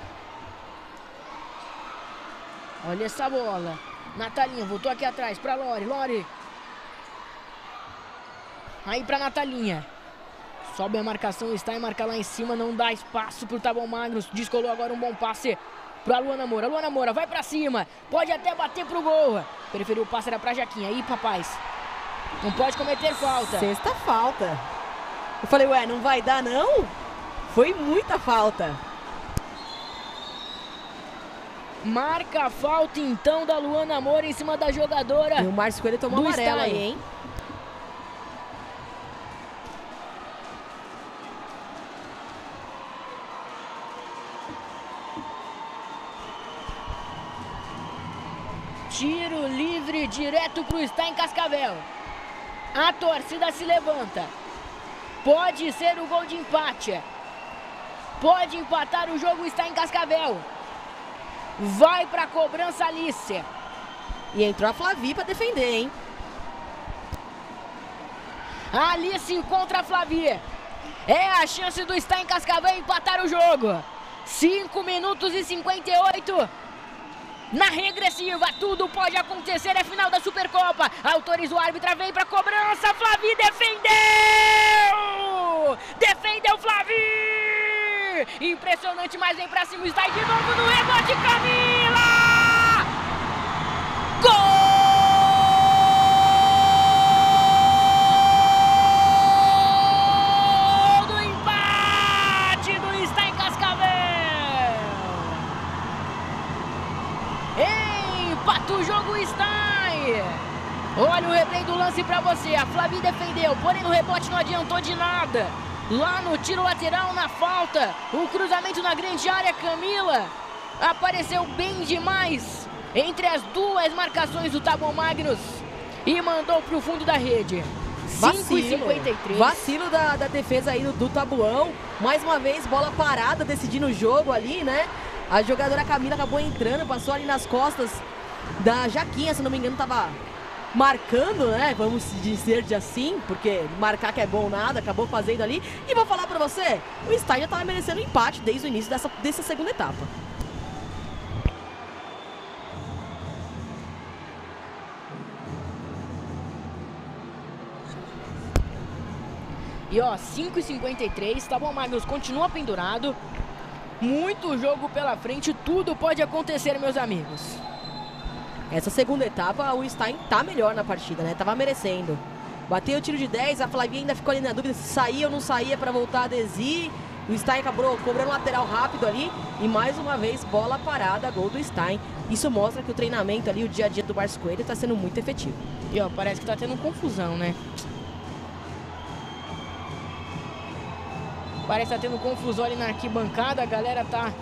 Olha essa bola. Natalinha voltou aqui atrás pra Lori. Lori. Aí pra Natalinha. Sobe a marcação, está em marcar lá em cima. Não dá espaço pro Taboão Magnus. Descolou agora um bom passe pra Luana Moura. Luana Moura vai pra cima. Pode até bater pro gol. Preferiu o passe, era pra Jaquinha. Aí, papais. Não pode cometer falta. Sexta falta. Eu falei, ué, não vai dar não? Foi muita falta. Marca a falta então da Luana Moura em cima da jogadora. E o Márcio Coelho tomou amarelo aí, hein? Tiro livre direto pro Stein Cascavel. A torcida se levanta. Pode ser o gol de empate. Pode empatar o jogo, está em Cascavel. Vai pra cobrança Alice. E entrou a Flavi pra defender, hein? A Alice contra a Flavi. É a chance do Stein Cascavel empatar o jogo. cinco minutos e cinquenta e oito. Na regressiva, tudo pode acontecer, é final da Supercopa. Autoriza o árbitro, vem pra cobrança. Flavi defendeu! Defendeu Flavi! Impressionante, mas vem pra cima, está de novo no rebote, Camila! Gol do empate do Stein Cascavel! Empata o jogo, Stein! Olha o replay do lance pra você, a Flavi defendeu, porém no rebote não adiantou de nada. Lá no tiro lateral, na falta, o cruzamento na grande área, Camila apareceu bem demais entre as duas marcações do Taboão Magnus e mandou pro fundo da rede. cinco e cinquenta e três. Vacilo da, da defesa aí do, do Taboão. Mais uma vez, bola parada, decidindo o jogo ali, né? A jogadora Camila acabou entrando, passou ali nas costas da Jaquinha, se não me engano, tava marcando, né? Vamos dizer de assim, porque marcar que é bom nada, acabou fazendo ali. E vou falar pra você, o Stein já tava merecendo empate desde o início dessa, dessa segunda etapa. E ó, cinco e cinquenta e três, tá bom, Magnus continua pendurado. Muito jogo pela frente, tudo pode acontecer, meus amigos. Essa segunda etapa, o Stein tá melhor na partida, né? Tava merecendo. Bateu o tiro de dez, a Flavinha ainda ficou ali na dúvida se saía ou não saía pra voltar a adesir. O Stein acabou cobrando lateral rápido ali. E mais uma vez, bola parada, gol do Stein. Isso mostra que o treinamento ali, o dia a dia do Márcio Coelho tá sendo muito efetivo. E ó, parece que tá tendo confusão, né? Parece que tá tendo confusão ali na arquibancada. A galera tá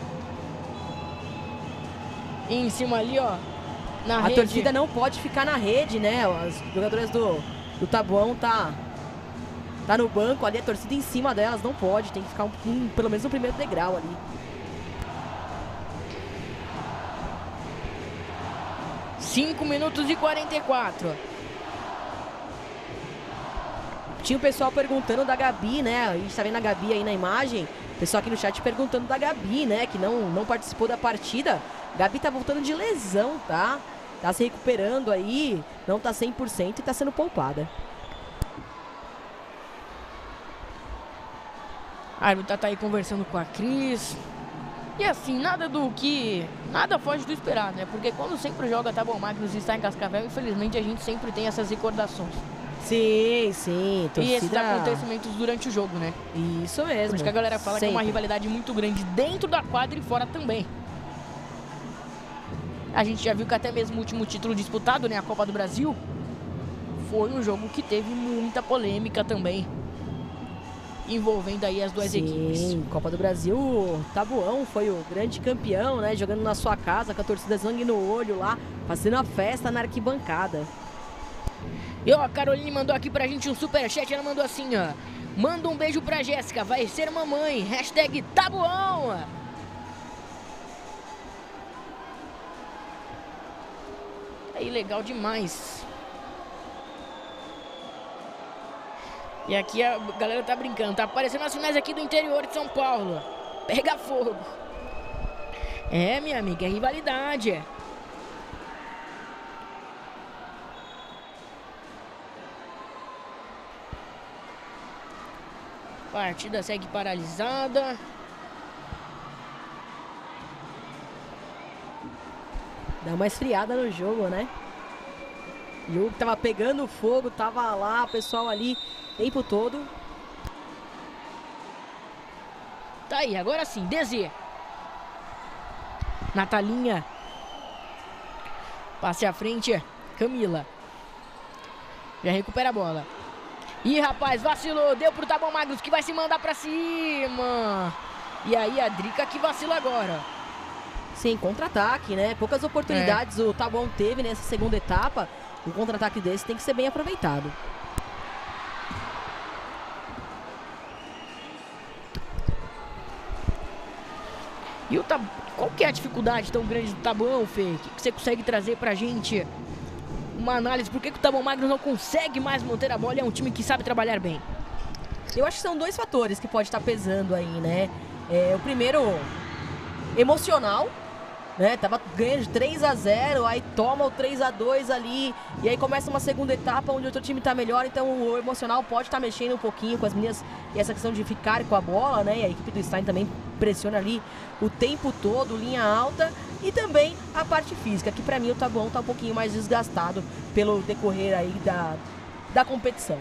em cima ali, ó, na a rede. torcida não pode ficar na rede, né? As jogadoras do, do Tabuão tá, tá no banco ali. A torcida em cima delas não pode. Tem que ficar um, um, pelo menos no primeiro degrau ali. cinco minutos e quarenta e quatro. Tinha o pessoal perguntando da Gabi, né? A gente tá vendo a Gabi aí na imagem. O pessoal aqui no chat perguntando da Gabi, né? Que não, não participou da partida. Gabi tá voltando de lesão, tá? Tá se recuperando aí. Não tá cem por cento e tá sendo poupada. A árbitra tá aí conversando com a Cris. E assim, nada do que... Nada foge do esperado, né? Porque quando sempre joga Tá Bom Magnus e está em Cascavel, infelizmente a gente sempre tem essas recordações. Sim, sim. Torcida... E esses acontecimentos durante o jogo, né? Isso mesmo. Por isso que a galera fala sempre. Que é uma rivalidade muito grande dentro da quadra e fora também. A gente já viu que até mesmo o último título disputado, né? A Copa do Brasil. Foi um jogo que teve muita polêmica também. Envolvendo aí as duas Sim, equipes. Sim, Copa do Brasil, o Tabuão foi o grande campeão, né? Jogando na sua casa, com a torcida sangue no olho lá, fazendo a festa na arquibancada. E ó, a Caroline mandou aqui pra gente um superchat, ela mandou assim, ó. Manda um beijo pra Jéssica, vai ser mamãe, hashtag Tabuão. Aí, legal demais. E aqui a galera tá brincando, tá aparecendo as finais aqui do interior de São Paulo. Pega fogo. É, minha amiga, é rivalidade, é. Partida segue paralisada. Dá uma esfriada no jogo, né? O jogo que tava pegando fogo, tava lá, o pessoal ali o tempo todo. Tá aí, agora sim, D Z. Natalinha. Passe à frente, Camila. Já recupera a bola. Ih, rapaz, vacilou, deu pro Tá Bom Magnus que vai se mandar pra cima. E aí a Drica que vacila agora. Sim, contra-ataque, né? Poucas oportunidades é. o Tá Bom teve nessa segunda etapa. Um contra-ataque desse tem que ser bem aproveitado. E o Tab... qual que é a dificuldade tão grande do Tá Bom, Fê? O que você consegue trazer pra gente? Uma análise, por que, que o Tá Bom Magnus não consegue mais manter a bola e é um time que sabe trabalhar bem? Eu acho que são dois fatores que pode estar pesando aí, né? É, o primeiro, emocional, né? Tava ganhando de três a zero, aí toma o três a dois ali, e aí começa uma segunda etapa onde o outro time tá melhor, então o emocional pode estar mexendo um pouquinho com as meninas, e essa questão de ficar com a bola, né? E a equipe do Stein também pressiona ali o tempo todo, linha alta, e também a parte física, que pra mim o Tá Bom tá um pouquinho mais desgastado pelo decorrer aí da, da competição.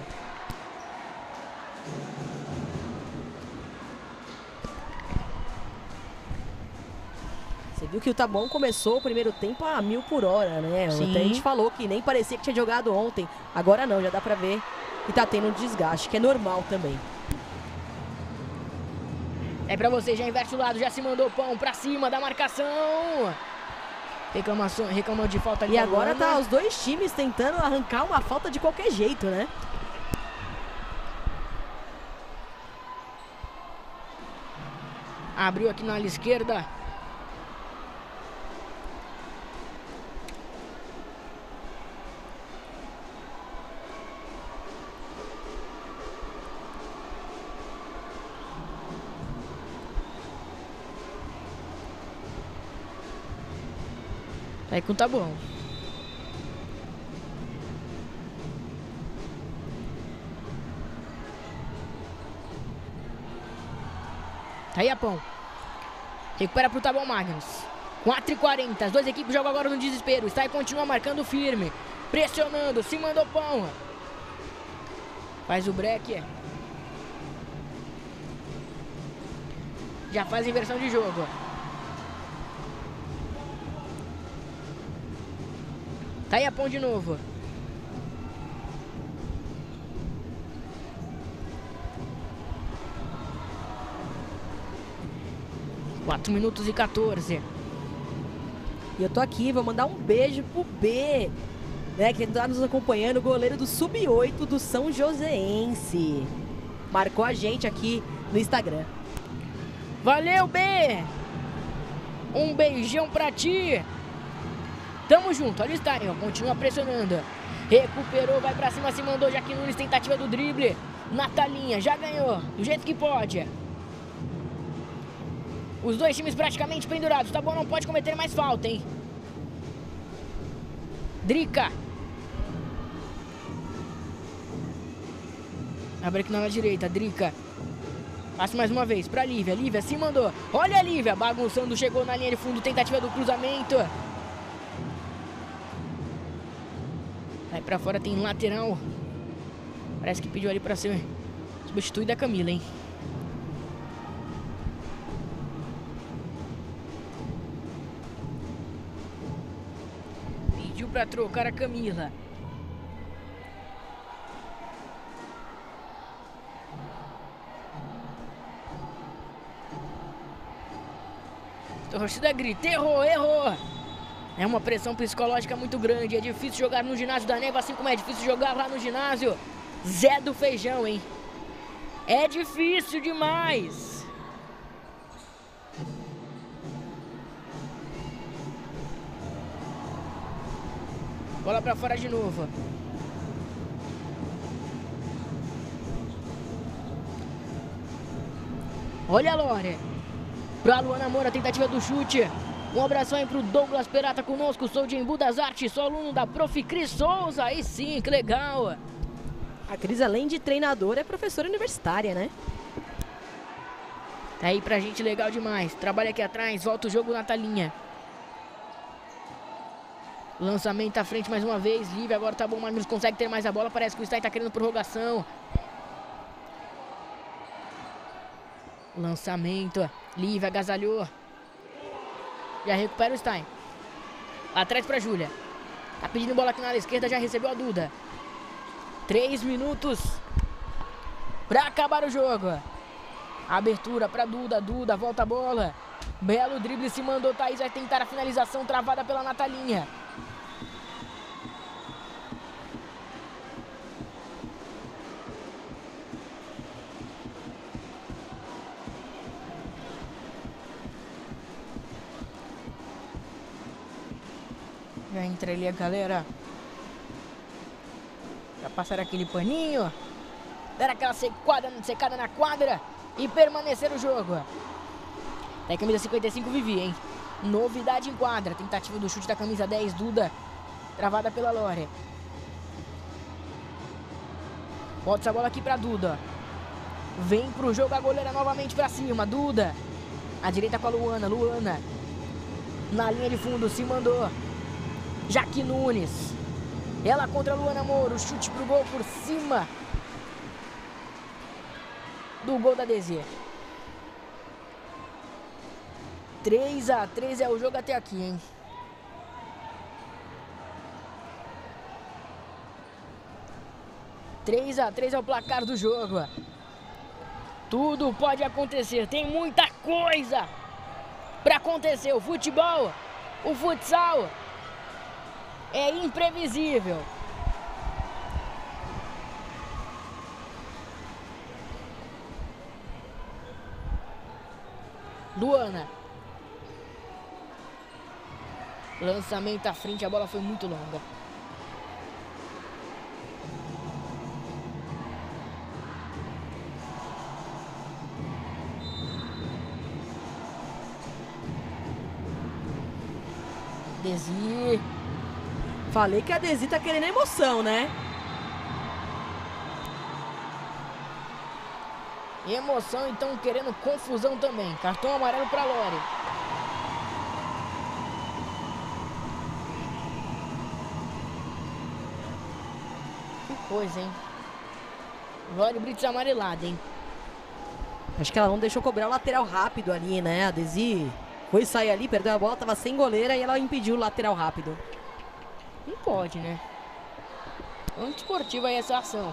Você viu que o Tá Bom começou o primeiro tempo a mil por hora, né? Sim. Até a gente falou que nem parecia que tinha jogado ontem. Agora não, já dá pra ver que tá tendo um desgaste, que é normal também. É pra você, já inverte o lado, já se mandou pão pra cima da marcação. Reclamação, reclamou de falta ali. E agora tá os dois times tentando arrancar uma falta de qualquer jeito, né? Abriu aqui na ala esquerda. Tá aí com tá bom. Tá aí a Pão. Recupera pro Tabão Magnus. quatro e quarenta. As duas equipes jogam agora no desespero. Está aí, continua marcando firme. Pressionando. Se mandou Pão. Faz o break. Já faz a inversão de jogo. Tá aí a Pão de novo. quatro minutos e quatorze. E eu tô aqui, vou mandar um beijo pro B, né, que tá nos acompanhando, o goleiro do sub oito do São Joséense. Marcou a gente aqui no Instagram. Valeu, B! Um beijão pra ti. Tamo junto, olha o Stein, ó, continua pressionando. Recuperou, vai pra cima, se mandou. Jaque Nunes, tentativa do drible. Natalinha, já ganhou, do jeito que pode. Os dois times praticamente pendurados. Tá bom, não pode cometer mais falta, hein? Drica. Abre aqui na direita, Drica. Passa mais uma vez pra Lívia. Lívia se mandou. Olha a Lívia, bagunçando, chegou na linha de fundo. Tentativa do cruzamento. Vai pra fora, tem lateral. Parece que pediu ali pra ser substituída a Camila, hein? Pediu pra trocar a Camila. Torcida grita, errou, errou. É uma pressão psicológica muito grande. É difícil jogar no ginásio da Neva, assim como é difícil jogar lá no ginásio Zé do Feijão, hein? É difícil demais. Bola pra fora de novo. Olha a Lore. Pra Luana Moura, tentativa do chute. Um abração aí pro Douglas Perata conosco. Sou de Embu das Artes, sou aluno da Prof. Cris Souza. Aí sim, que legal. A Cris, além de treinadora, é professora universitária, né? Tá aí pra gente, legal demais. Trabalha aqui atrás, volta o jogo na talinha. Lançamento à frente mais uma vez. Lívia agora tá bom, Magnus consegue ter mais a bola. Parece que o Stein tá querendo prorrogação. Lançamento. Lívia agasalhou. Já recupera o Stein. Atrás pra Júlia. Tá pedindo bola aqui na área esquerda, já recebeu a Duda. Três minutos pra acabar o jogo. Abertura pra Duda. Duda volta a bola. Belo drible, se mandou. Thaís vai tentar a finalização travada pela Natalinha. Já entra ali a galera. Já passaram aquele paninho. Deram aquela secada, secada na quadra. E permanecer o jogo. Daí camisa cinquenta e cinco Vivi, hein? Novidade em quadra. Tentativa do chute da camisa dez, Duda. Travada pela Lore. Bota essa bola aqui pra Duda. Vem pro jogo a goleira novamente pra cima. Duda. A direita com a Luana. Luana. Na linha de fundo, se mandou. Jaque Nunes. Ela contra a Luana Moura. Chute pro gol por cima do gol da D Z. três a três é o jogo até aqui, hein? três a três é o placar do jogo. Tudo pode acontecer. Tem muita coisa pra acontecer. O futebol, o futsal é imprevisível. Luana. Lançamento à frente, a bola foi muito longa. Desi. Falei que a Desi tá querendo emoção, né? Emoção, então querendo confusão também. Cartão amarelo pra Lore. Que coisa, hein? Lore Brits amarelada, hein? Acho que ela não deixou cobrar o lateral rápido ali, né? A Desi foi sair ali, perdeu a bola, tava sem goleira e ela impediu o lateral rápido. Não pode, né? Antiesportiva aí essa ação.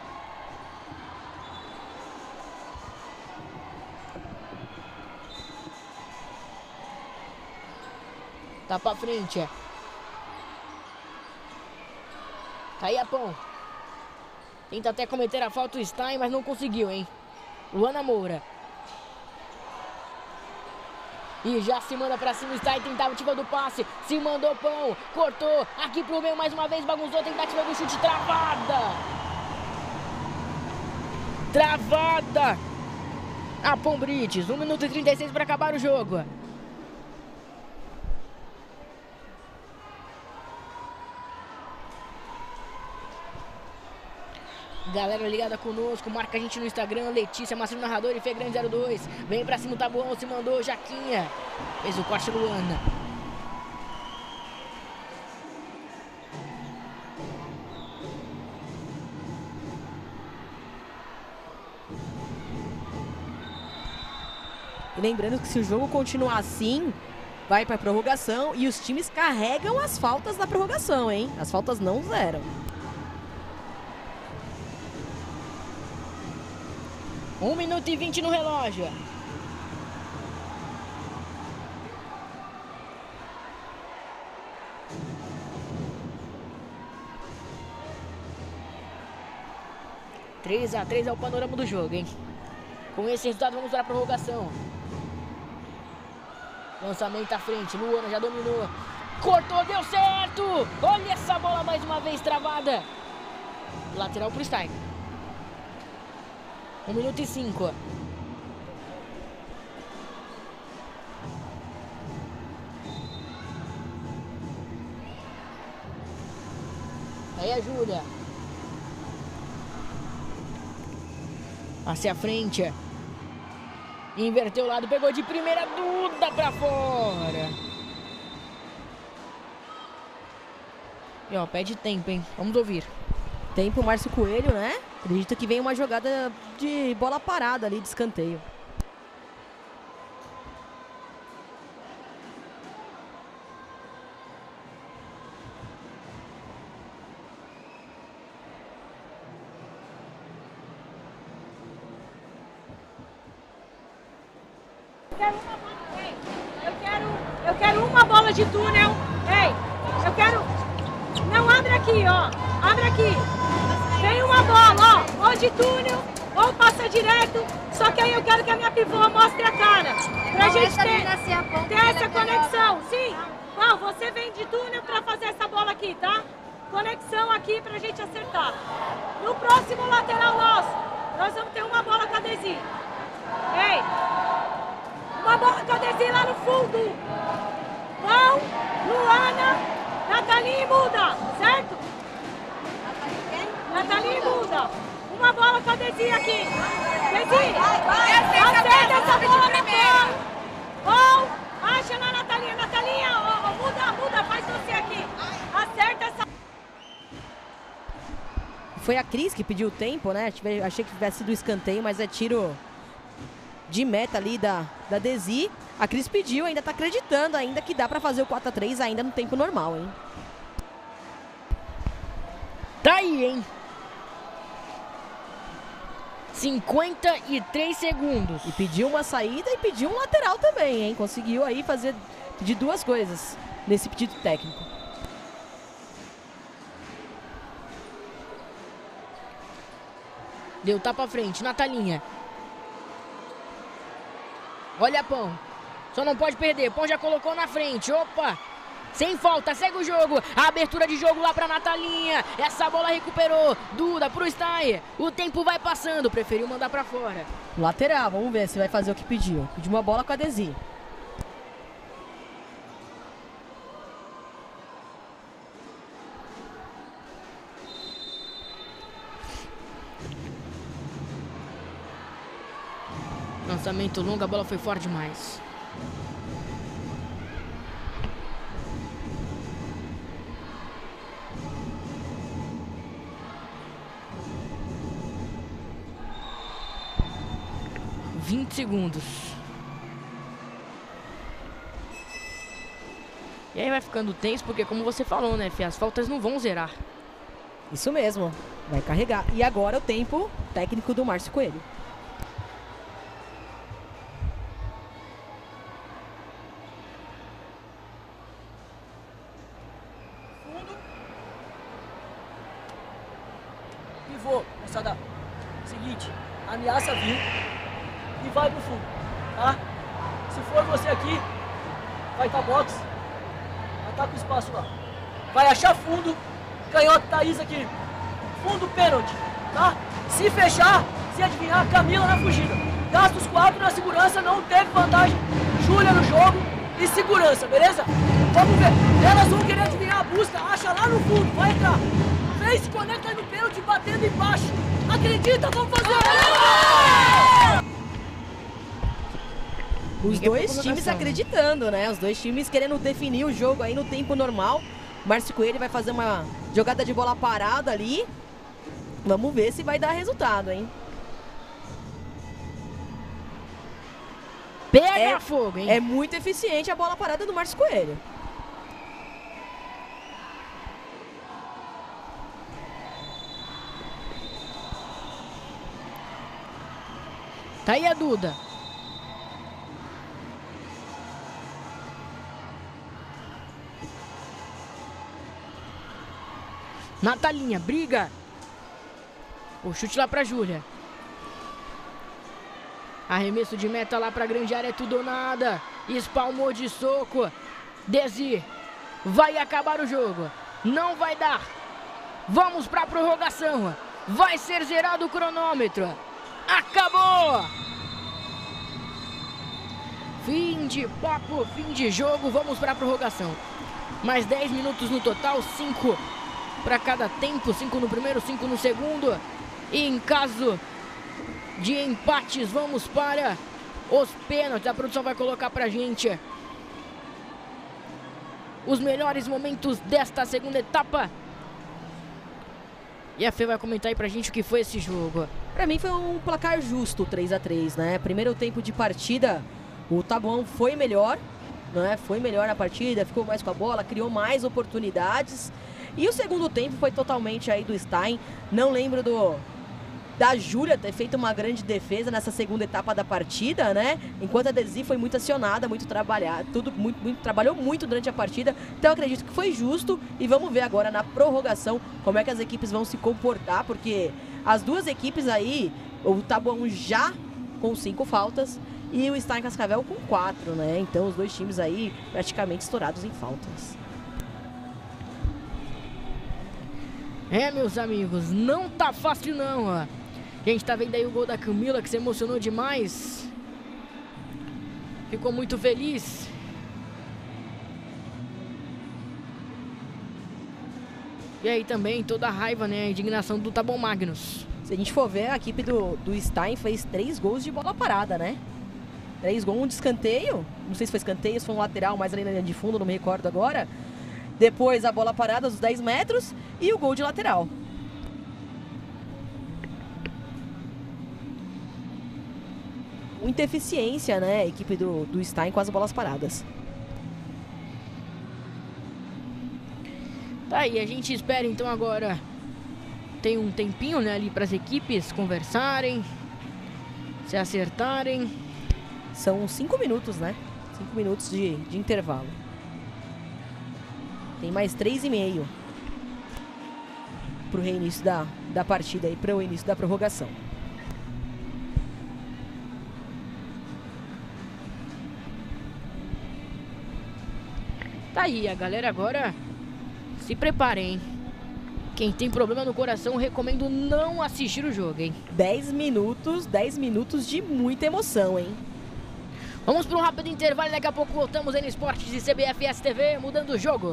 Tá pra frente, é. Caiapão. Tenta até cometer a falta o Stein, mas não conseguiu, hein? Luana Moura. E já se manda pra cima o Stein, tentativa do passe. Se mandou pão, cortou. Aqui pro meio mais uma vez, bagunçou. Tentativa do chute, travada. Travada. A Pão Brits, um minuto e trinta e seis pra acabar o jogo. Galera ligada conosco, marca a gente no Instagram, Letícia, Marcelo Narrador e Fê Grande zero dois. Vem pra cima o Tabuão, se mandou, Jaquinha. Fez o corte Luana. E lembrando que se o jogo continuar assim, vai pra prorrogação e os times carregam as faltas na prorrogação, hein? As faltas não zeram. um minuto e vinte no relógio. três a três é o panorama do jogo, hein? Com esse resultado vamos para a prorrogação. Lançamento à frente, Luana já dominou. Cortou, deu certo! Olha essa bola mais uma vez travada. Lateral pro Stein. um minuto e cinco. Aí a Júlia. Hacia a frente. Inverteu o lado, pegou de primeira, Duda pra fora. E ó, pede tempo, hein? Vamos ouvir. Tempo, Márcio Coelho, né? Acredito que vem uma jogada de bola parada ali, de escanteio. Eu quero, eu quero uma bola de túnel. Ei, eu quero... Não, abre aqui, ó. Abre aqui. Tem uma bola, ó. Ou de túnel, ou passa direto. Só que aí eu quero que a minha pivô mostre a cara. Pra não, gente ter, ter essa conexão. Sim. Ó, você vem de túnel pra fazer essa bola aqui, tá? Conexão aqui pra gente acertar. No próximo lateral nosso, nós vamos ter uma bola com a Desi. Ei. Uma bola com a Desi lá no fundo. Vão, Luana, Nathalie muda, certo? Nathalie muda. Uma bola com a Desi aqui. Desi, acerta essa bola na bola. Ou acha na Nathalie. Nathalie, ó, ó, muda, muda, faz você aqui. Acerta essa. Foi a Cris que pediu o tempo, né? Achei que tivesse sido escanteio, mas é tiro de meta ali da, da Desi. A Cris pediu, ainda tá acreditando ainda que dá pra fazer o quatro a três ainda no tempo normal, hein? Tá aí, hein? cinquenta e três segundos. E pediu uma saída e pediu um lateral também, hein? Conseguiu aí fazer de duas coisas nesse pedido técnico. Deu tapa à frente, Natalinha. Olha Pão. Só não pode perder. Pão já colocou na frente. Opa! Sem falta, segue o jogo. A abertura de jogo lá pra Natalinha. Essa bola recuperou. Duda pro Stein. O tempo vai passando. Preferiu mandar pra fora. Lateral, vamos ver se vai fazer o que pediu. Pediu uma bola com a Desi. lançamento longo, a bola foi forte demais. vinte segundos. E aí vai ficando tenso, porque como você falou, né, Fê? As faltas não vão zerar. Isso mesmo, vai carregar. E agora o tempo técnico do Márcio Coelho. Fundo. Pivô, moçada. Seguinte, ameaça vir e vai pro fundo, tá? Se for você aqui, vai estar box, vai estar com espaço lá. Vai achar fundo, canhoto Thaís aqui. Fundo pênalti, tá? Se fechar, se adivinhar, Camila na fugida. Gasta os quatro na segurança, não teve vantagem. Júlia no jogo e segurança, beleza? Vamos ver. Elas vão querer adivinhar a busca, acha lá no fundo, vai entrar. Vem, se conecta aí no pênalti, batendo embaixo. Acredita, vamos fazer! Os dois times acreditando, né? Os dois times querendo definir o jogo aí no tempo normal. Márcio Coelho vai fazer uma jogada de bola parada ali. Vamos ver se vai dar resultado, hein? Pega é, fogo, hein? É muito eficiente a bola parada do Márcio Coelho. Tá aí a Duda. Natalinha, briga. O chute lá pra Júlia. Arremesso de meta lá pra grande área, é tudo ou nada. Espalmou de soco. Desi. Vai acabar o jogo. Não vai dar. Vamos pra prorrogação. Vai ser zerado o cronômetro. Acabou. Fim de papo, fim de jogo. Vamos pra prorrogação. Mais dez minutos no total, cinco para cada tempo, cinco no primeiro, cinco no segundo. E em caso de empates, vamos para os pênaltis. A produção vai colocar pra gente os melhores momentos desta segunda etapa. E a Fê vai comentar aí pra gente o que foi esse jogo. Pra mim foi um placar justo, três a três, né? Primeiro tempo de partida, o Taboão foi melhor, né? Foi melhor na partida, ficou mais com a bola, criou mais oportunidades. E o segundo tempo foi totalmente aí do Stein. Não lembro do da Júlia ter feito uma grande defesa nessa segunda etapa da partida, né? Enquanto a Desi foi muito acionada, muito trabalhada, tudo muito, muito trabalhou muito durante a partida. Então eu acredito que foi justo e vamos ver agora na prorrogação como é que as equipes vão se comportar, porque as duas equipes aí, o Taboão já com cinco faltas e o Stein Cascavel com quatro, né? Então os dois times aí praticamente estourados em faltas. É, meus amigos, não tá fácil não, ó. A gente tá vendo aí o gol da Camila, que se emocionou demais. Ficou muito feliz. E aí também toda a raiva, né, a indignação do Taboão Magnus. Se a gente for ver, a equipe do, do Stein fez três gols de bola parada, né? Três gols, um de escanteio. Não sei se foi escanteio, se foi um lateral, mas ali na linha de fundo, não me recordo agora. Depois a bola parada dos dez metros e o gol de lateral. Muita eficiência, né, a equipe do, do Stein com as bolas paradas. Tá aí, a gente espera então agora. Tem um tempinho, né, ali para as equipes conversarem, se acertarem. São cinco minutos, né? Cinco minutos de, de intervalo. Tem mais três e meio pro reinício da, da partida e para o início da prorrogação. Tá aí, a galera agora se preparem, hein? Quem tem problema no coração, recomendo não assistir o jogo, hein? dez minutos, dez minutos de muita emoção, hein? Vamos para um rápido intervalo e daqui a pouco voltamos aí no Esportes e C B F S T V, mudando o jogo.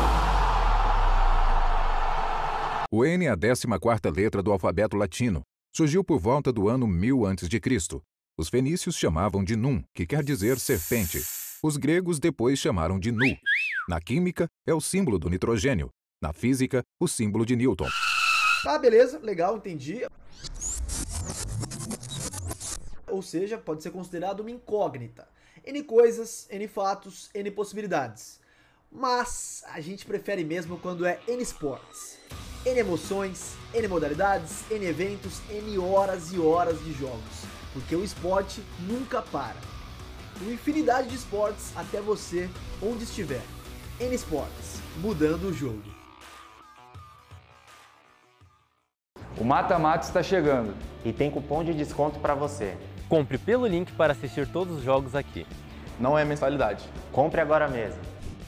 O N é a décima quarta letra do alfabeto latino. Surgiu por volta do ano mil antes de Cristo. Os fenícios chamavam de Num, que quer dizer serpente. Os gregos depois chamaram de Nu. Na química, é o símbolo do nitrogênio. Na física, o símbolo de Newton. Tá, beleza, legal, entendi. Ou seja, pode ser considerado uma incógnita. N coisas, N fatos, N possibilidades. Mas a gente prefere mesmo quando é N esportes. N emoções, N modalidades, N eventos, N horas e horas de jogos. Porque o esporte nunca para. Uma infinidade de esportes até você, onde estiver. N Esportes, mudando o jogo. O mata-mata está chegando. E tem cupom de desconto para você. Compre pelo link para assistir todos os jogos aqui. Não é mensalidade. Compre agora mesmo.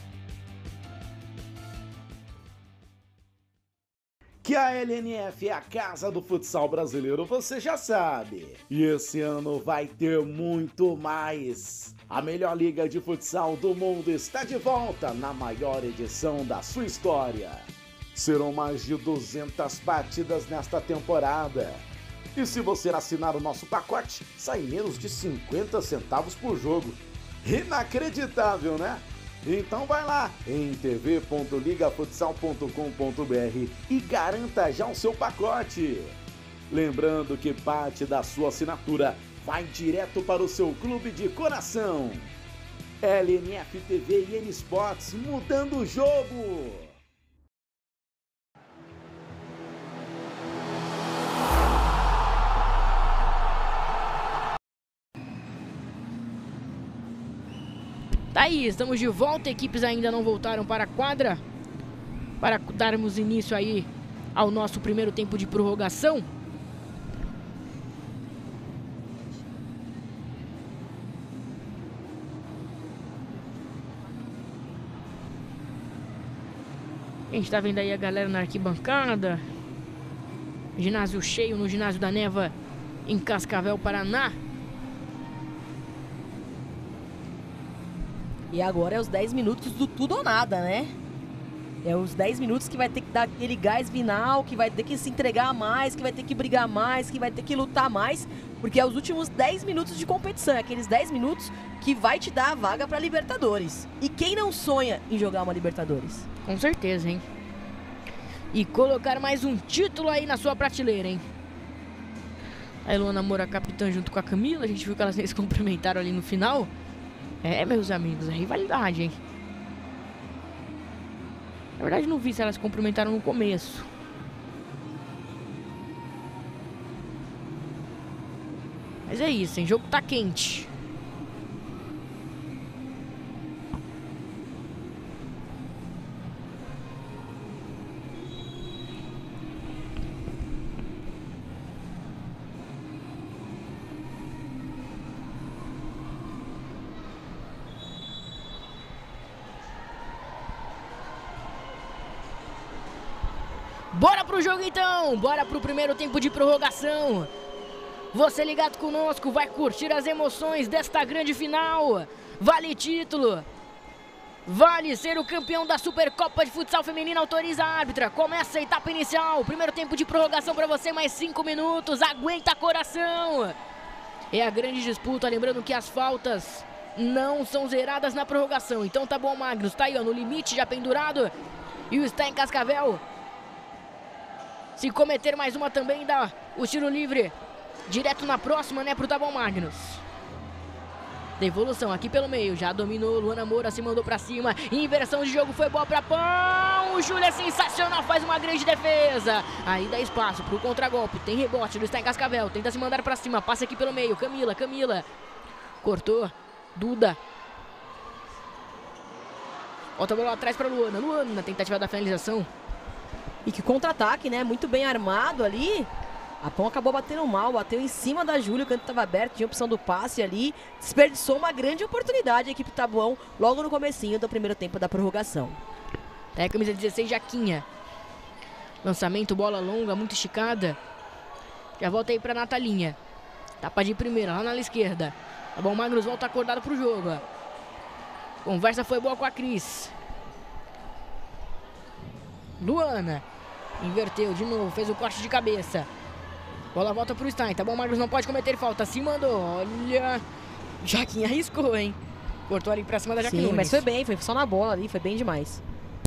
Que a L N F é a casa do futsal brasileiro, você já sabe. E esse ano vai ter muito mais. A melhor liga de futsal do mundo está de volta na maior edição da sua história. Serão mais de duzentas partidas nesta temporada. E se você assinar o nosso pacote, sai menos de cinquenta centavos por jogo. Inacreditável, né? Então vai lá em t v ponto liga futsal ponto com ponto b r e garanta já o seu pacote. Lembrando que parte da sua assinatura vai direto para o seu clube de coração. L N F T V e N Sports, mudando o jogo. Tá aí, estamos de volta, equipes ainda não voltaram para a quadra para darmos início aí ao nosso primeiro tempo de prorrogação. A gente tá vendo aí a galera na arquibancada, ginásio cheio no ginásio da Neva em Cascavel, Paraná. E agora é os dez minutos do tudo ou nada, né? É os dez minutos que vai ter que dar aquele gás final, que vai ter que se entregar mais, que vai ter que brigar mais, que vai ter que lutar mais, porque é os últimos dez minutos de competição, é aqueles dez minutos que vai te dar a vaga para Libertadores. E quem não sonha em jogar uma Libertadores? Com certeza, hein? E colocar mais um título aí na sua prateleira, hein? A Luana Moura, capitã, junto com a Camila, a gente viu que elas se cumprimentaram ali no final. É, meus amigos, é rivalidade, hein? Na verdade, não vi se elas se cumprimentaram no começo. Mas é isso, hein? O jogo tá quente. Bora pro jogo então, bora pro primeiro tempo de prorrogação. Você ligado conosco vai curtir as emoções desta grande final. Vale título, vale ser o campeão da Supercopa de Futsal Feminina, autoriza a árbitra. Começa a etapa inicial, primeiro tempo de prorrogação pra você, mais cinco minutos, aguenta coração. É a grande disputa, lembrando que as faltas não são zeradas na prorrogação. Então tá bom, Magnus, tá aí ó, no limite já pendurado. E o está em Cascavel. Se cometer mais uma também, dá o tiro livre direto na próxima, né, pro Tabon Magnus. Devolução aqui pelo meio, já dominou, Luana Moura se mandou pra cima. Inversão de jogo foi boa pra Pão. O Júlio é sensacional, faz uma grande defesa. Aí dá espaço pro contragolpe, tem rebote, ele está em Cascavel, tenta se mandar pra cima, passa aqui pelo meio, Camila, Camila. Cortou, Duda. Volta a bola atrás pra Luana, Luana, tentativa da finalização. E que contra-ataque, né? Muito bem armado ali. A Pão acabou batendo mal, bateu em cima da Júlia, o canto estava aberto, tinha opção do passe ali. Desperdiçou uma grande oportunidade a equipe Tabuão logo no comecinho do primeiro tempo da prorrogação. É a camisa dezesseis, Jaquinha. Lançamento, bola longa, muito esticada. Já volta aí pra Natalinha. Tapa de primeira, lá na esquerda. Tá bom, Magnus volta acordado pro jogo. Conversa foi boa com a Cris. Luana. Inverteu de novo, fez o corte de cabeça. Bola volta pro Stein, tá bom? Magnus não pode cometer falta. Se mandou, olha. Jaquinha arriscou, hein? Cortou ali pra cima da Jaquinha. Sim, mas foi bem, foi só na bola ali, foi bem demais.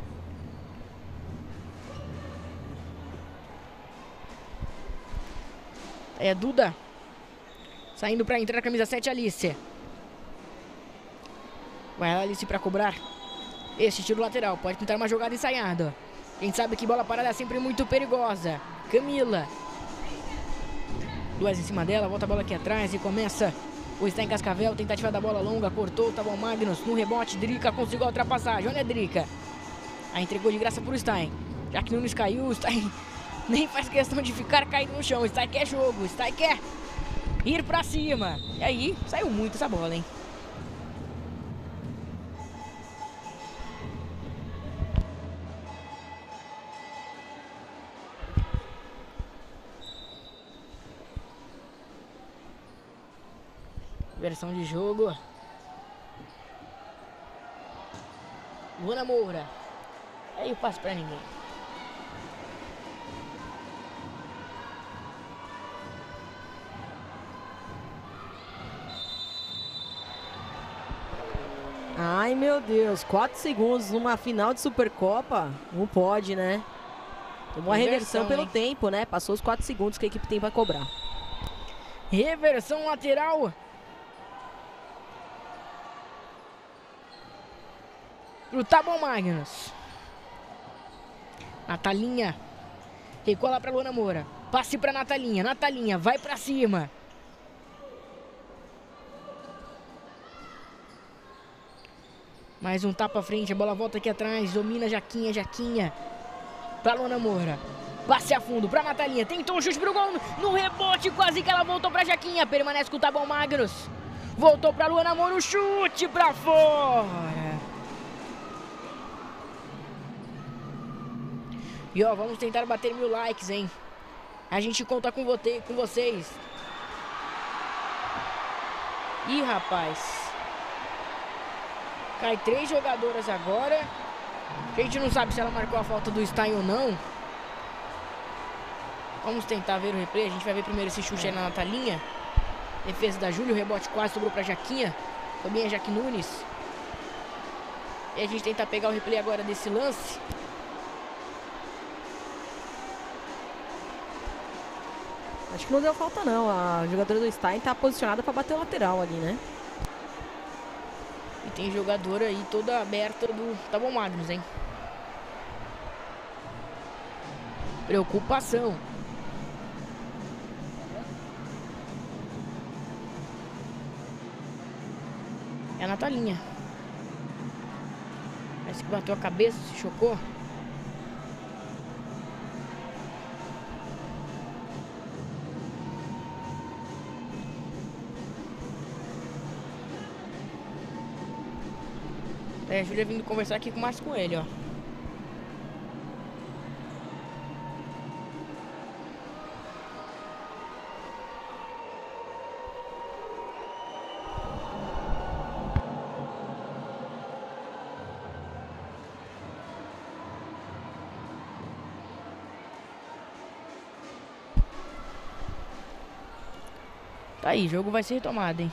É Duda. Saindo pra entrar a camisa sete, Alice. Vai lá, Alice, pra cobrar. Este tiro lateral, pode tentar uma jogada ensaiada. Quem sabe que bola parada é sempre muito perigosa. Camila. Duas em cima dela, volta a bola aqui atrás e começa o Stein Cascavel, tentativa da bola longa, cortou, tá bom, Magnus, no rebote, Drica conseguiu a ultrapassagem, olha a Drica. Aí entregou de graça pro Stein. Já que Nunes caiu, o Stein nem faz questão de ficar caído no chão. O Stein quer jogo, o Stein quer ir pra cima. E aí, saiu muito essa bola, hein? Versão de jogo. Luana Moura. Aí eu passo pra ninguém. Ai, meu Deus. quatro segundos numa final de Supercopa. Não pode, né? Tomou a reversão pelo hein? tempo, né? Passou os quatro segundos que a equipe tem pra cobrar. Reversão lateral. Tá bom, Magnus. Natalinha. Recua lá pra Luana Moura. Passe pra Natalinha. Natalinha, vai pra cima. Mais um tapa à frente. A bola volta aqui atrás. Domina Jaquinha, Jaquinha. Pra Luana Moura. Passe a fundo pra Natalinha. Tentou um chute pro gol. No rebote, quase que ela voltou pra Jaquinha. Permanece com o Tá bom, Magnus. Voltou pra Luana Moura. O chute pra fora. E ó, vamos tentar bater mil likes, hein? A gente conta com, vote com vocês. Ih, rapaz. Cai três jogadoras agora. A gente não sabe se ela marcou a falta do Stein ou não. Vamos tentar ver o replay. A gente vai ver primeiro esse chute aí na Natalinha. Defesa da Júlia, o rebote quase sobrou pra Jaquinha. Foi bem a Jaque Nunes. E a gente tenta pegar o replay agora desse lance. Acho que não deu falta não, a jogadora do Stein tá posicionada para bater o lateral ali, né? E tem jogadora aí toda aberta do Tá bom, Magnus, hein? Preocupação. É a Natalinha. Parece que bateu a cabeça, se chocou. É, a Júlia vindo conversar aqui com mais com ele, ó. Tá aí, o jogo vai ser retomado, hein?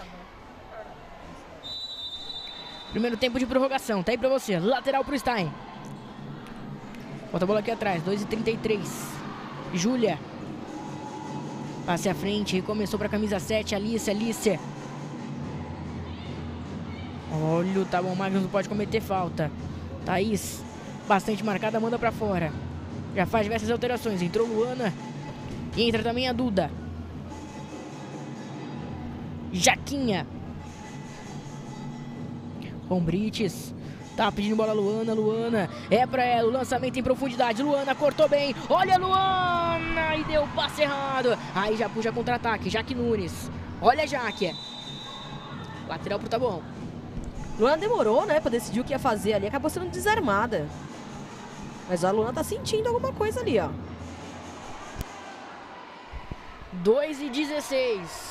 Primeiro tempo de prorrogação, tá aí pra você. Lateral pro Stein. Bota a bola aqui atrás, dois e trinta e três. Júlia. Passe à frente, recomeçou pra camisa sete, Alice, Alice. Olha, tá bom, Magnus não pode cometer falta. Thaís, bastante marcada, manda pra fora. Já faz diversas alterações, entrou Luana. E entra também a Duda. Jaquinha. Com Brites. Tá pedindo bola Luana, Luana. É pra ela, o lançamento em profundidade. Luana cortou bem. Olha a Luana. E deu o passe errado. Aí já puxa contra-ataque. Jaque Nunes. Olha a Jaque. Lateral pro Tá bom. Luana demorou, né, pra decidir o que ia fazer ali. Acabou sendo desarmada. Mas a Luana tá sentindo alguma coisa ali, ó. dois e dezesseis.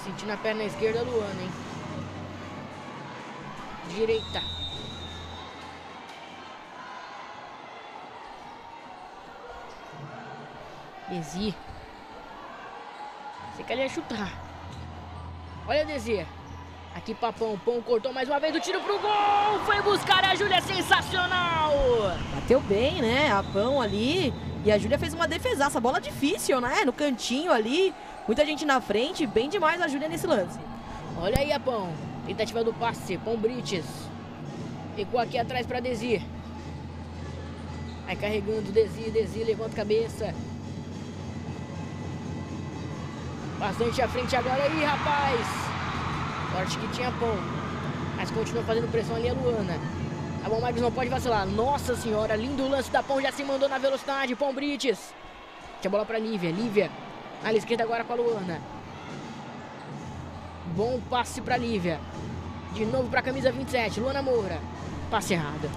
Sentindo a perna esquerda, Luana, hein? Direita. Desi. Você quer chutar. Olha, Desi. Aqui, Papão. Pão cortou mais uma vez o tiro pro gol. Foi buscar a Júlia, sensacional. Bateu bem, né? A Pão ali. E a Júlia fez uma defesaça. Bola difícil, né? No cantinho ali. Muita gente na frente. Bem demais a Júlia nesse lance. Olha aí a Pão. Tentativa do passe. Pão Brites. Ficou aqui atrás pra Desi. Vai carregando Desi. Desi levanta a cabeça. Bastante à frente agora aí, rapaz. Sorte que tinha Pão. Mas continua fazendo pressão ali a Luana. Tá bom, Magnus não pode vacilar. Nossa senhora, lindo o lance da Pão. Já se mandou na velocidade. Pão Brites. Tinha bola pra Lívia. Lívia. Na esquerda agora com a Luana. Bom passe pra Lívia. De novo pra camisa vinte e sete. Luana Moura. Passe errado.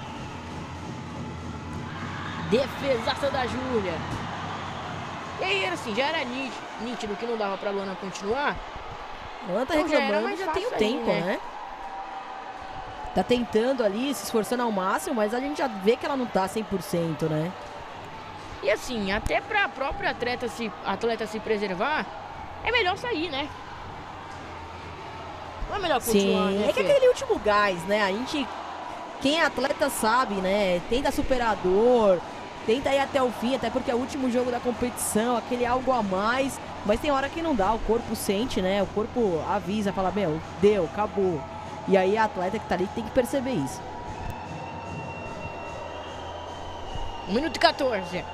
Defesaça da Júlia. E aí, assim, já era nítido, nítido que não dava pra Luana continuar. Luana tá reclamando, mas já tem o tempo, né? né? Tá tentando ali, se esforçando ao máximo, mas a gente já vê que ela não tá cem por cento, né? E assim, até pra própria atleta se, atleta se preservar, é melhor sair, né? Não é melhor continuar, Sim, né, é que aquele último gás, né? A gente, quem é atleta sabe, né? Tenta superar a dor, tenta ir até o fim, até porque é o último jogo da competição, aquele algo a mais. Mas tem hora que não dá, o corpo sente, né? O corpo avisa, fala, meu, deu, acabou. E aí a atleta que tá ali tem que perceber isso. um minuto e quatorze.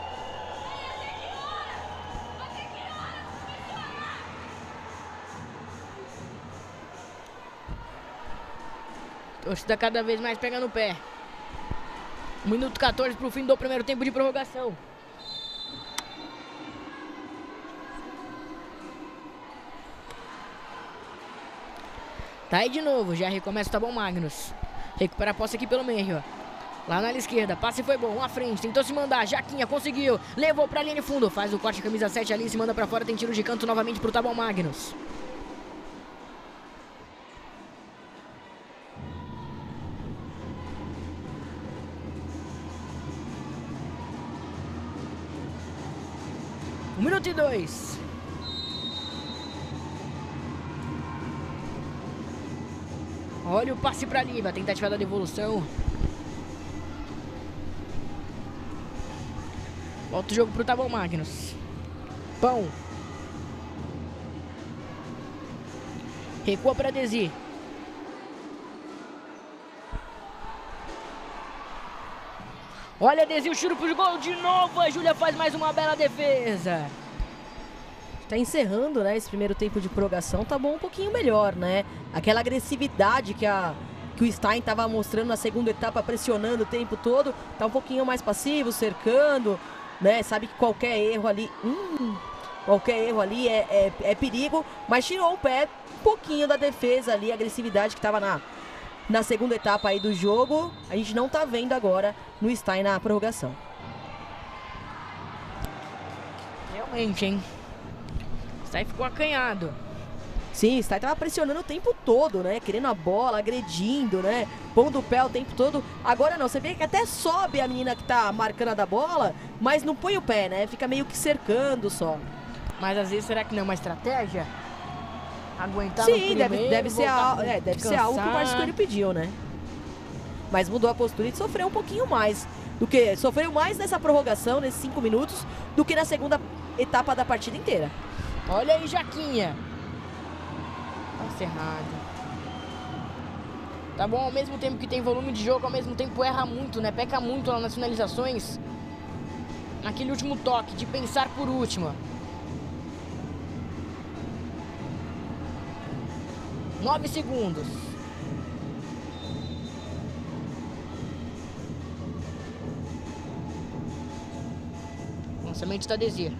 Torcida cada vez mais pega no pé. um minuto e quatorze pro fim do primeiro tempo de prorrogação. Tá aí de novo, já recomeça o Tá Bom Magnus. Recupera a posse aqui pelo meio. Lá na esquerda, passe foi bom, à frente, tentou se mandar, Jaquinha conseguiu, levou pra linha de fundo, faz o corte, camisa sete ali, se manda pra fora, tem tiro de canto novamente pro Tá Bom Magnus. Um minuto e dois. Olha o passe pra Lívia, tentativa da devolução. Volta o jogo pro Tá Bom Magnus. Pão. Recua pra Desi. Olha, Desi, o tiro pro gol de novo. A Júlia faz mais uma bela defesa. Tá encerrando, né, esse primeiro tempo de prorrogação, tá bom um pouquinho melhor, né? Aquela agressividade que, a, que o Stein tava mostrando na segunda etapa, pressionando o tempo todo, tá um pouquinho mais passivo, cercando, né? Sabe que qualquer erro ali, hum, qualquer erro ali é, é, é perigo, mas tirou o pé um pouquinho da defesa ali, a agressividade que tava na, na segunda etapa aí do jogo, a gente não tá vendo agora no Stein na prorrogação. Realmente, hein? Stein ficou acanhado. Sim, Stein tava pressionando o tempo todo, né? Querendo a bola, agredindo, né? Pondo o pé o tempo todo. Agora não, você vê que até sobe a menina que tá marcando a da bola, mas não põe o pé, né? Fica meio que cercando só. Mas às vezes, será que não é uma estratégia? Aguentar Sim, no primeiro, deve, deve, ser, a, é, deve ser algo que o Márcio Coelho pediu, né? Mas mudou a postura e sofreu um pouquinho mais. Do que, sofreu mais nessa prorrogação, nesses cinco minutos, do que na segunda etapa da partida inteira. Olha aí, Jaquinha. Passe errado. Tá bom, ao mesmo tempo que tem volume de jogo, ao mesmo tempo erra muito, né? Peca muito lá nas finalizações. Naquele último toque, de pensar por último. Nove segundos. Lançamento da Desir.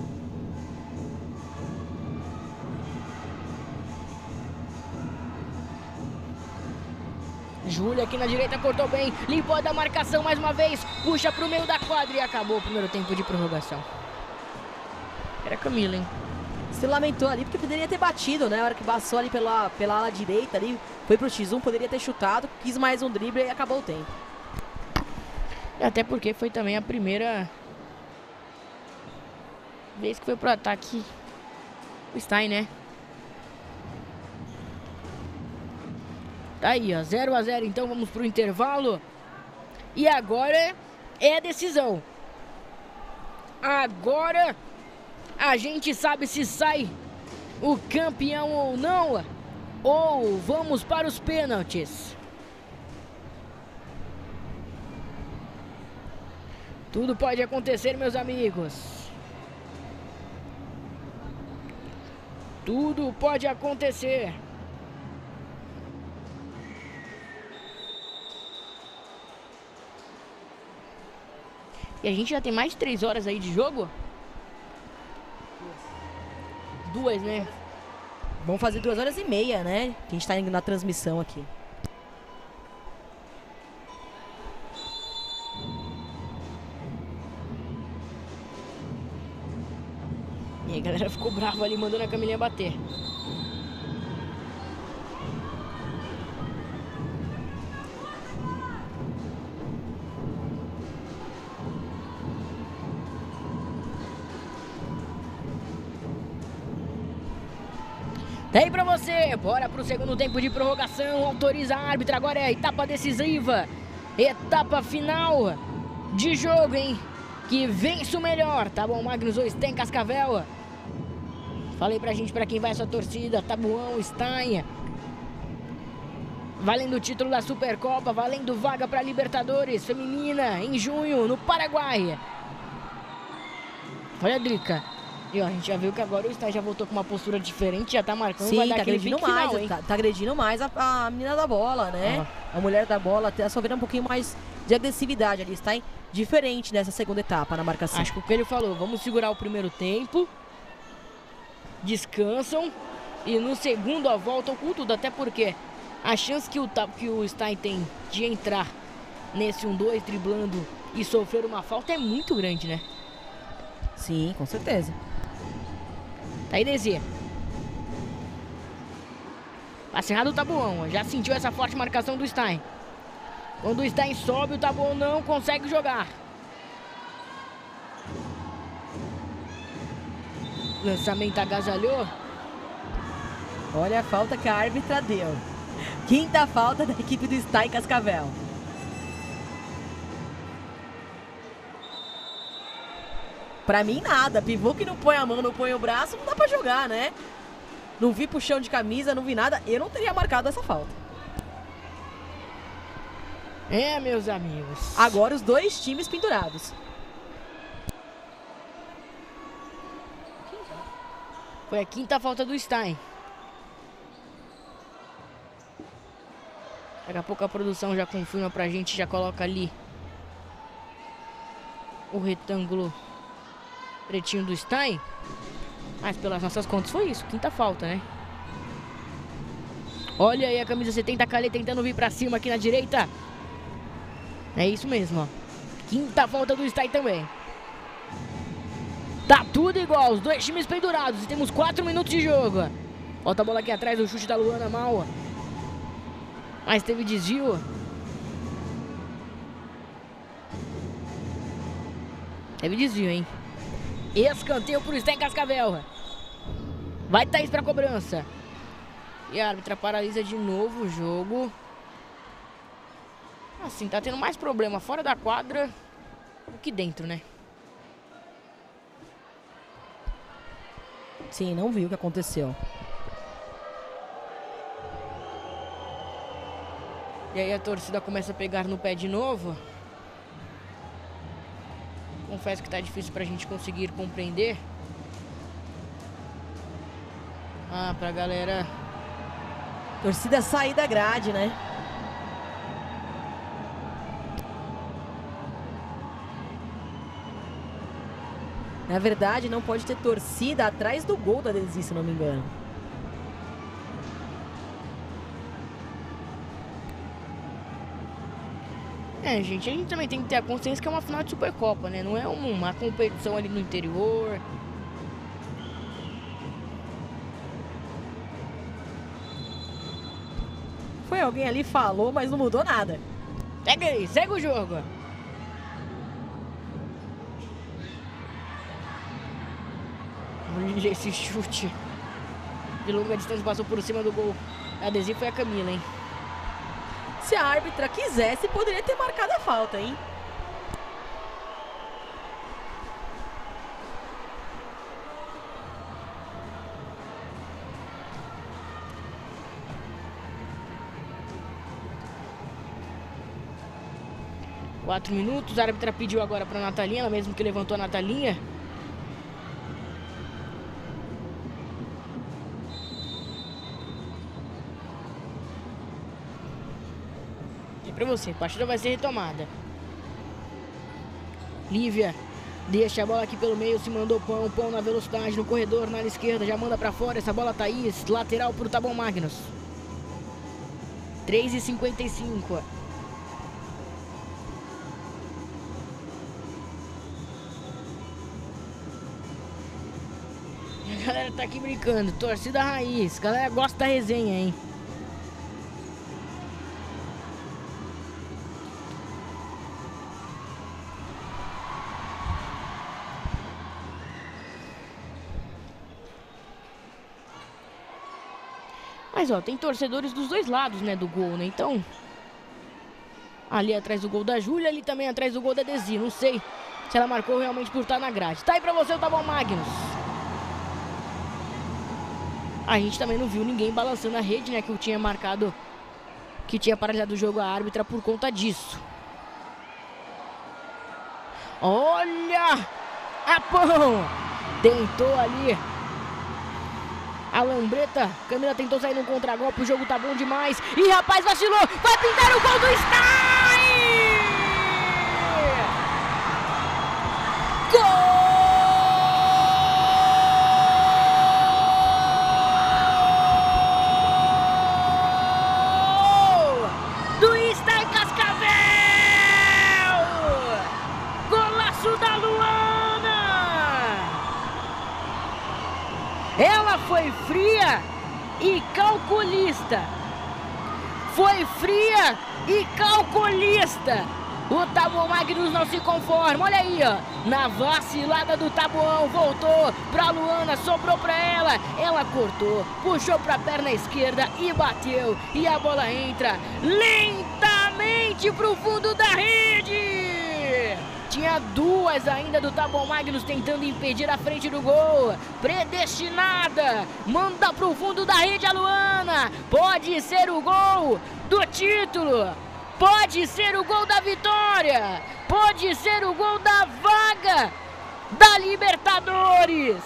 Júlia aqui na direita cortou bem, limpou da marcação mais uma vez, puxa pro meio da quadra e acabou o primeiro tempo de prorrogação. Era Camila, hein? se lamentou ali porque poderia ter batido, né? A hora que passou ali pela, pela ala direita ali, foi pro X um, poderia ter chutado, quis mais um drible e acabou o tempo. Até porque foi também a primeira vez que foi pro ataque o Stein, né? Tá aí, ó, zero a zero, então vamos pro intervalo. E agora é a decisão. Agora a gente sabe se sai o campeão ou não, ou vamos para os pênaltis. Tudo pode acontecer, meus amigos. Tudo pode acontecer. E a gente já tem mais de três horas aí de jogo? Duas, né? Vamos fazer duas horas e meia, né? Que a gente tá indo na transmissão aqui. E aí a galera ficou brava ali, mandando a Camilinha bater. Tá aí pra você, bora pro segundo tempo de prorrogação, autoriza a árbitra, agora é a etapa decisiva, etapa final de jogo, hein? Que vence o melhor, tá bom? Magnus ou Stein Cascavel. Falei pra gente pra quem vai essa torcida, Tabuão, Stein. Valendo o título da Supercopa, valendo vaga pra Libertadores Feminina em junho, no Paraguai. Olha a Drica. E ó, a gente já viu que agora o Stein já voltou com uma postura diferente, já tá marcando. Sim, vai dar tá aquele agredindo pique mais, final, hein? tá, tá agredindo mais a, a menina da bola, né? Ah. A mulher da bola, até só vendo um pouquinho mais de agressividade ali, está diferente nessa segunda etapa na marcação. Acho que o que ele falou, vamos segurar o primeiro tempo, descansam e no segundo ó, voltam com tudo, até porque a chance que o, que o Stein tem de entrar nesse um dois driblando e sofrer uma falta é muito grande, né? Sim, com certeza. Tá aí, Desi. Passe errado o Tabuão, já sentiu essa forte marcação do Stein. Quando o Stein sobe, o Tabuão não consegue jogar. Lançamento agasalhou. Olha a falta que a árbitra deu. Quinta falta da equipe do Stein Cascavel. Pra mim, nada. Pivô que não põe a mão, não põe o braço, não dá pra jogar, né? Não vi puxão de camisa, não vi nada. Eu não teria marcado essa falta. É, meus amigos. Agora os dois times pendurados. Foi a quinta falta do Stein. Daqui a pouco a produção já confirma pra gente, já coloca ali o retângulo pretinho do Stein. Mas pelas nossas contas foi isso, quinta falta, né? Olha aí a camisa setenta, Calê tentando vir pra cima aqui na direita. É isso mesmo, ó. Quinta falta do Stein também. Tá tudo igual, os dois times pendurados. E temos quatro minutos de jogo. Volta a bola aqui atrás, o chute da Luana mal. Mas teve desvio. Teve desvio, hein? Escanteio pro Stein Cascavel. Vai Thaís pra cobrança. E a árbitra paralisa de novo o jogo. Assim, tá tendo mais problema fora da quadra do que dentro, né? Sim, não viu o que aconteceu. E aí a torcida começa a pegar no pé de novo. Confesso que tá difícil pra gente conseguir compreender. Ah, pra galera... Torcida sair da grade, né? Na verdade, não pode ter torcida atrás do gol da Desi, se não me engano. É, gente, a gente também tem que ter a consciência que é uma final de Supercopa, né? Não é uma competição ali no interior. alguém ali falou, mas não mudou nada. Segue aí, segue o jogo. Olha esse chute. De longa distância passou por cima do gol. A adesivo foi a Camila, hein? Se a árbitra quisesse, poderia ter marcado a falta, hein? Quatro minutos, a árbitra pediu agora pra Natalinha, ela mesmo que levantou a Natalinha. É pra você, a partida vai ser retomada. Lívia deixa a bola aqui pelo meio, se mandou pão, pão na velocidade, no corredor, na esquerda, já manda pra fora, essa bola Thaís, lateral pro Tá Bom Magnus. três e cinquenta e cinco. A galera tá aqui brincando, torcida raiz, a galera gosta da resenha, hein? Mas ó, tem torcedores dos dois lados, né, do gol, né? Então, ali atrás do gol da Júlia, ali também atrás do gol da Desi. Não sei se ela marcou realmente por estar na grade. Tá aí pra você o Tá Bom Magnus. A gente também não viu ninguém balançando a rede, né? Que eu tinha marcado que tinha paralisado o jogo a árbitra por conta disso. Olha! A pão! Tentou ali a Lambreta. Camila tentou sair no contragolpe. O jogo tá bom demais. Ih, rapaz, vacilou! Vai pintar o gol do Stein! Gol! Ela foi fria e calculista. Foi fria e calculista. O Tá Bom Magnus não se conforma. Olha aí, ó. Na vacilada do Taboão. Voltou pra Luana. Sobrou pra ela. Ela cortou. Puxou pra perna esquerda e bateu. E a bola entra lentamente pro fundo da rede. Tinha duas ainda do Tá Bom Magnus tentando impedir a frente do gol. Predestinada. Manda pro fundo da rede a Luana. Pode ser o gol do título. Pode ser o gol da vitória. Pode ser o gol da vaga da Libertadores.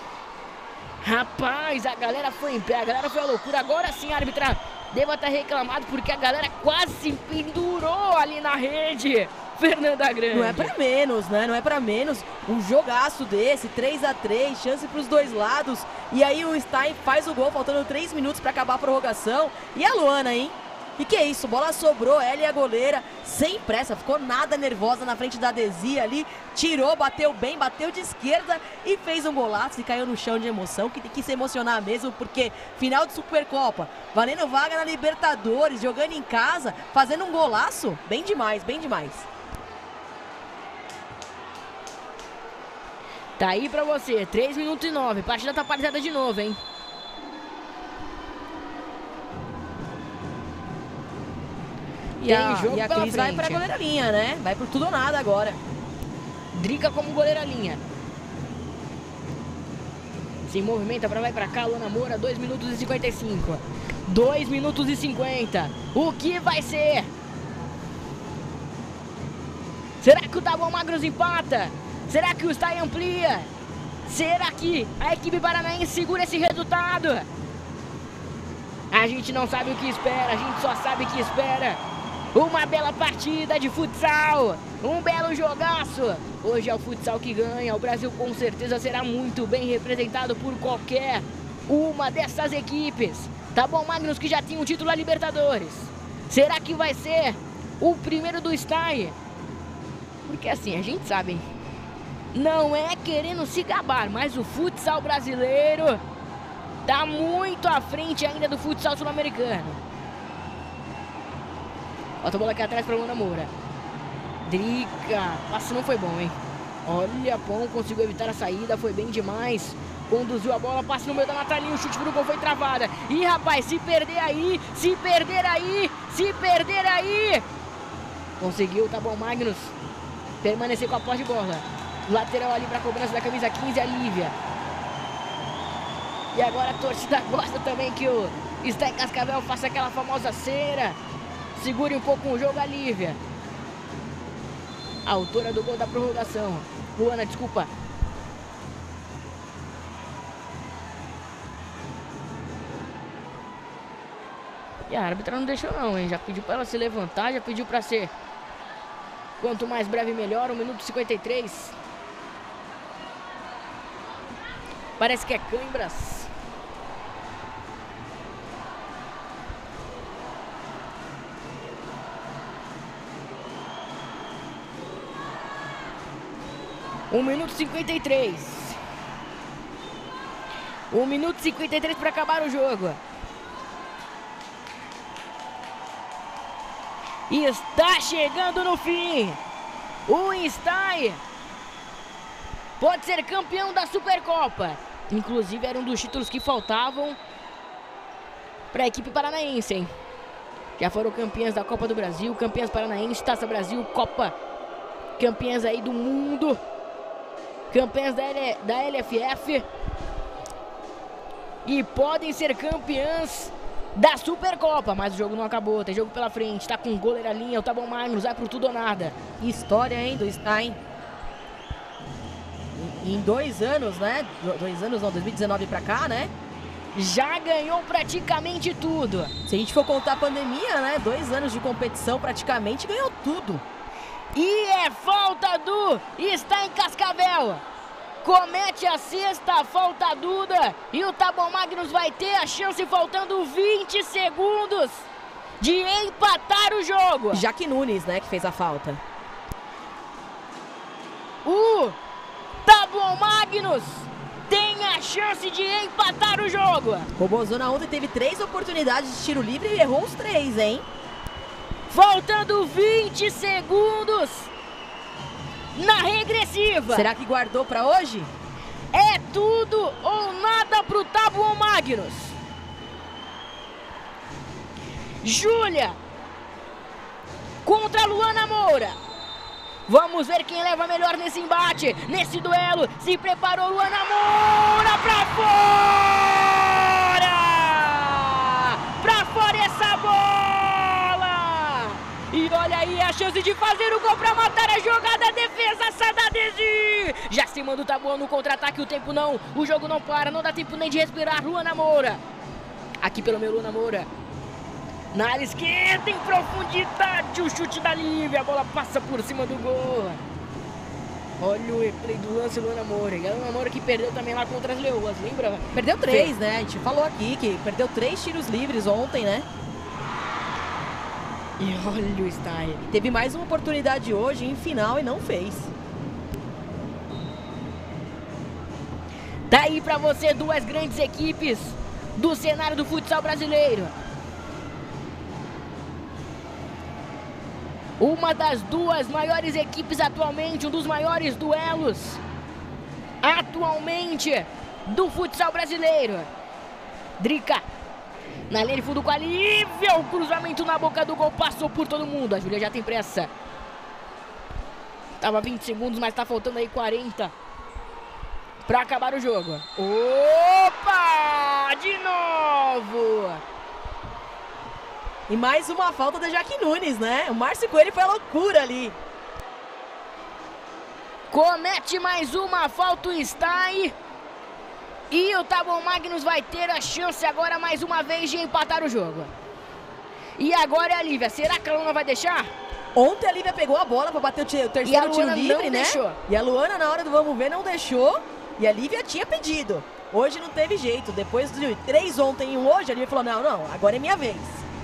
Rapaz, a galera foi em pé. A galera foi a loucura. Agora sim a árbitra deva estar reclamado porque a galera quase se pendurou ali na rede. Fernanda Grande. Não é pra menos, né? Não é pra menos. Um jogaço desse, três a três, chance pros dois lados. E aí o Stein faz o gol, faltando três minutos pra acabar a prorrogação. E a Luana, hein? E que é isso? Bola sobrou, ela e a goleira, sem pressa, ficou nada nervosa na frente da Desi ali. Tirou, bateu bem, bateu de esquerda e fez um golaço e caiu no chão de emoção, que tem que se emocionar mesmo, porque final de Supercopa, valendo vaga na Libertadores, jogando em casa, fazendo um golaço, bem demais, bem demais. Tá aí pra você, três minutos e nove, partida tá paralisada de novo, hein? E a, e a Cris vai pra goleira linha, né? Vai pro tudo ou nada agora. Drica como goleira linha. Se movimenta pra lá e pra cá, Luana Moura, dois minutos e cinquenta e cinco. dois minutos e cinquenta. O que vai ser? Será que o Tá Bom Magnus empata? Será que o Stein amplia? Será que a equipe paranaense segura esse resultado? A gente não sabe o que espera, a gente só sabe que espera uma bela partida de futsal, um belo jogaço. Hoje é o futsal que ganha, o Brasil com certeza será muito bem representado por qualquer uma dessas equipes. Tá Bom Magnus que já tinha um título da Libertadores. Será que vai ser o primeiro do Stein? Porque assim, a gente sabe, hein? Não é querendo se gabar, mas o futsal brasileiro tá muito à frente ainda do futsal sul-americano. Bota a bola aqui atrás pra Luana Moura. Drica. Passe não foi bom, hein? Olha, bom, conseguiu evitar a saída, foi bem demais. Conduziu a bola, passe no meio da Natalinha, o chute pro gol foi travada. Ih, rapaz, se perder aí, se perder aí, se perder aí. Conseguiu, tá bom, Magnus. Permanecer com a posse de bola. Lateral ali pra cobrança da camisa quinze, a Lívia. E agora a torcida gosta também que o Stein Cascavel faça aquela famosa cera. Segure um pouco o jogo, a Lívia. Autora do gol da prorrogação. Luana, desculpa. E a árbitra não deixou não, hein? Já pediu pra ela se levantar, já pediu pra ser quanto mais breve melhor. um minuto e cinquenta e três. Parece que é câimbras. um minuto e cinquenta e três. um minuto e cinquenta e três para acabar o jogo. E está chegando no fim. O Stein pode ser campeão da Supercopa. Inclusive era um dos títulos que faltavam para a equipe paranaense, hein? Já foram campeãs da Copa do Brasil, campeãs paranaense, Taça Brasil, Copa, campeãs aí do mundo, campeãs da, L da L F F. E podem ser campeãs da Supercopa, mas o jogo não acabou, tem jogo pela frente, tá com goleiro a linha, o Tá Bom Magnus, vai pro tudo ou nada. História, hein, do Stein. Em, em dois anos, né, dois anos não, dois mil e dezenove pra cá, né, já ganhou praticamente tudo. Se a gente for contar a pandemia, né, dois anos de competição praticamente ganhou tudo. E é falta do Stein Cascavel. Comete a sexta falta Duda e o Tá Bom Magnus vai ter a chance faltando vinte segundos de empatar o jogo. Jaque Nunes, né, que fez a falta. O Tá Bom Magnus tem a chance de empatar o jogo. Robozona ontem teve três oportunidades de tiro livre e errou os três, hein? Faltando vinte segundos na regressiva. Será que guardou pra hoje? É tudo ou nada pro Tá Bom Magnus. Júlia contra Luana Moura. Vamos ver quem leva melhor nesse embate, nesse duelo. Se preparou Luana Moura pra fora! Pra fora essa bola! E olha aí a chance de fazer o gol pra matar a jogada. A defesa Sadadesi. Já se manda o Tá Bom no contra-ataque. O tempo não, o jogo não para. Não dá tempo nem de respirar. Luana Moura. Aqui pelo meu Luana Moura. Na área esquerda, em profundidade, o chute da Lívia. A bola passa por cima do gol. Olha o replay do lance, Luana Moura. E a Luana Moura que perdeu também lá contra as Leoas, lembra? Perdeu três, né? A gente falou aqui que perdeu três tiros livres ontem, né? E olha o Stein. Teve mais uma oportunidade hoje em final e não fez. Tá aí pra você duas grandes equipes do cenário do futsal brasileiro. Uma das duas maiores equipes atualmente, um dos maiores duelos atualmente do futsal brasileiro. Drica na linha de fundo com a Lívia, o cruzamento na boca do gol, passou por todo mundo. A Júlia já tem pressa. Tava vinte segundos, mas tá faltando aí quarenta pra acabar o jogo. Opa! De novo! E mais uma falta da Jaque Nunes, né? O Márcio Coelho foi a loucura ali. Comete mais uma falta o Stein. E o Tá Bom Magnus vai ter a chance agora mais uma vez de empatar o jogo. E agora é a Lívia. Será que a Luana vai deixar? Ontem a Lívia pegou a bola para bater o, o terceiro tiro livre, né? Deixou. E a Luana na hora do vamos ver não deixou. E a Lívia tinha pedido. Hoje não teve jeito. Depois de três ontem e um hoje, a Lívia falou, não, não, agora é minha vez.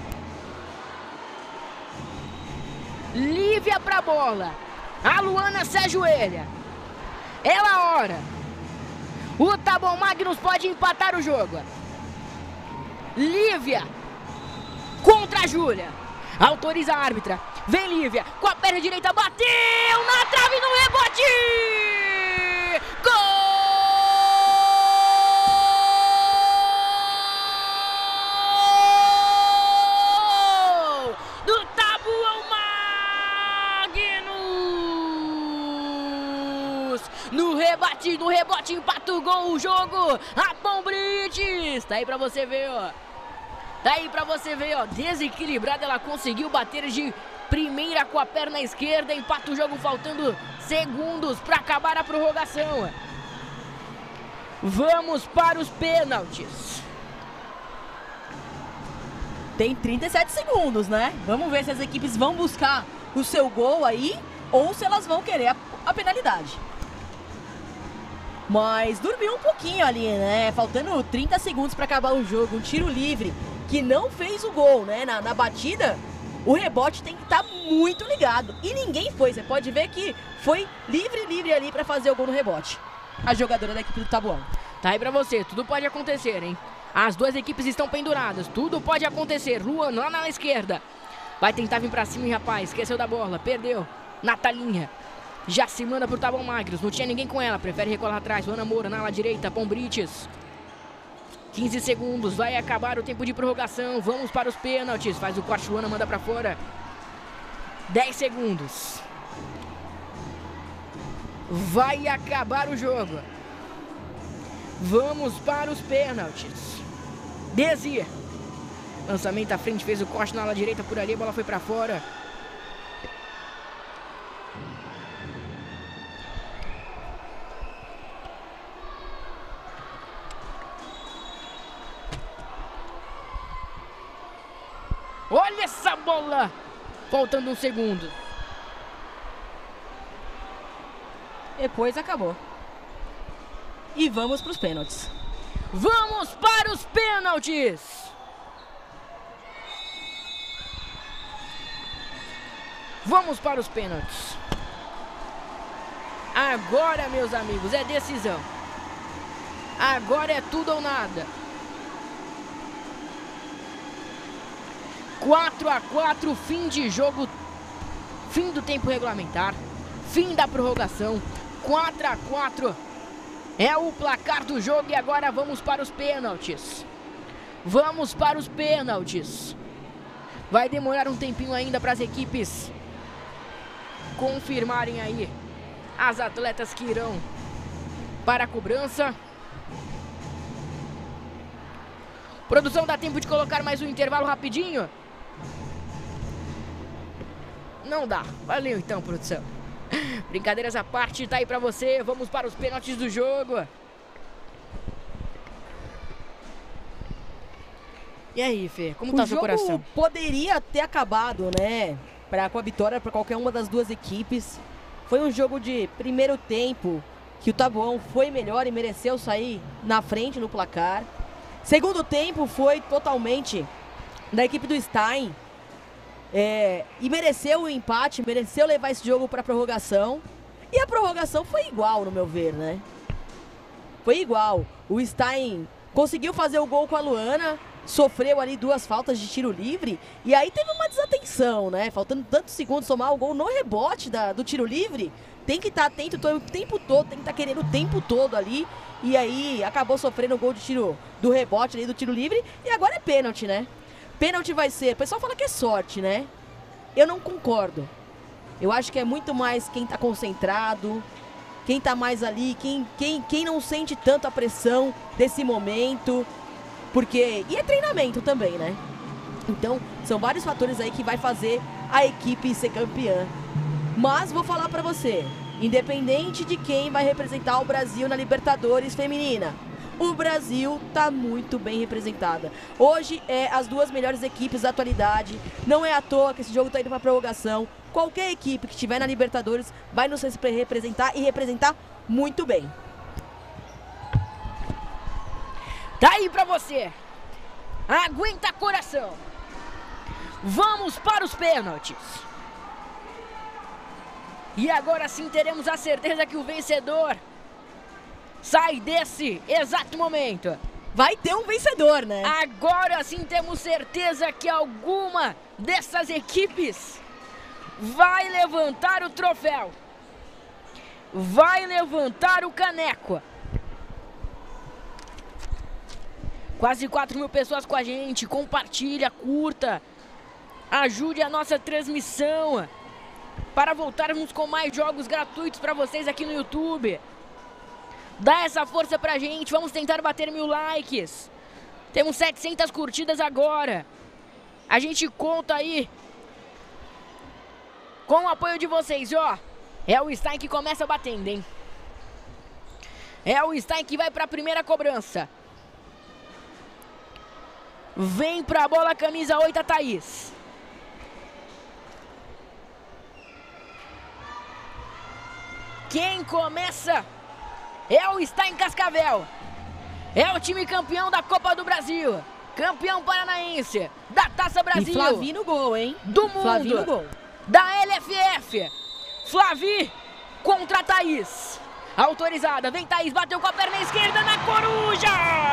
Lívia pra bola. A Luana se ajoelha. Ela a hora. O Tá Bom Magnus pode empatar o jogo. Lívia contra a Júlia. Autoriza a árbitra. Vem Lívia, com a perna direita, bateu na trave no rebote! Gol! Do Tabuão Magnus! No rebate, no rebote, empata o gol, o jogo! A Pombrites! Tá aí pra você ver, ó. Tá aí pra você ver, ó, desequilibrada, ela conseguiu bater de primeira com a perna esquerda, empata o jogo faltando segundos pra acabar a prorrogação. Vamos para os pênaltis. Tem trinta e sete segundos, né? Vamos ver se as equipes vão buscar o seu gol aí ou se elas vão querer a, a penalidade. Mas dormiu um pouquinho ali, né? Faltando trinta segundos para acabar o jogo, um tiro livre que não fez o gol, né? Na, na batida, o rebote tem que estar tá muito ligado. E ninguém foi, você pode ver que foi livre, livre ali para fazer o gol no rebote. A jogadora da equipe do Tabuão. Tá aí pra você, tudo pode acontecer, hein? As duas equipes estão penduradas, tudo pode acontecer. Luan lá na esquerda. Vai tentar vir pra cima, hein, rapaz? Esqueceu da bola, perdeu. Natalinha. Já se manda pro Tabuão Magnus, não tinha ninguém com ela, prefere recolar atrás. Luana Moura na ala direita, Pombrites. quinze segundos, vai acabar o tempo de prorrogação. Vamos para os pênaltis. Faz o corte, Luana manda pra fora. dez segundos. Vai acabar o jogo. Vamos para os pênaltis. Desir. Lançamento à frente, fez o corte na ala direita por ali, a bola foi pra fora. Olha essa bola! Faltando um segundo. Depois acabou. E vamos para os pênaltis. Vamos para os pênaltis! Vamos para os pênaltis. Agora, meus amigos, é decisão. Agora é tudo ou nada. quatro a quatro, fim de jogo, fim do tempo regulamentar, fim da prorrogação, quatro a quatro é o placar do jogo e agora vamos para os pênaltis. Vamos para os pênaltis. Vai demorar um tempinho ainda para as equipes confirmarem aí as atletas que irão para a cobrança. Produção, dá tempo de colocar mais um intervalo rapidinho? Não dá. Valeu então, produção. Brincadeiras à parte, tá aí pra você. Vamos para os pênaltis do jogo. E aí, Fê, como tá o seu coração? O jogo poderia ter acabado, né? Pra, com a vitória para qualquer uma das duas equipes. Foi um jogo de primeiro tempo que o Tabuão foi melhor e mereceu sair na frente no placar. Segundo tempo foi totalmente da equipe do Stein. É, e mereceu o empate, mereceu levar esse jogo para prorrogação. E a prorrogação foi igual, no meu ver, né? Foi igual. O Stein conseguiu fazer o gol com a Luana, sofreu ali duas faltas de tiro livre. E aí teve uma desatenção, né? Faltando tantos segundos tomar o gol no rebote da, do tiro livre. Tem que estar tá atento o tempo todo, tem que estar tá querendo o tempo todo ali. E aí acabou sofrendo o gol de tiro do rebote ali, do tiro livre. E agora é pênalti, né? Pênalti vai ser... O pessoal fala que é sorte, né? Eu não concordo. Eu acho que é muito mais quem tá concentrado, quem tá mais ali, quem, quem, quem não sente tanto a pressão desse momento. Porque... E é treinamento também, né? Então, são vários fatores aí que vai fazer a equipe ser campeã. Mas vou falar pra você, independente de quem vai representar o Brasil na Libertadores feminina, o Brasil tá muito bem representada. Hoje é as duas melhores equipes da atualidade. Não é à toa que esse jogo tá indo pra prorrogação. Qualquer equipe que estiver na Libertadores vai nos representar e representar muito bem. Tá aí pra você. Aguenta coração. Vamos para os pênaltis. E agora sim teremos a certeza que o vencedor sai desse exato momento. Vai ter um vencedor, né? Agora sim temos certeza que alguma dessas equipes vai levantar o troféu. Vai levantar o caneco. Quase quatro mil pessoas com a gente. Compartilha, curta. Ajude a nossa transmissão para voltarmos com mais jogos gratuitos para vocês aqui no YouTube. Dá essa força pra gente. Vamos tentar bater mil likes. Temos setecentas curtidas agora. A gente conta aí com o apoio de vocês, ó. É o Stein que começa batendo, hein? É o Stein que vai pra primeira cobrança. Vem pra bola, camisa oito, a Thaís. Quem começa é o Stein Cascavel. É o time campeão da Copa do Brasil. Campeão paranaense. Da Taça Brasil. E Flavi no gol, hein? Do mundo. Flavi no gol. Da L F F. Flavi contra a Thaís. Autorizada. Vem Thaís. Bateu com a perna esquerda na coruja.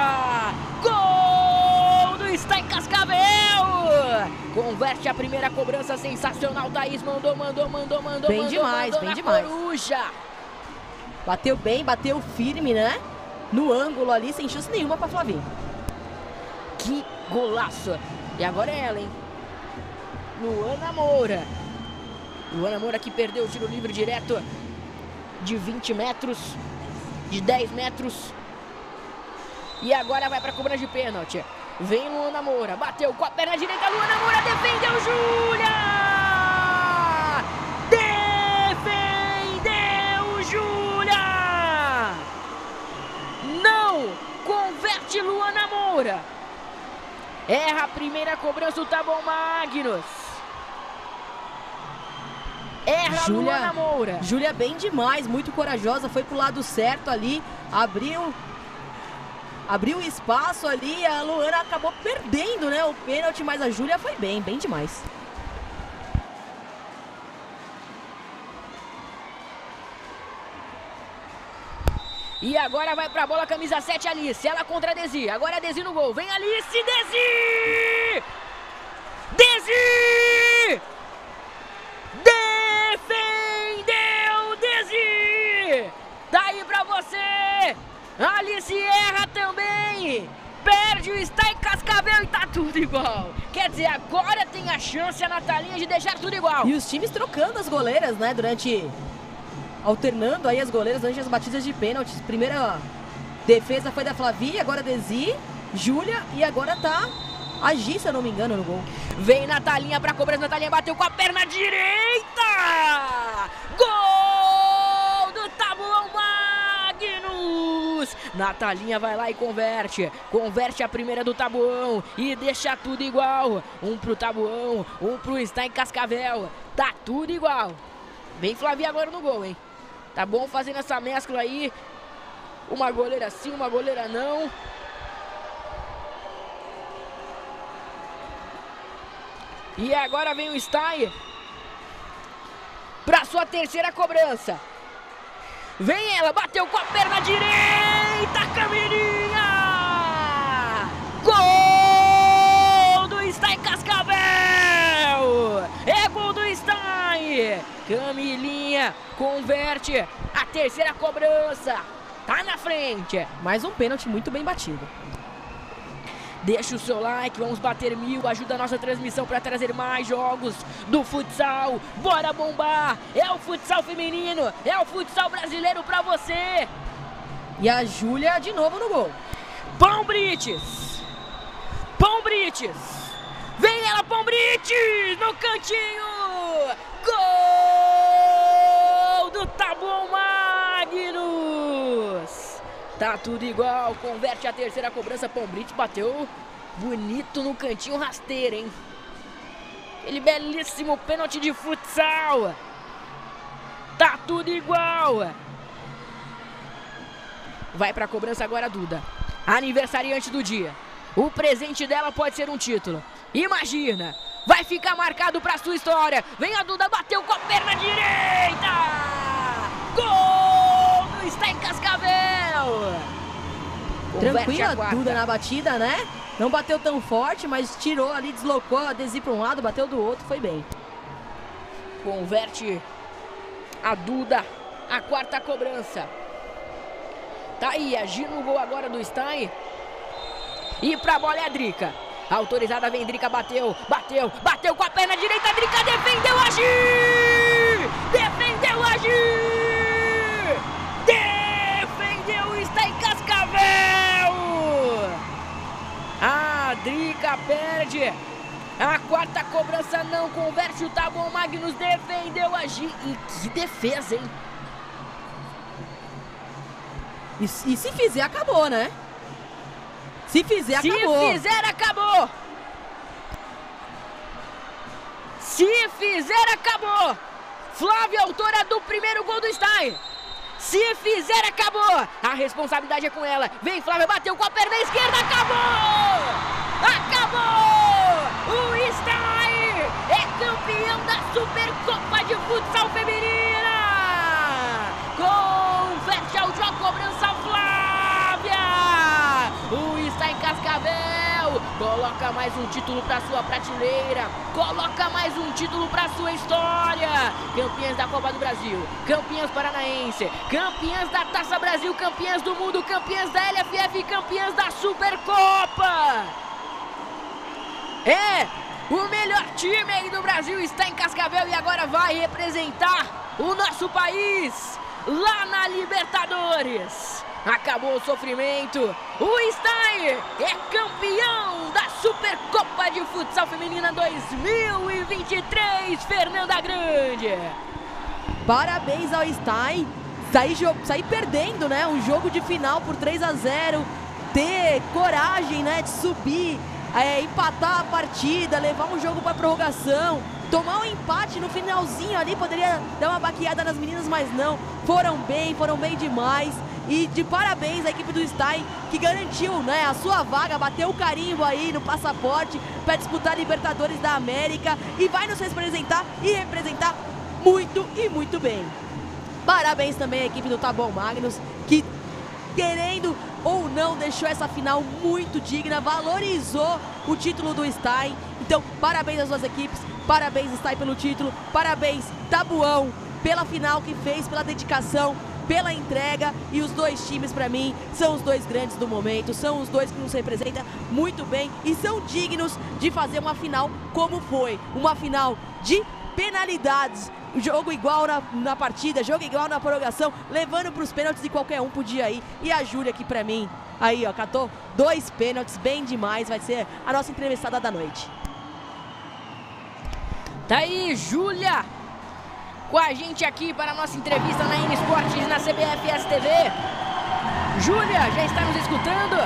Gol do Stein Cascavel. Converte a primeira cobrança. Sensacional. Thaís mandou, mandou, mandou, mandou. Bem mandou, demais, mandou bem na demais. Coruja. Bateu bem, bateu firme, né? No ângulo ali, sem chance nenhuma pra Flavi. Que golaço. E agora é ela, hein? Luana Moura. Luana Moura que perdeu o tiro livre direto de vinte metros, de dez metros. E agora vai pra cobrança de pênalti. Vem Luana Moura, bateu com a perna direita. Luana Moura defendeu, Júlia! Defendeu, Júlia! Não converte Luana Moura. Erra a primeira cobrança o Tabon Magnus. Erra a Luana Moura. Júlia bem demais, muito corajosa, foi pro lado certo ali, abriu abriu espaço ali, a Luana acabou perdendo, né, o pênalti, mas a Júlia foi bem, bem demais. E agora vai pra bola, camisa sete, Alice. Ela contra a Desi. Agora a Desi no gol. Vem Alice, Desi! Desi! Defendeu, Desi! Daí pra você! Alice erra também! Perde o Stein Cascavel e tá tudo igual. Quer dizer, agora tem a chance a Natalinha de deixar tudo igual. E os times trocando as goleiras, né, durante... alternando aí as goleiras durante as batidas de pênaltis. Primeira defesa foi da Flavi, agora Desi, Júlia e agora tá a Gi, se eu não me engano, no gol. Vem Natalinha pra cobrança, Natalinha bateu com a perna direita! Gol do Tabuão Magnus! Natalinha vai lá e converte, converte a primeira do Tabuão e deixa tudo igual. Um pro Tabuão, um pro Stein Cascavel, tá tudo igual. Vem Flavi agora no gol, hein? Tá bom fazendo essa mescla aí. Uma goleira sim, uma goleira não. E agora vem o Stein pra sua terceira cobrança. Vem ela, bateu com a perna direita, Camilinha! Gol do Stein Cascavel! É gol do Stein! Camilinha converte a terceira cobrança. Tá na frente. Mais um pênalti muito bem batido. Deixa o seu like, vamos bater mil, ajuda a nossa transmissão para trazer mais jogos do futsal. Bora bombar! É o futsal feminino, é o futsal brasileiro para você. E a Júlia de novo no gol. Pão Brites! Pão Brites! Vem ela, Pão Brites! No cantinho! Gol do Tabuão Magnus! Tá tudo igual, converte a terceira cobrança, Pão Brites bateu bonito no cantinho rasteiro, hein? Aquele belíssimo pênalti de futsal. Tá tudo igual. Vai pra cobrança agora a Duda, aniversariante do dia. O presente dela pode ser um título. Imagina, vai ficar marcado pra sua história. Vem a Duda, bateu com a perna direita. Gol do Stein Cascavel. Tranquila a Duda na batida, né? Não bateu tão forte, mas tirou ali, deslocou a adesivo para um lado, bateu do outro, foi bem. Converte a Duda, a quarta cobrança. Tá aí, agir no gol agora do Stein. E pra bola é a Drica. Autorizada vem Drica, bateu, bateu, bateu com a perna direita, a Drica defendeu, agir! Defendeu, agir! Defendeu, Stein Cascavel! A Drica perde. A quarta cobrança não converte, o Taboão Magnus defendeu, agir. E que defesa, hein? E, e se fizer, acabou, né? Se fizer, Se acabou. Se fizer, acabou. Se fizer, acabou. Flávia, autora do primeiro gol do Stein. Se fizer, acabou. A responsabilidade é com ela. Vem, Flávia, bateu com a perna esquerda, acabou. Acabou. O Stein é campeão da Supercopa de Futsal Feminina. Converte ao jogo, cobrança Flávia. O Stein Cascavel coloca mais um título para sua prateleira, coloca mais um título para sua história. Campeãs da Copa do Brasil, campeãs paranaense, campeãs da Taça Brasil, campeãs do mundo, campeãs da L F F, campeãs da Supercopa. É o melhor time aí do Brasil, está em Cascavel e agora vai representar o nosso país lá na Libertadores. Acabou o sofrimento. O Stein é campeão da Supercopa de Futsal Feminina dois mil e vinte e três, Fernanda Grande. Parabéns ao Stein. Sair, sair perdendo, né? Um jogo de final por três a zero. Ter coragem, né? De subir, é, empatar a partida, levar um jogo para prorrogação. Tomar um empate no finalzinho ali, poderia dar uma baqueada nas meninas, mas não. Foram bem, foram bem demais. E de parabéns à equipe do Stein, que garantiu, né, a sua vaga, bateu o carimbo aí no passaporte para disputar a Libertadores da América e vai nos representar e representar muito e muito bem. Parabéns também à equipe do Taboão Magnus, que querendo ou não deixou essa final muito digna, valorizou o título do Stein. Então, parabéns às duas equipes, parabéns Stein pelo título, parabéns Taboão pela final que fez, pela dedicação, pela entrega, e os dois times para mim são os dois grandes do momento, são os dois que nos representam muito bem e são dignos de fazer uma final como foi, uma final de penalidades, jogo igual na, na partida, jogo igual na prorrogação, levando para os pênaltis e qualquer um podia ir, e a Júlia aqui para mim, aí ó, catou dois pênaltis, bem demais, vai ser a nossa entrevistada da noite. Tá aí, Júlia, com a gente aqui para a nossa entrevista na N Esportes, na C B F S T V. Júlia, já está nos escutando?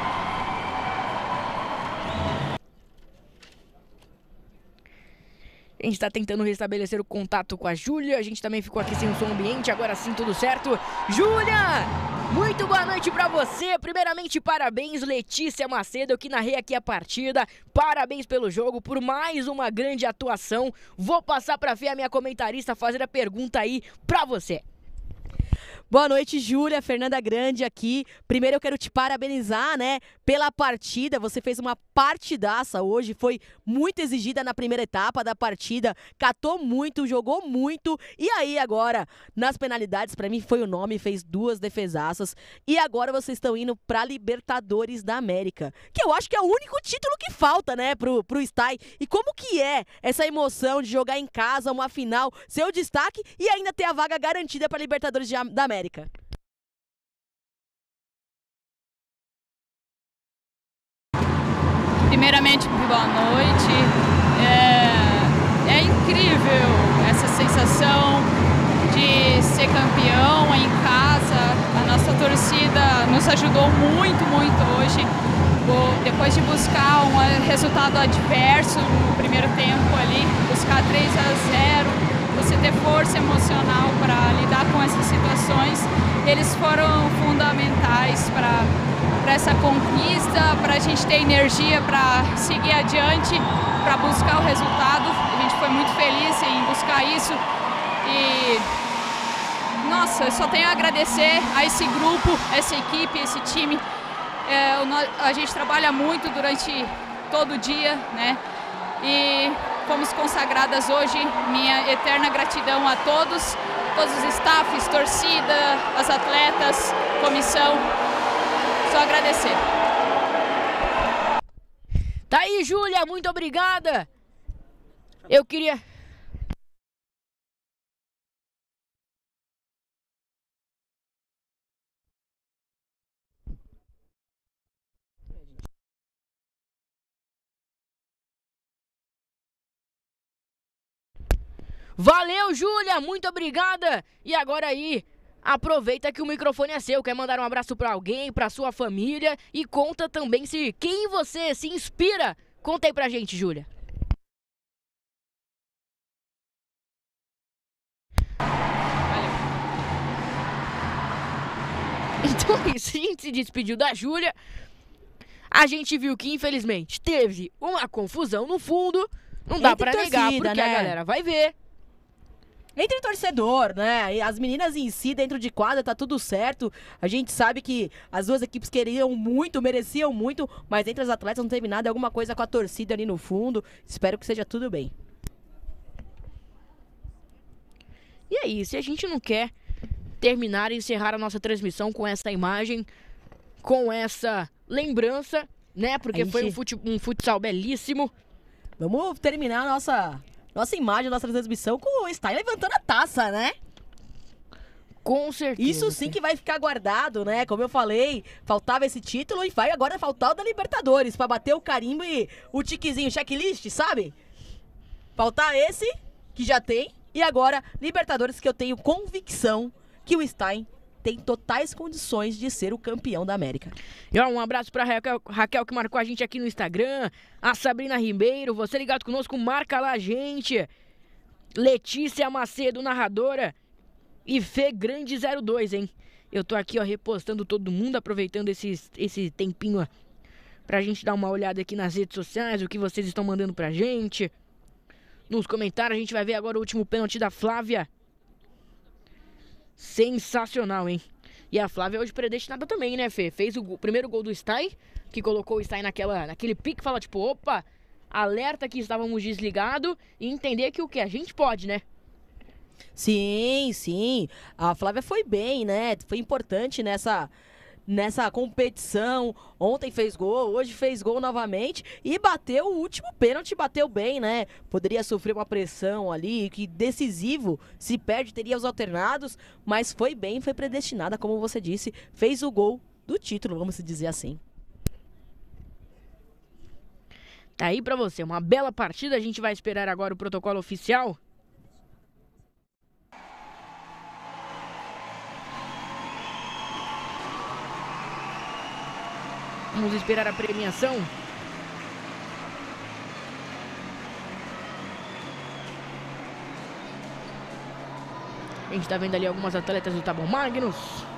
A gente está tentando restabelecer o contato com a Júlia. A gente também ficou aqui sem o som ambiente, agora sim tudo certo. Júlia, muito boa noite para você. Primeiramente, parabéns, Letícia Macedo, eu que narrei aqui a partida. Parabéns pelo jogo, por mais uma grande atuação. Vou passar para a Fê, a minha comentarista, fazer a pergunta aí para você. Boa noite, Júlia, Fernanda Grande aqui. Primeiro eu quero te parabenizar, né, pela partida. Você fez uma partidaça hoje, foi muito exigida na primeira etapa da partida, catou muito, jogou muito. E aí agora, nas penalidades, pra mim foi o nome, fez duas defesaças. E agora vocês estão indo pra Libertadores da América, que eu acho que é o único título que falta, né, pro, pro Stein. E como que é essa emoção de jogar em casa uma final, seu destaque e ainda ter a vaga garantida pra Libertadores de, da América? Primeiramente, boa noite. É, é incrível essa sensação de ser campeão em casa. A nossa torcida nos ajudou muito, muito hoje. Depois de buscar um resultado adverso no primeiro tempo ali, buscar três a zero, você ter força emocional para lidar com essas situações, eles foram fundamentais para essa conquista, para a gente ter energia para seguir adiante, para buscar o resultado. A gente foi muito feliz em buscar isso e, nossa, eu só tenho a agradecer a esse grupo, a essa equipe, esse time, É, a gente trabalha muito durante todo o dia, né? E fomos consagradas hoje. Minha eterna gratidão a todos, todos os staffs, torcida, as atletas, comissão. Só agradecer. Tá aí, Júlia, muito obrigada. Eu queria... Valeu, Júlia, muito obrigada. E agora aí, aproveita que o microfone é seu. Quer mandar um abraço pra alguém, pra sua família, e conta também se quem você se inspira. Conta aí pra gente, Júlia. Então é isso, a gente se despediu da Júlia. A gente viu que infelizmente teve uma confusão no fundo. Não dá Entre pra torcida, negar, porque né? a galera vai ver. Entre torcedor, né? E as meninas em si, dentro de quadra, tá tudo certo. A gente sabe que as duas equipes queriam muito, mereciam muito, mas entre as atletas não teve nada, alguma coisa com a torcida ali no fundo. Espero que seja tudo bem. E é isso, e a gente não quer terminar e encerrar a nossa transmissão com essa imagem, com essa lembrança, né? Porque A gente- foi um, fute- um futsal belíssimo. Vamos terminar a nossa, nossa imagem, nossa transmissão com o Stein levantando a taça, né? Com certeza. Isso sim que vai ficar guardado, né? Como eu falei, faltava esse título e vai agora faltar o da Libertadores pra bater o carimbo e o tiquezinho, checklist, sabe? Faltar esse, que já tem, e agora Libertadores, que eu tenho convicção que o Stein tem totais condições de ser o campeão da América. E ó, um abraço pra Raquel, Raquel que marcou a gente aqui no Instagram, a Sabrina Ribeiro, você ligado conosco, marca lá a gente. Letícia Macedo, narradora, e Fê Grande zero dois, hein? Eu tô aqui, ó, repostando todo mundo, aproveitando esse, esse tempinho, ó, pra gente dar uma olhada aqui nas redes sociais, o que vocês estão mandando pra gente. Nos comentários, a gente vai ver agora o último pênalti da Flávia. Sensacional, hein? E a Flávia hoje predestinada também, né, Fê? Fez o, go- primeiro gol do Stein, que colocou o Stein naquela, naquele pique, fala tipo, opa, alerta que estávamos desligados, e entender que o que a gente pode, né? Sim, sim. A Flávia foi bem, né? Foi importante nessa, nessa competição. Ontem fez gol, hoje fez gol novamente e bateu o último pênalti, bateu bem, né? Poderia sofrer uma pressão ali, que decisivo, se perde teria os alternados, mas foi bem, foi predestinada, como você disse, fez o gol do título, vamos dizer assim. Tá aí pra você, uma bela partida, a gente vai esperar agora o protocolo oficial. Vamos esperar a premiação. A gente tá vendo ali algumas atletas do Tabon Magnus.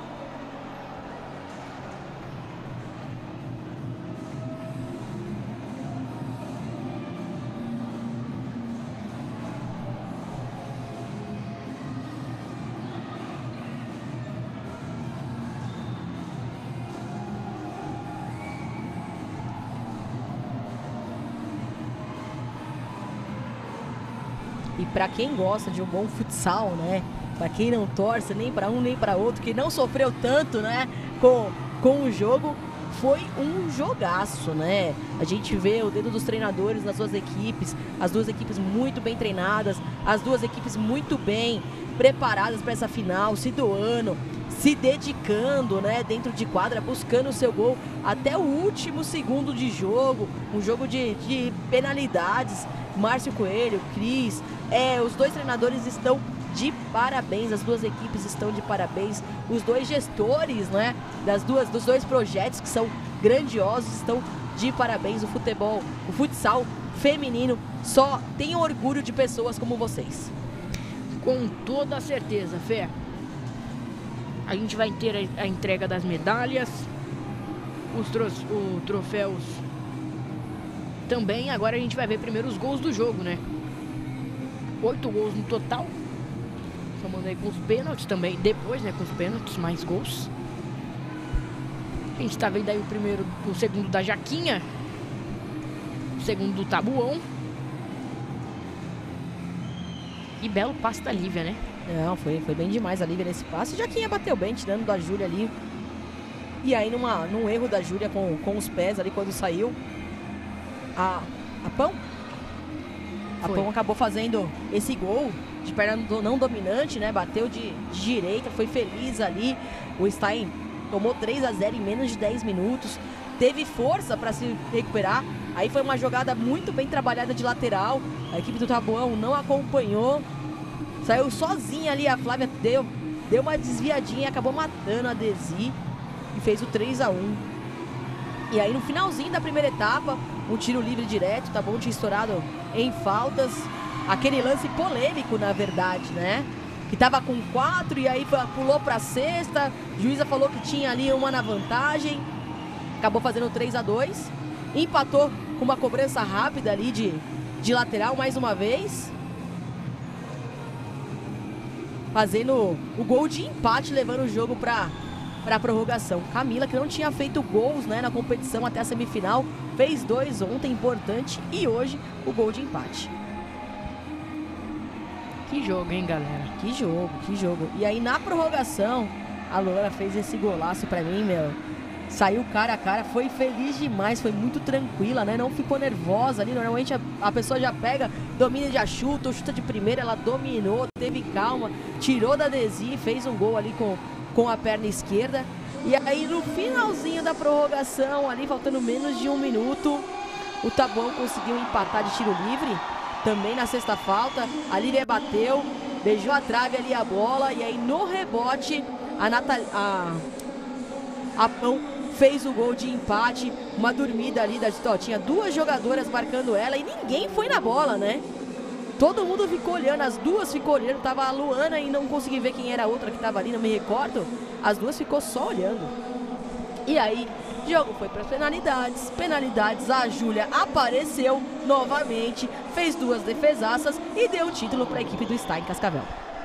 E pra quem gosta de um bom futsal, né? Pra quem não torce nem pra um nem pra outro, que não sofreu tanto, né? Com, com o jogo, foi um jogaço, né? A gente vê o dedo dos treinadores nas duas equipes, as duas equipes muito bem treinadas, as duas equipes muito bem preparadas para essa final, se doando, se dedicando, né? Dentro de quadra, buscando o seu gol até o último segundo de jogo, um jogo de, de penalidades. Márcio Coelho, Cris, é, os dois treinadores estão de parabéns, as duas equipes estão de parabéns, os dois gestores, né, das duas, dos dois projetos que são grandiosos estão de parabéns. O futebol, o futsal feminino só tem orgulho de pessoas como vocês. Com toda certeza, Fé. A gente vai ter a, a entrega das medalhas, os tro o troféus também. Agora a gente vai ver primeiro os gols do jogo, né? Oito gols no total. Somando aí com os pênaltis também. Depois, né, com os pênaltis, mais gols. A gente tá vendo aí o primeiro, o segundo da Jaquinha. O segundo do Tabuão. E belo passe da Lívia, né? Não, foi, foi bem demais a Lívia nesse passe. Jaquinha bateu bem, tirando da Júlia ali. E aí, numa, num erro da Júlia com, com os pés ali, quando saiu, a, a Pão, a Foi. Pão acabou fazendo esse gol de perna do- não dominante, né? Bateu de, de direita, foi feliz ali. O Stein tomou três a zero em menos de dez minutos. Teve força para se recuperar. Aí foi uma jogada muito bem trabalhada de lateral. A equipe do Tabuão não acompanhou. Saiu sozinha ali, a Flávia deu, deu uma desviadinha, acabou matando a Desi e fez o três a um. E aí no finalzinho da primeira etapa, um tiro livre direto, tá bom? Tinha estourado em faltas. Aquele lance polêmico, na verdade, né? Que tava com quatro e aí foi- pulou pra sexta. A juíza falou que tinha ali uma na vantagem. Acabou fazendo três a dois. Empatou com uma cobrança rápida ali de, de lateral mais uma vez. Fazendo o gol de empate, levando o jogo para a prorrogação. Camila, que não tinha feito gols, né, na competição até a semifinal, fez dois ontem, importante, e hoje o gol de empate. Que jogo, hein, galera? Que jogo, que jogo. E aí na prorrogação, a Luana fez esse golaço para mim, meu. Saiu cara a cara, foi feliz demais, foi muito tranquila, né? Não ficou nervosa ali. Normalmente a, a pessoa já pega, domina, já chuta, ou chuta de primeira, ela dominou, teve calma, tirou da Desi, fez um gol ali com, com a perna esquerda. E aí no finalzinho da prorrogação, ali faltando menos de um minuto, o Tabuão conseguiu empatar de tiro livre, também na sexta falta. A Lívia bateu, beijou a trave ali a bola, e aí no rebote, a Natália... A, a Pão fez o gol de empate, uma dormida ali, da, ó, tinha duas jogadoras marcando ela e ninguém foi na bola, né? Todo mundo ficou olhando, as duas ficou olhando, tava a Luana e não consegui ver quem era a outra que tava ali, não me recordo. As duas ficou só olhando. E aí, o jogo foi para penalidades, penalidades, a Júlia apareceu novamente, fez duas defesaças e deu o título para a equipe do Stein Cascavel.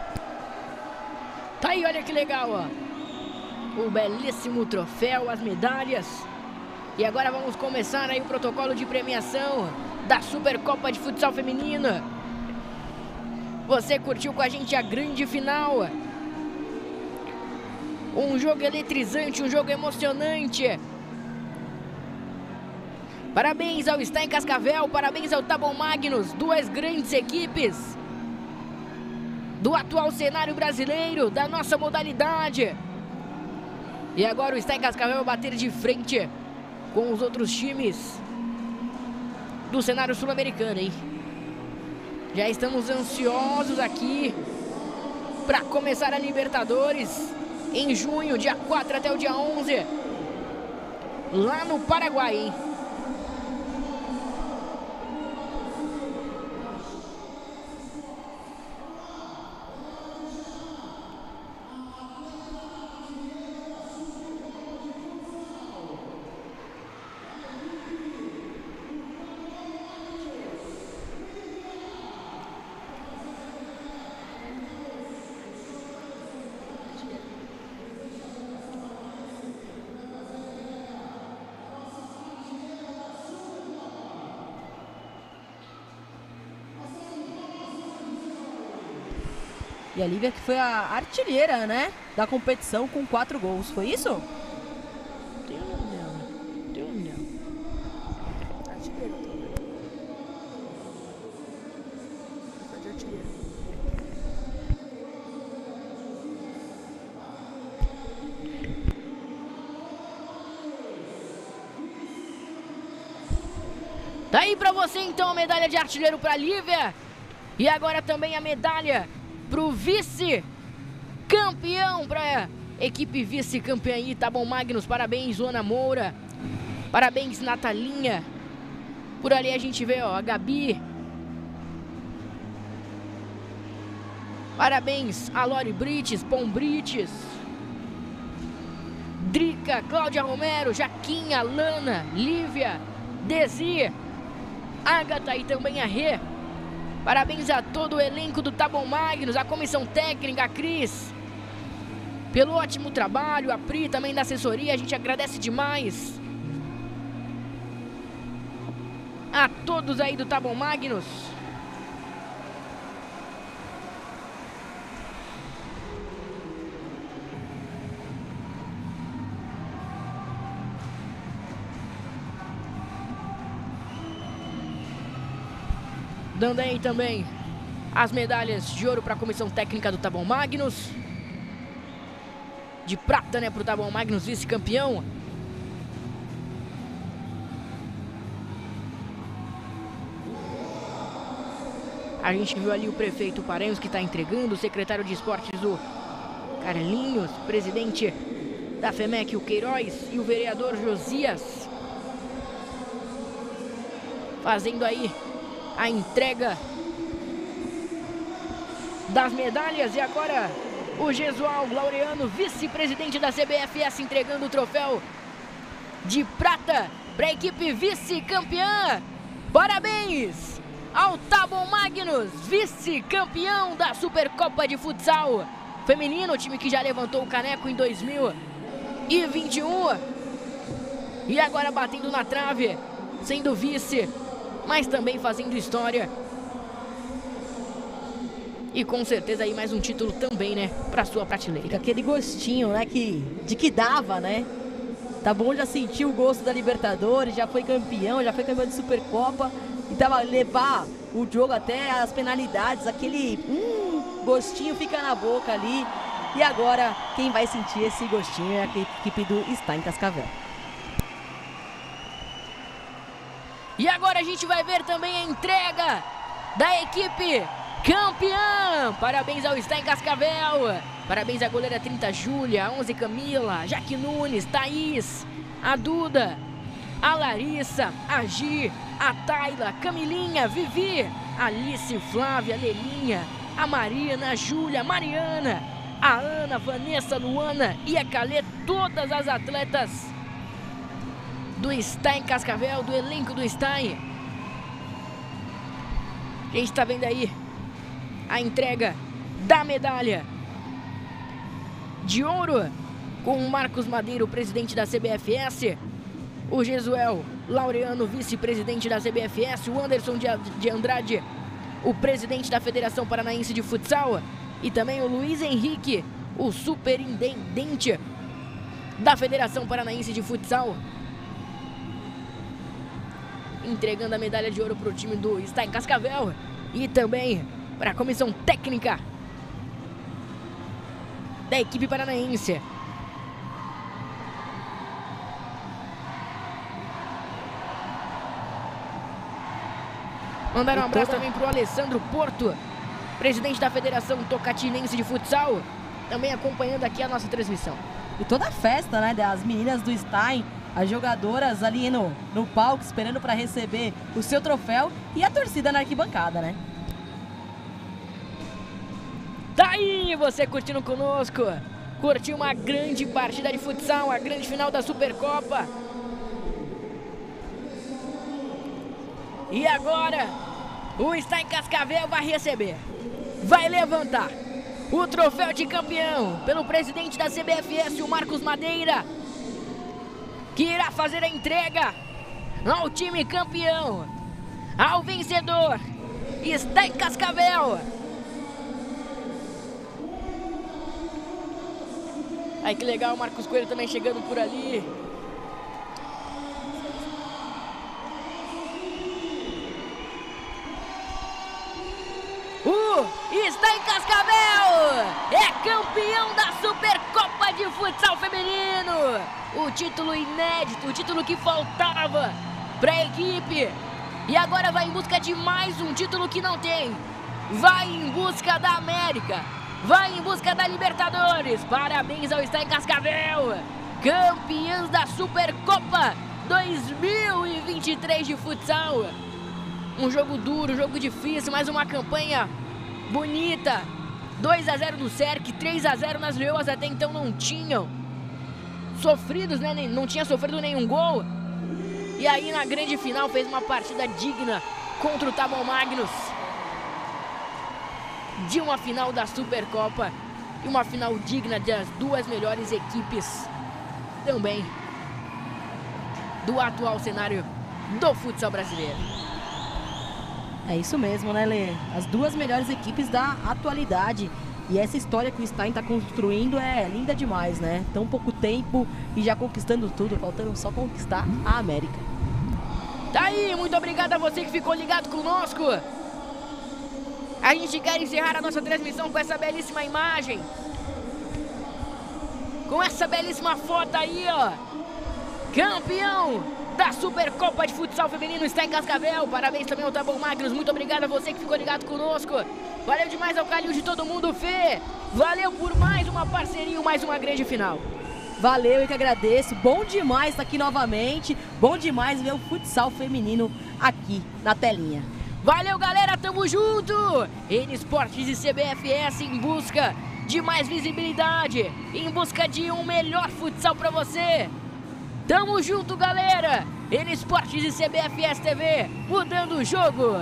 Tá aí, olha que legal, ó. O belíssimo troféu, as medalhas. E agora vamos começar aí o protocolo de premiação da Supercopa de Futsal Feminina. Você curtiu com a gente a grande final. Um jogo eletrizante, um jogo emocionante. Parabéns ao Stein Cascavel, parabéns ao Taboão Magnus, duas grandes equipes do atual cenário brasileiro, da nossa modalidade. E agora o Stein Cascavel vai bater de frente com os outros times do cenário sul-americano, hein? Já estamos ansiosos aqui para começar a Libertadores em junho, dia quatro até o dia onze, lá no Paraguai, hein? E a Lívia que foi a artilheira, né, da competição com quatro gols, foi isso? Tem o nome dela, tem o nome dela. Artilheira também. Foi de artilheira. Tá aí pra você então a medalha de artilheiro pra Lívia. E agora também a medalha pro vice-campeão, pra equipe vice-campeã aí, Taboão Magnus. Parabéns, Luana Moura. Parabéns, Natalinha. Por ali a gente vê, ó, a Gabi. Parabéns a Lori Brites, Pom Brites, Drica, Cláudia Romero, Jaquinha, Lana, Lívia, Desi, Agatha e também a Rê. Parabéns a todo o elenco do Taboão Magnus, a comissão técnica, a Cris, pelo ótimo trabalho, a Pri também da assessoria, a gente agradece demais a todos aí do Tá Bom Magnus. Dando aí também as medalhas de ouro para a comissão técnica do Tá Bom Magnus. De prata, né, para o Tá Bom Magnus, vice-campeão. A gente viu ali o prefeito Paranhos que está entregando, o secretário de esportes, o Carlinhos, presidente da FEMEC, o Queiroz, e o vereador Josias fazendo aí a entrega das medalhas. E agora o Jesual Laureano, vice-presidente da C B F S, entregando o troféu de prata para a equipe vice-campeã. Parabéns ao Tá Bom Magnus, vice-campeão da Supercopa de Futsal Feminino, o time que já levantou o caneco em dois mil e vinte e um. E agora batendo na trave, sendo vice, mas também fazendo história. E com certeza aí mais um título também, né, pra sua prateleira. Fica aquele gostinho, né, que, de que dava, né? Tá Bom, já sentiu o gosto da Libertadores, já foi campeão, já foi campeão de Supercopa. E tava levar o jogo até as penalidades, aquele hum, gostinho fica na boca ali. E agora quem vai sentir esse gostinho é a equipe do Stein Cascavel. E agora a gente vai ver também a entrega da equipe campeã. Parabéns ao Stein Cascavel. Parabéns à goleira trinta Júlia, a onze Camila, Jaque Nunes, Thaís, a Duda, a Larissa, a Gi, a Tayla, Camilinha, Vivi, Alice, Flávia, Lelinha, a Marina, a Júlia, a Mariana, a Ana, a Vanessa, a Luana e a Calê, todas as atletas do Stein Cascavel, do elenco do Stein. A gente tá vendo aí a entrega da medalha de ouro com o Marcos Madeiro, presidente da C B F S, o Jesuel Laureano, vice-presidente da C B F S, o Anderson de Andrade, o presidente da Federação Paranaense de Futsal, e também o Luiz Henrique, o superintendente da Federação Paranaense de Futsal, entregando a medalha de ouro para o time do Stein Cascavel e também para a comissão técnica da equipe paranaense. Mandar um abraço também para o Alessandro Porto, presidente da Federação Tocatinense de Futsal, também acompanhando aqui a nossa transmissão. E toda a festa, né, das meninas do Stein, as jogadoras ali no, no palco esperando para receber o seu troféu e a torcida na arquibancada, né? Tá aí, você curtindo conosco, curtiu uma grande partida de futsal, a grande final da Supercopa. E agora, o Stein Cascavel vai receber, vai levantar o troféu de campeão pelo presidente da C B F S, o Marcos Madeira, que irá fazer a entrega ao time campeão, ao vencedor, Stein Cascavel. Ai, que legal, o Marcos Coelho também chegando por ali. O Stein Cascavel é campeão da Supercopa de Futsal Feminino. O título inédito, o título que faltava para a equipe. E agora vai em busca de mais um título que não tem. Vai em busca da América. Vai em busca da Libertadores. Parabéns ao Stein Cascavel, campeãs da Supercopa dois mil e vinte e três de futsal. Um jogo duro, um jogo difícil, mas uma campanha bonita. dois a zero no S E R C, três a zero nas Leoas, até então não tinham sofridos, né? Não tinha sofrido nenhum gol. E aí na grande final fez uma partida digna contra o Tá Bom Magnus, de uma final da Supercopa e uma final digna das duas melhores equipes também do atual cenário do futsal brasileiro. É isso mesmo, né, Lê? As duas melhores equipes da atualidade. E essa história que o Stein está construindo é linda demais, né? Tão pouco tempo e já conquistando tudo, faltando só conquistar a América. Tá aí, muito obrigado a você que ficou ligado conosco. A gente quer encerrar a nossa transmissão com essa belíssima imagem. Com essa belíssima foto aí, ó. Campeão da Supercopa de Futsal Feminino Stein Cascavel. Parabéns também ao Tabon Magnus. Muito obrigado a você que ficou ligado conosco. Valeu demais ao Calil de todo mundo, Fê. Valeu por mais uma parceria e mais uma grande final. Valeu, eu que agradeço. Bom demais estar aqui novamente. Bom demais ver o futsal feminino aqui na telinha. Valeu, galera. Tamo junto. N Esportes e C B F S em busca de mais visibilidade. Em busca de um melhor futsal pra você. Tamo junto, galera. N Esportes e C B F S T V. Mudando o jogo.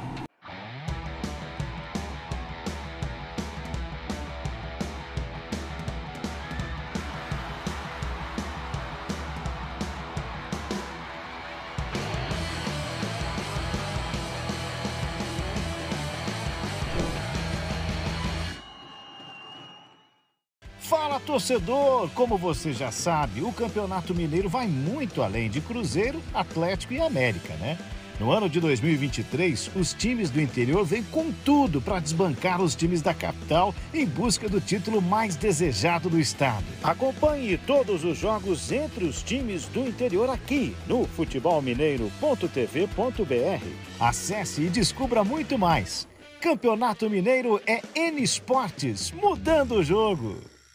Fala, torcedor! Como você já sabe, o Campeonato Mineiro vai muito além de Cruzeiro, Atlético e América, né? No ano de dois mil e vinte e três, os times do interior vêm com tudo para desbancar os times da capital em busca do título mais desejado do estado. Acompanhe todos os jogos entre os times do interior aqui no futebol mineiro ponto t v ponto b r. Acesse e descubra muito mais. Campeonato Mineiro é N Esportes, mudando o jogo.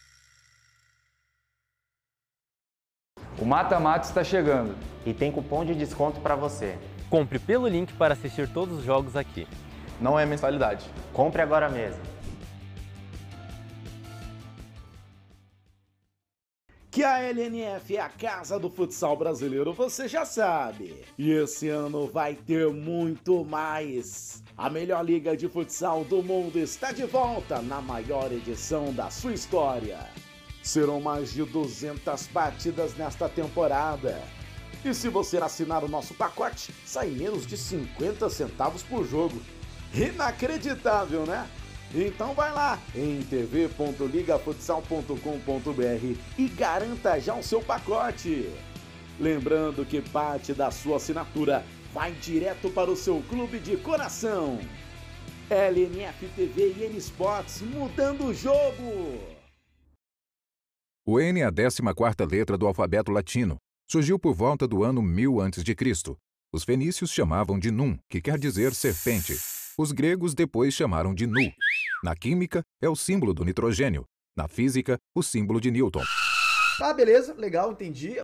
O mata-mata está chegando. E tem cupom de desconto para você. Compre pelo link para assistir todos os jogos aqui. Não é mensalidade. Compre agora mesmo. Que a L N F é a casa do futsal brasileiro, você já sabe. E esse ano vai ter muito mais. A melhor liga de futsal do mundo está de volta na maior edição da sua história. Serão mais de duzentas partidas nesta temporada. E se você assinar o nosso pacote, sai menos de cinquenta centavos por jogo. Inacreditável, né? Então vai lá em t v ponto liga futsal ponto com ponto b r e garanta já o seu pacote. Lembrando que parte da sua assinatura vai direto para o seu clube de coração. L N F T V e N Esportes, mudando o jogo. O N é a décima quarta letra do alfabeto latino. Surgiu por volta do ano mil antes de Cristo. Os fenícios chamavam de Num, que quer dizer serpente. Os gregos depois chamaram de Nu. Na química, é o símbolo do nitrogênio. Na física, o símbolo de Newton. Tá, beleza, legal, entendi.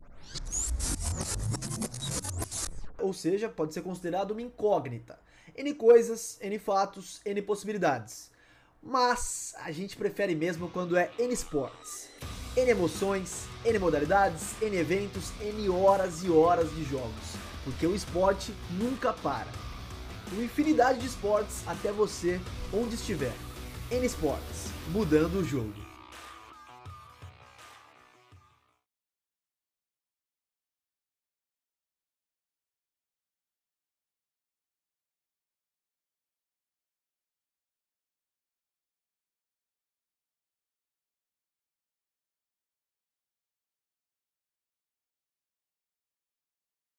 Ou seja, pode ser considerado uma incógnita. N coisas, N fatos, N possibilidades. Mas a gente prefere mesmo quando é N Esportes. N emoções, N modalidades, N eventos, N horas e horas de jogos. Porque o esporte nunca para. Uma infinidade de esportes até você, onde estiver. N Esportes, mudando o jogo.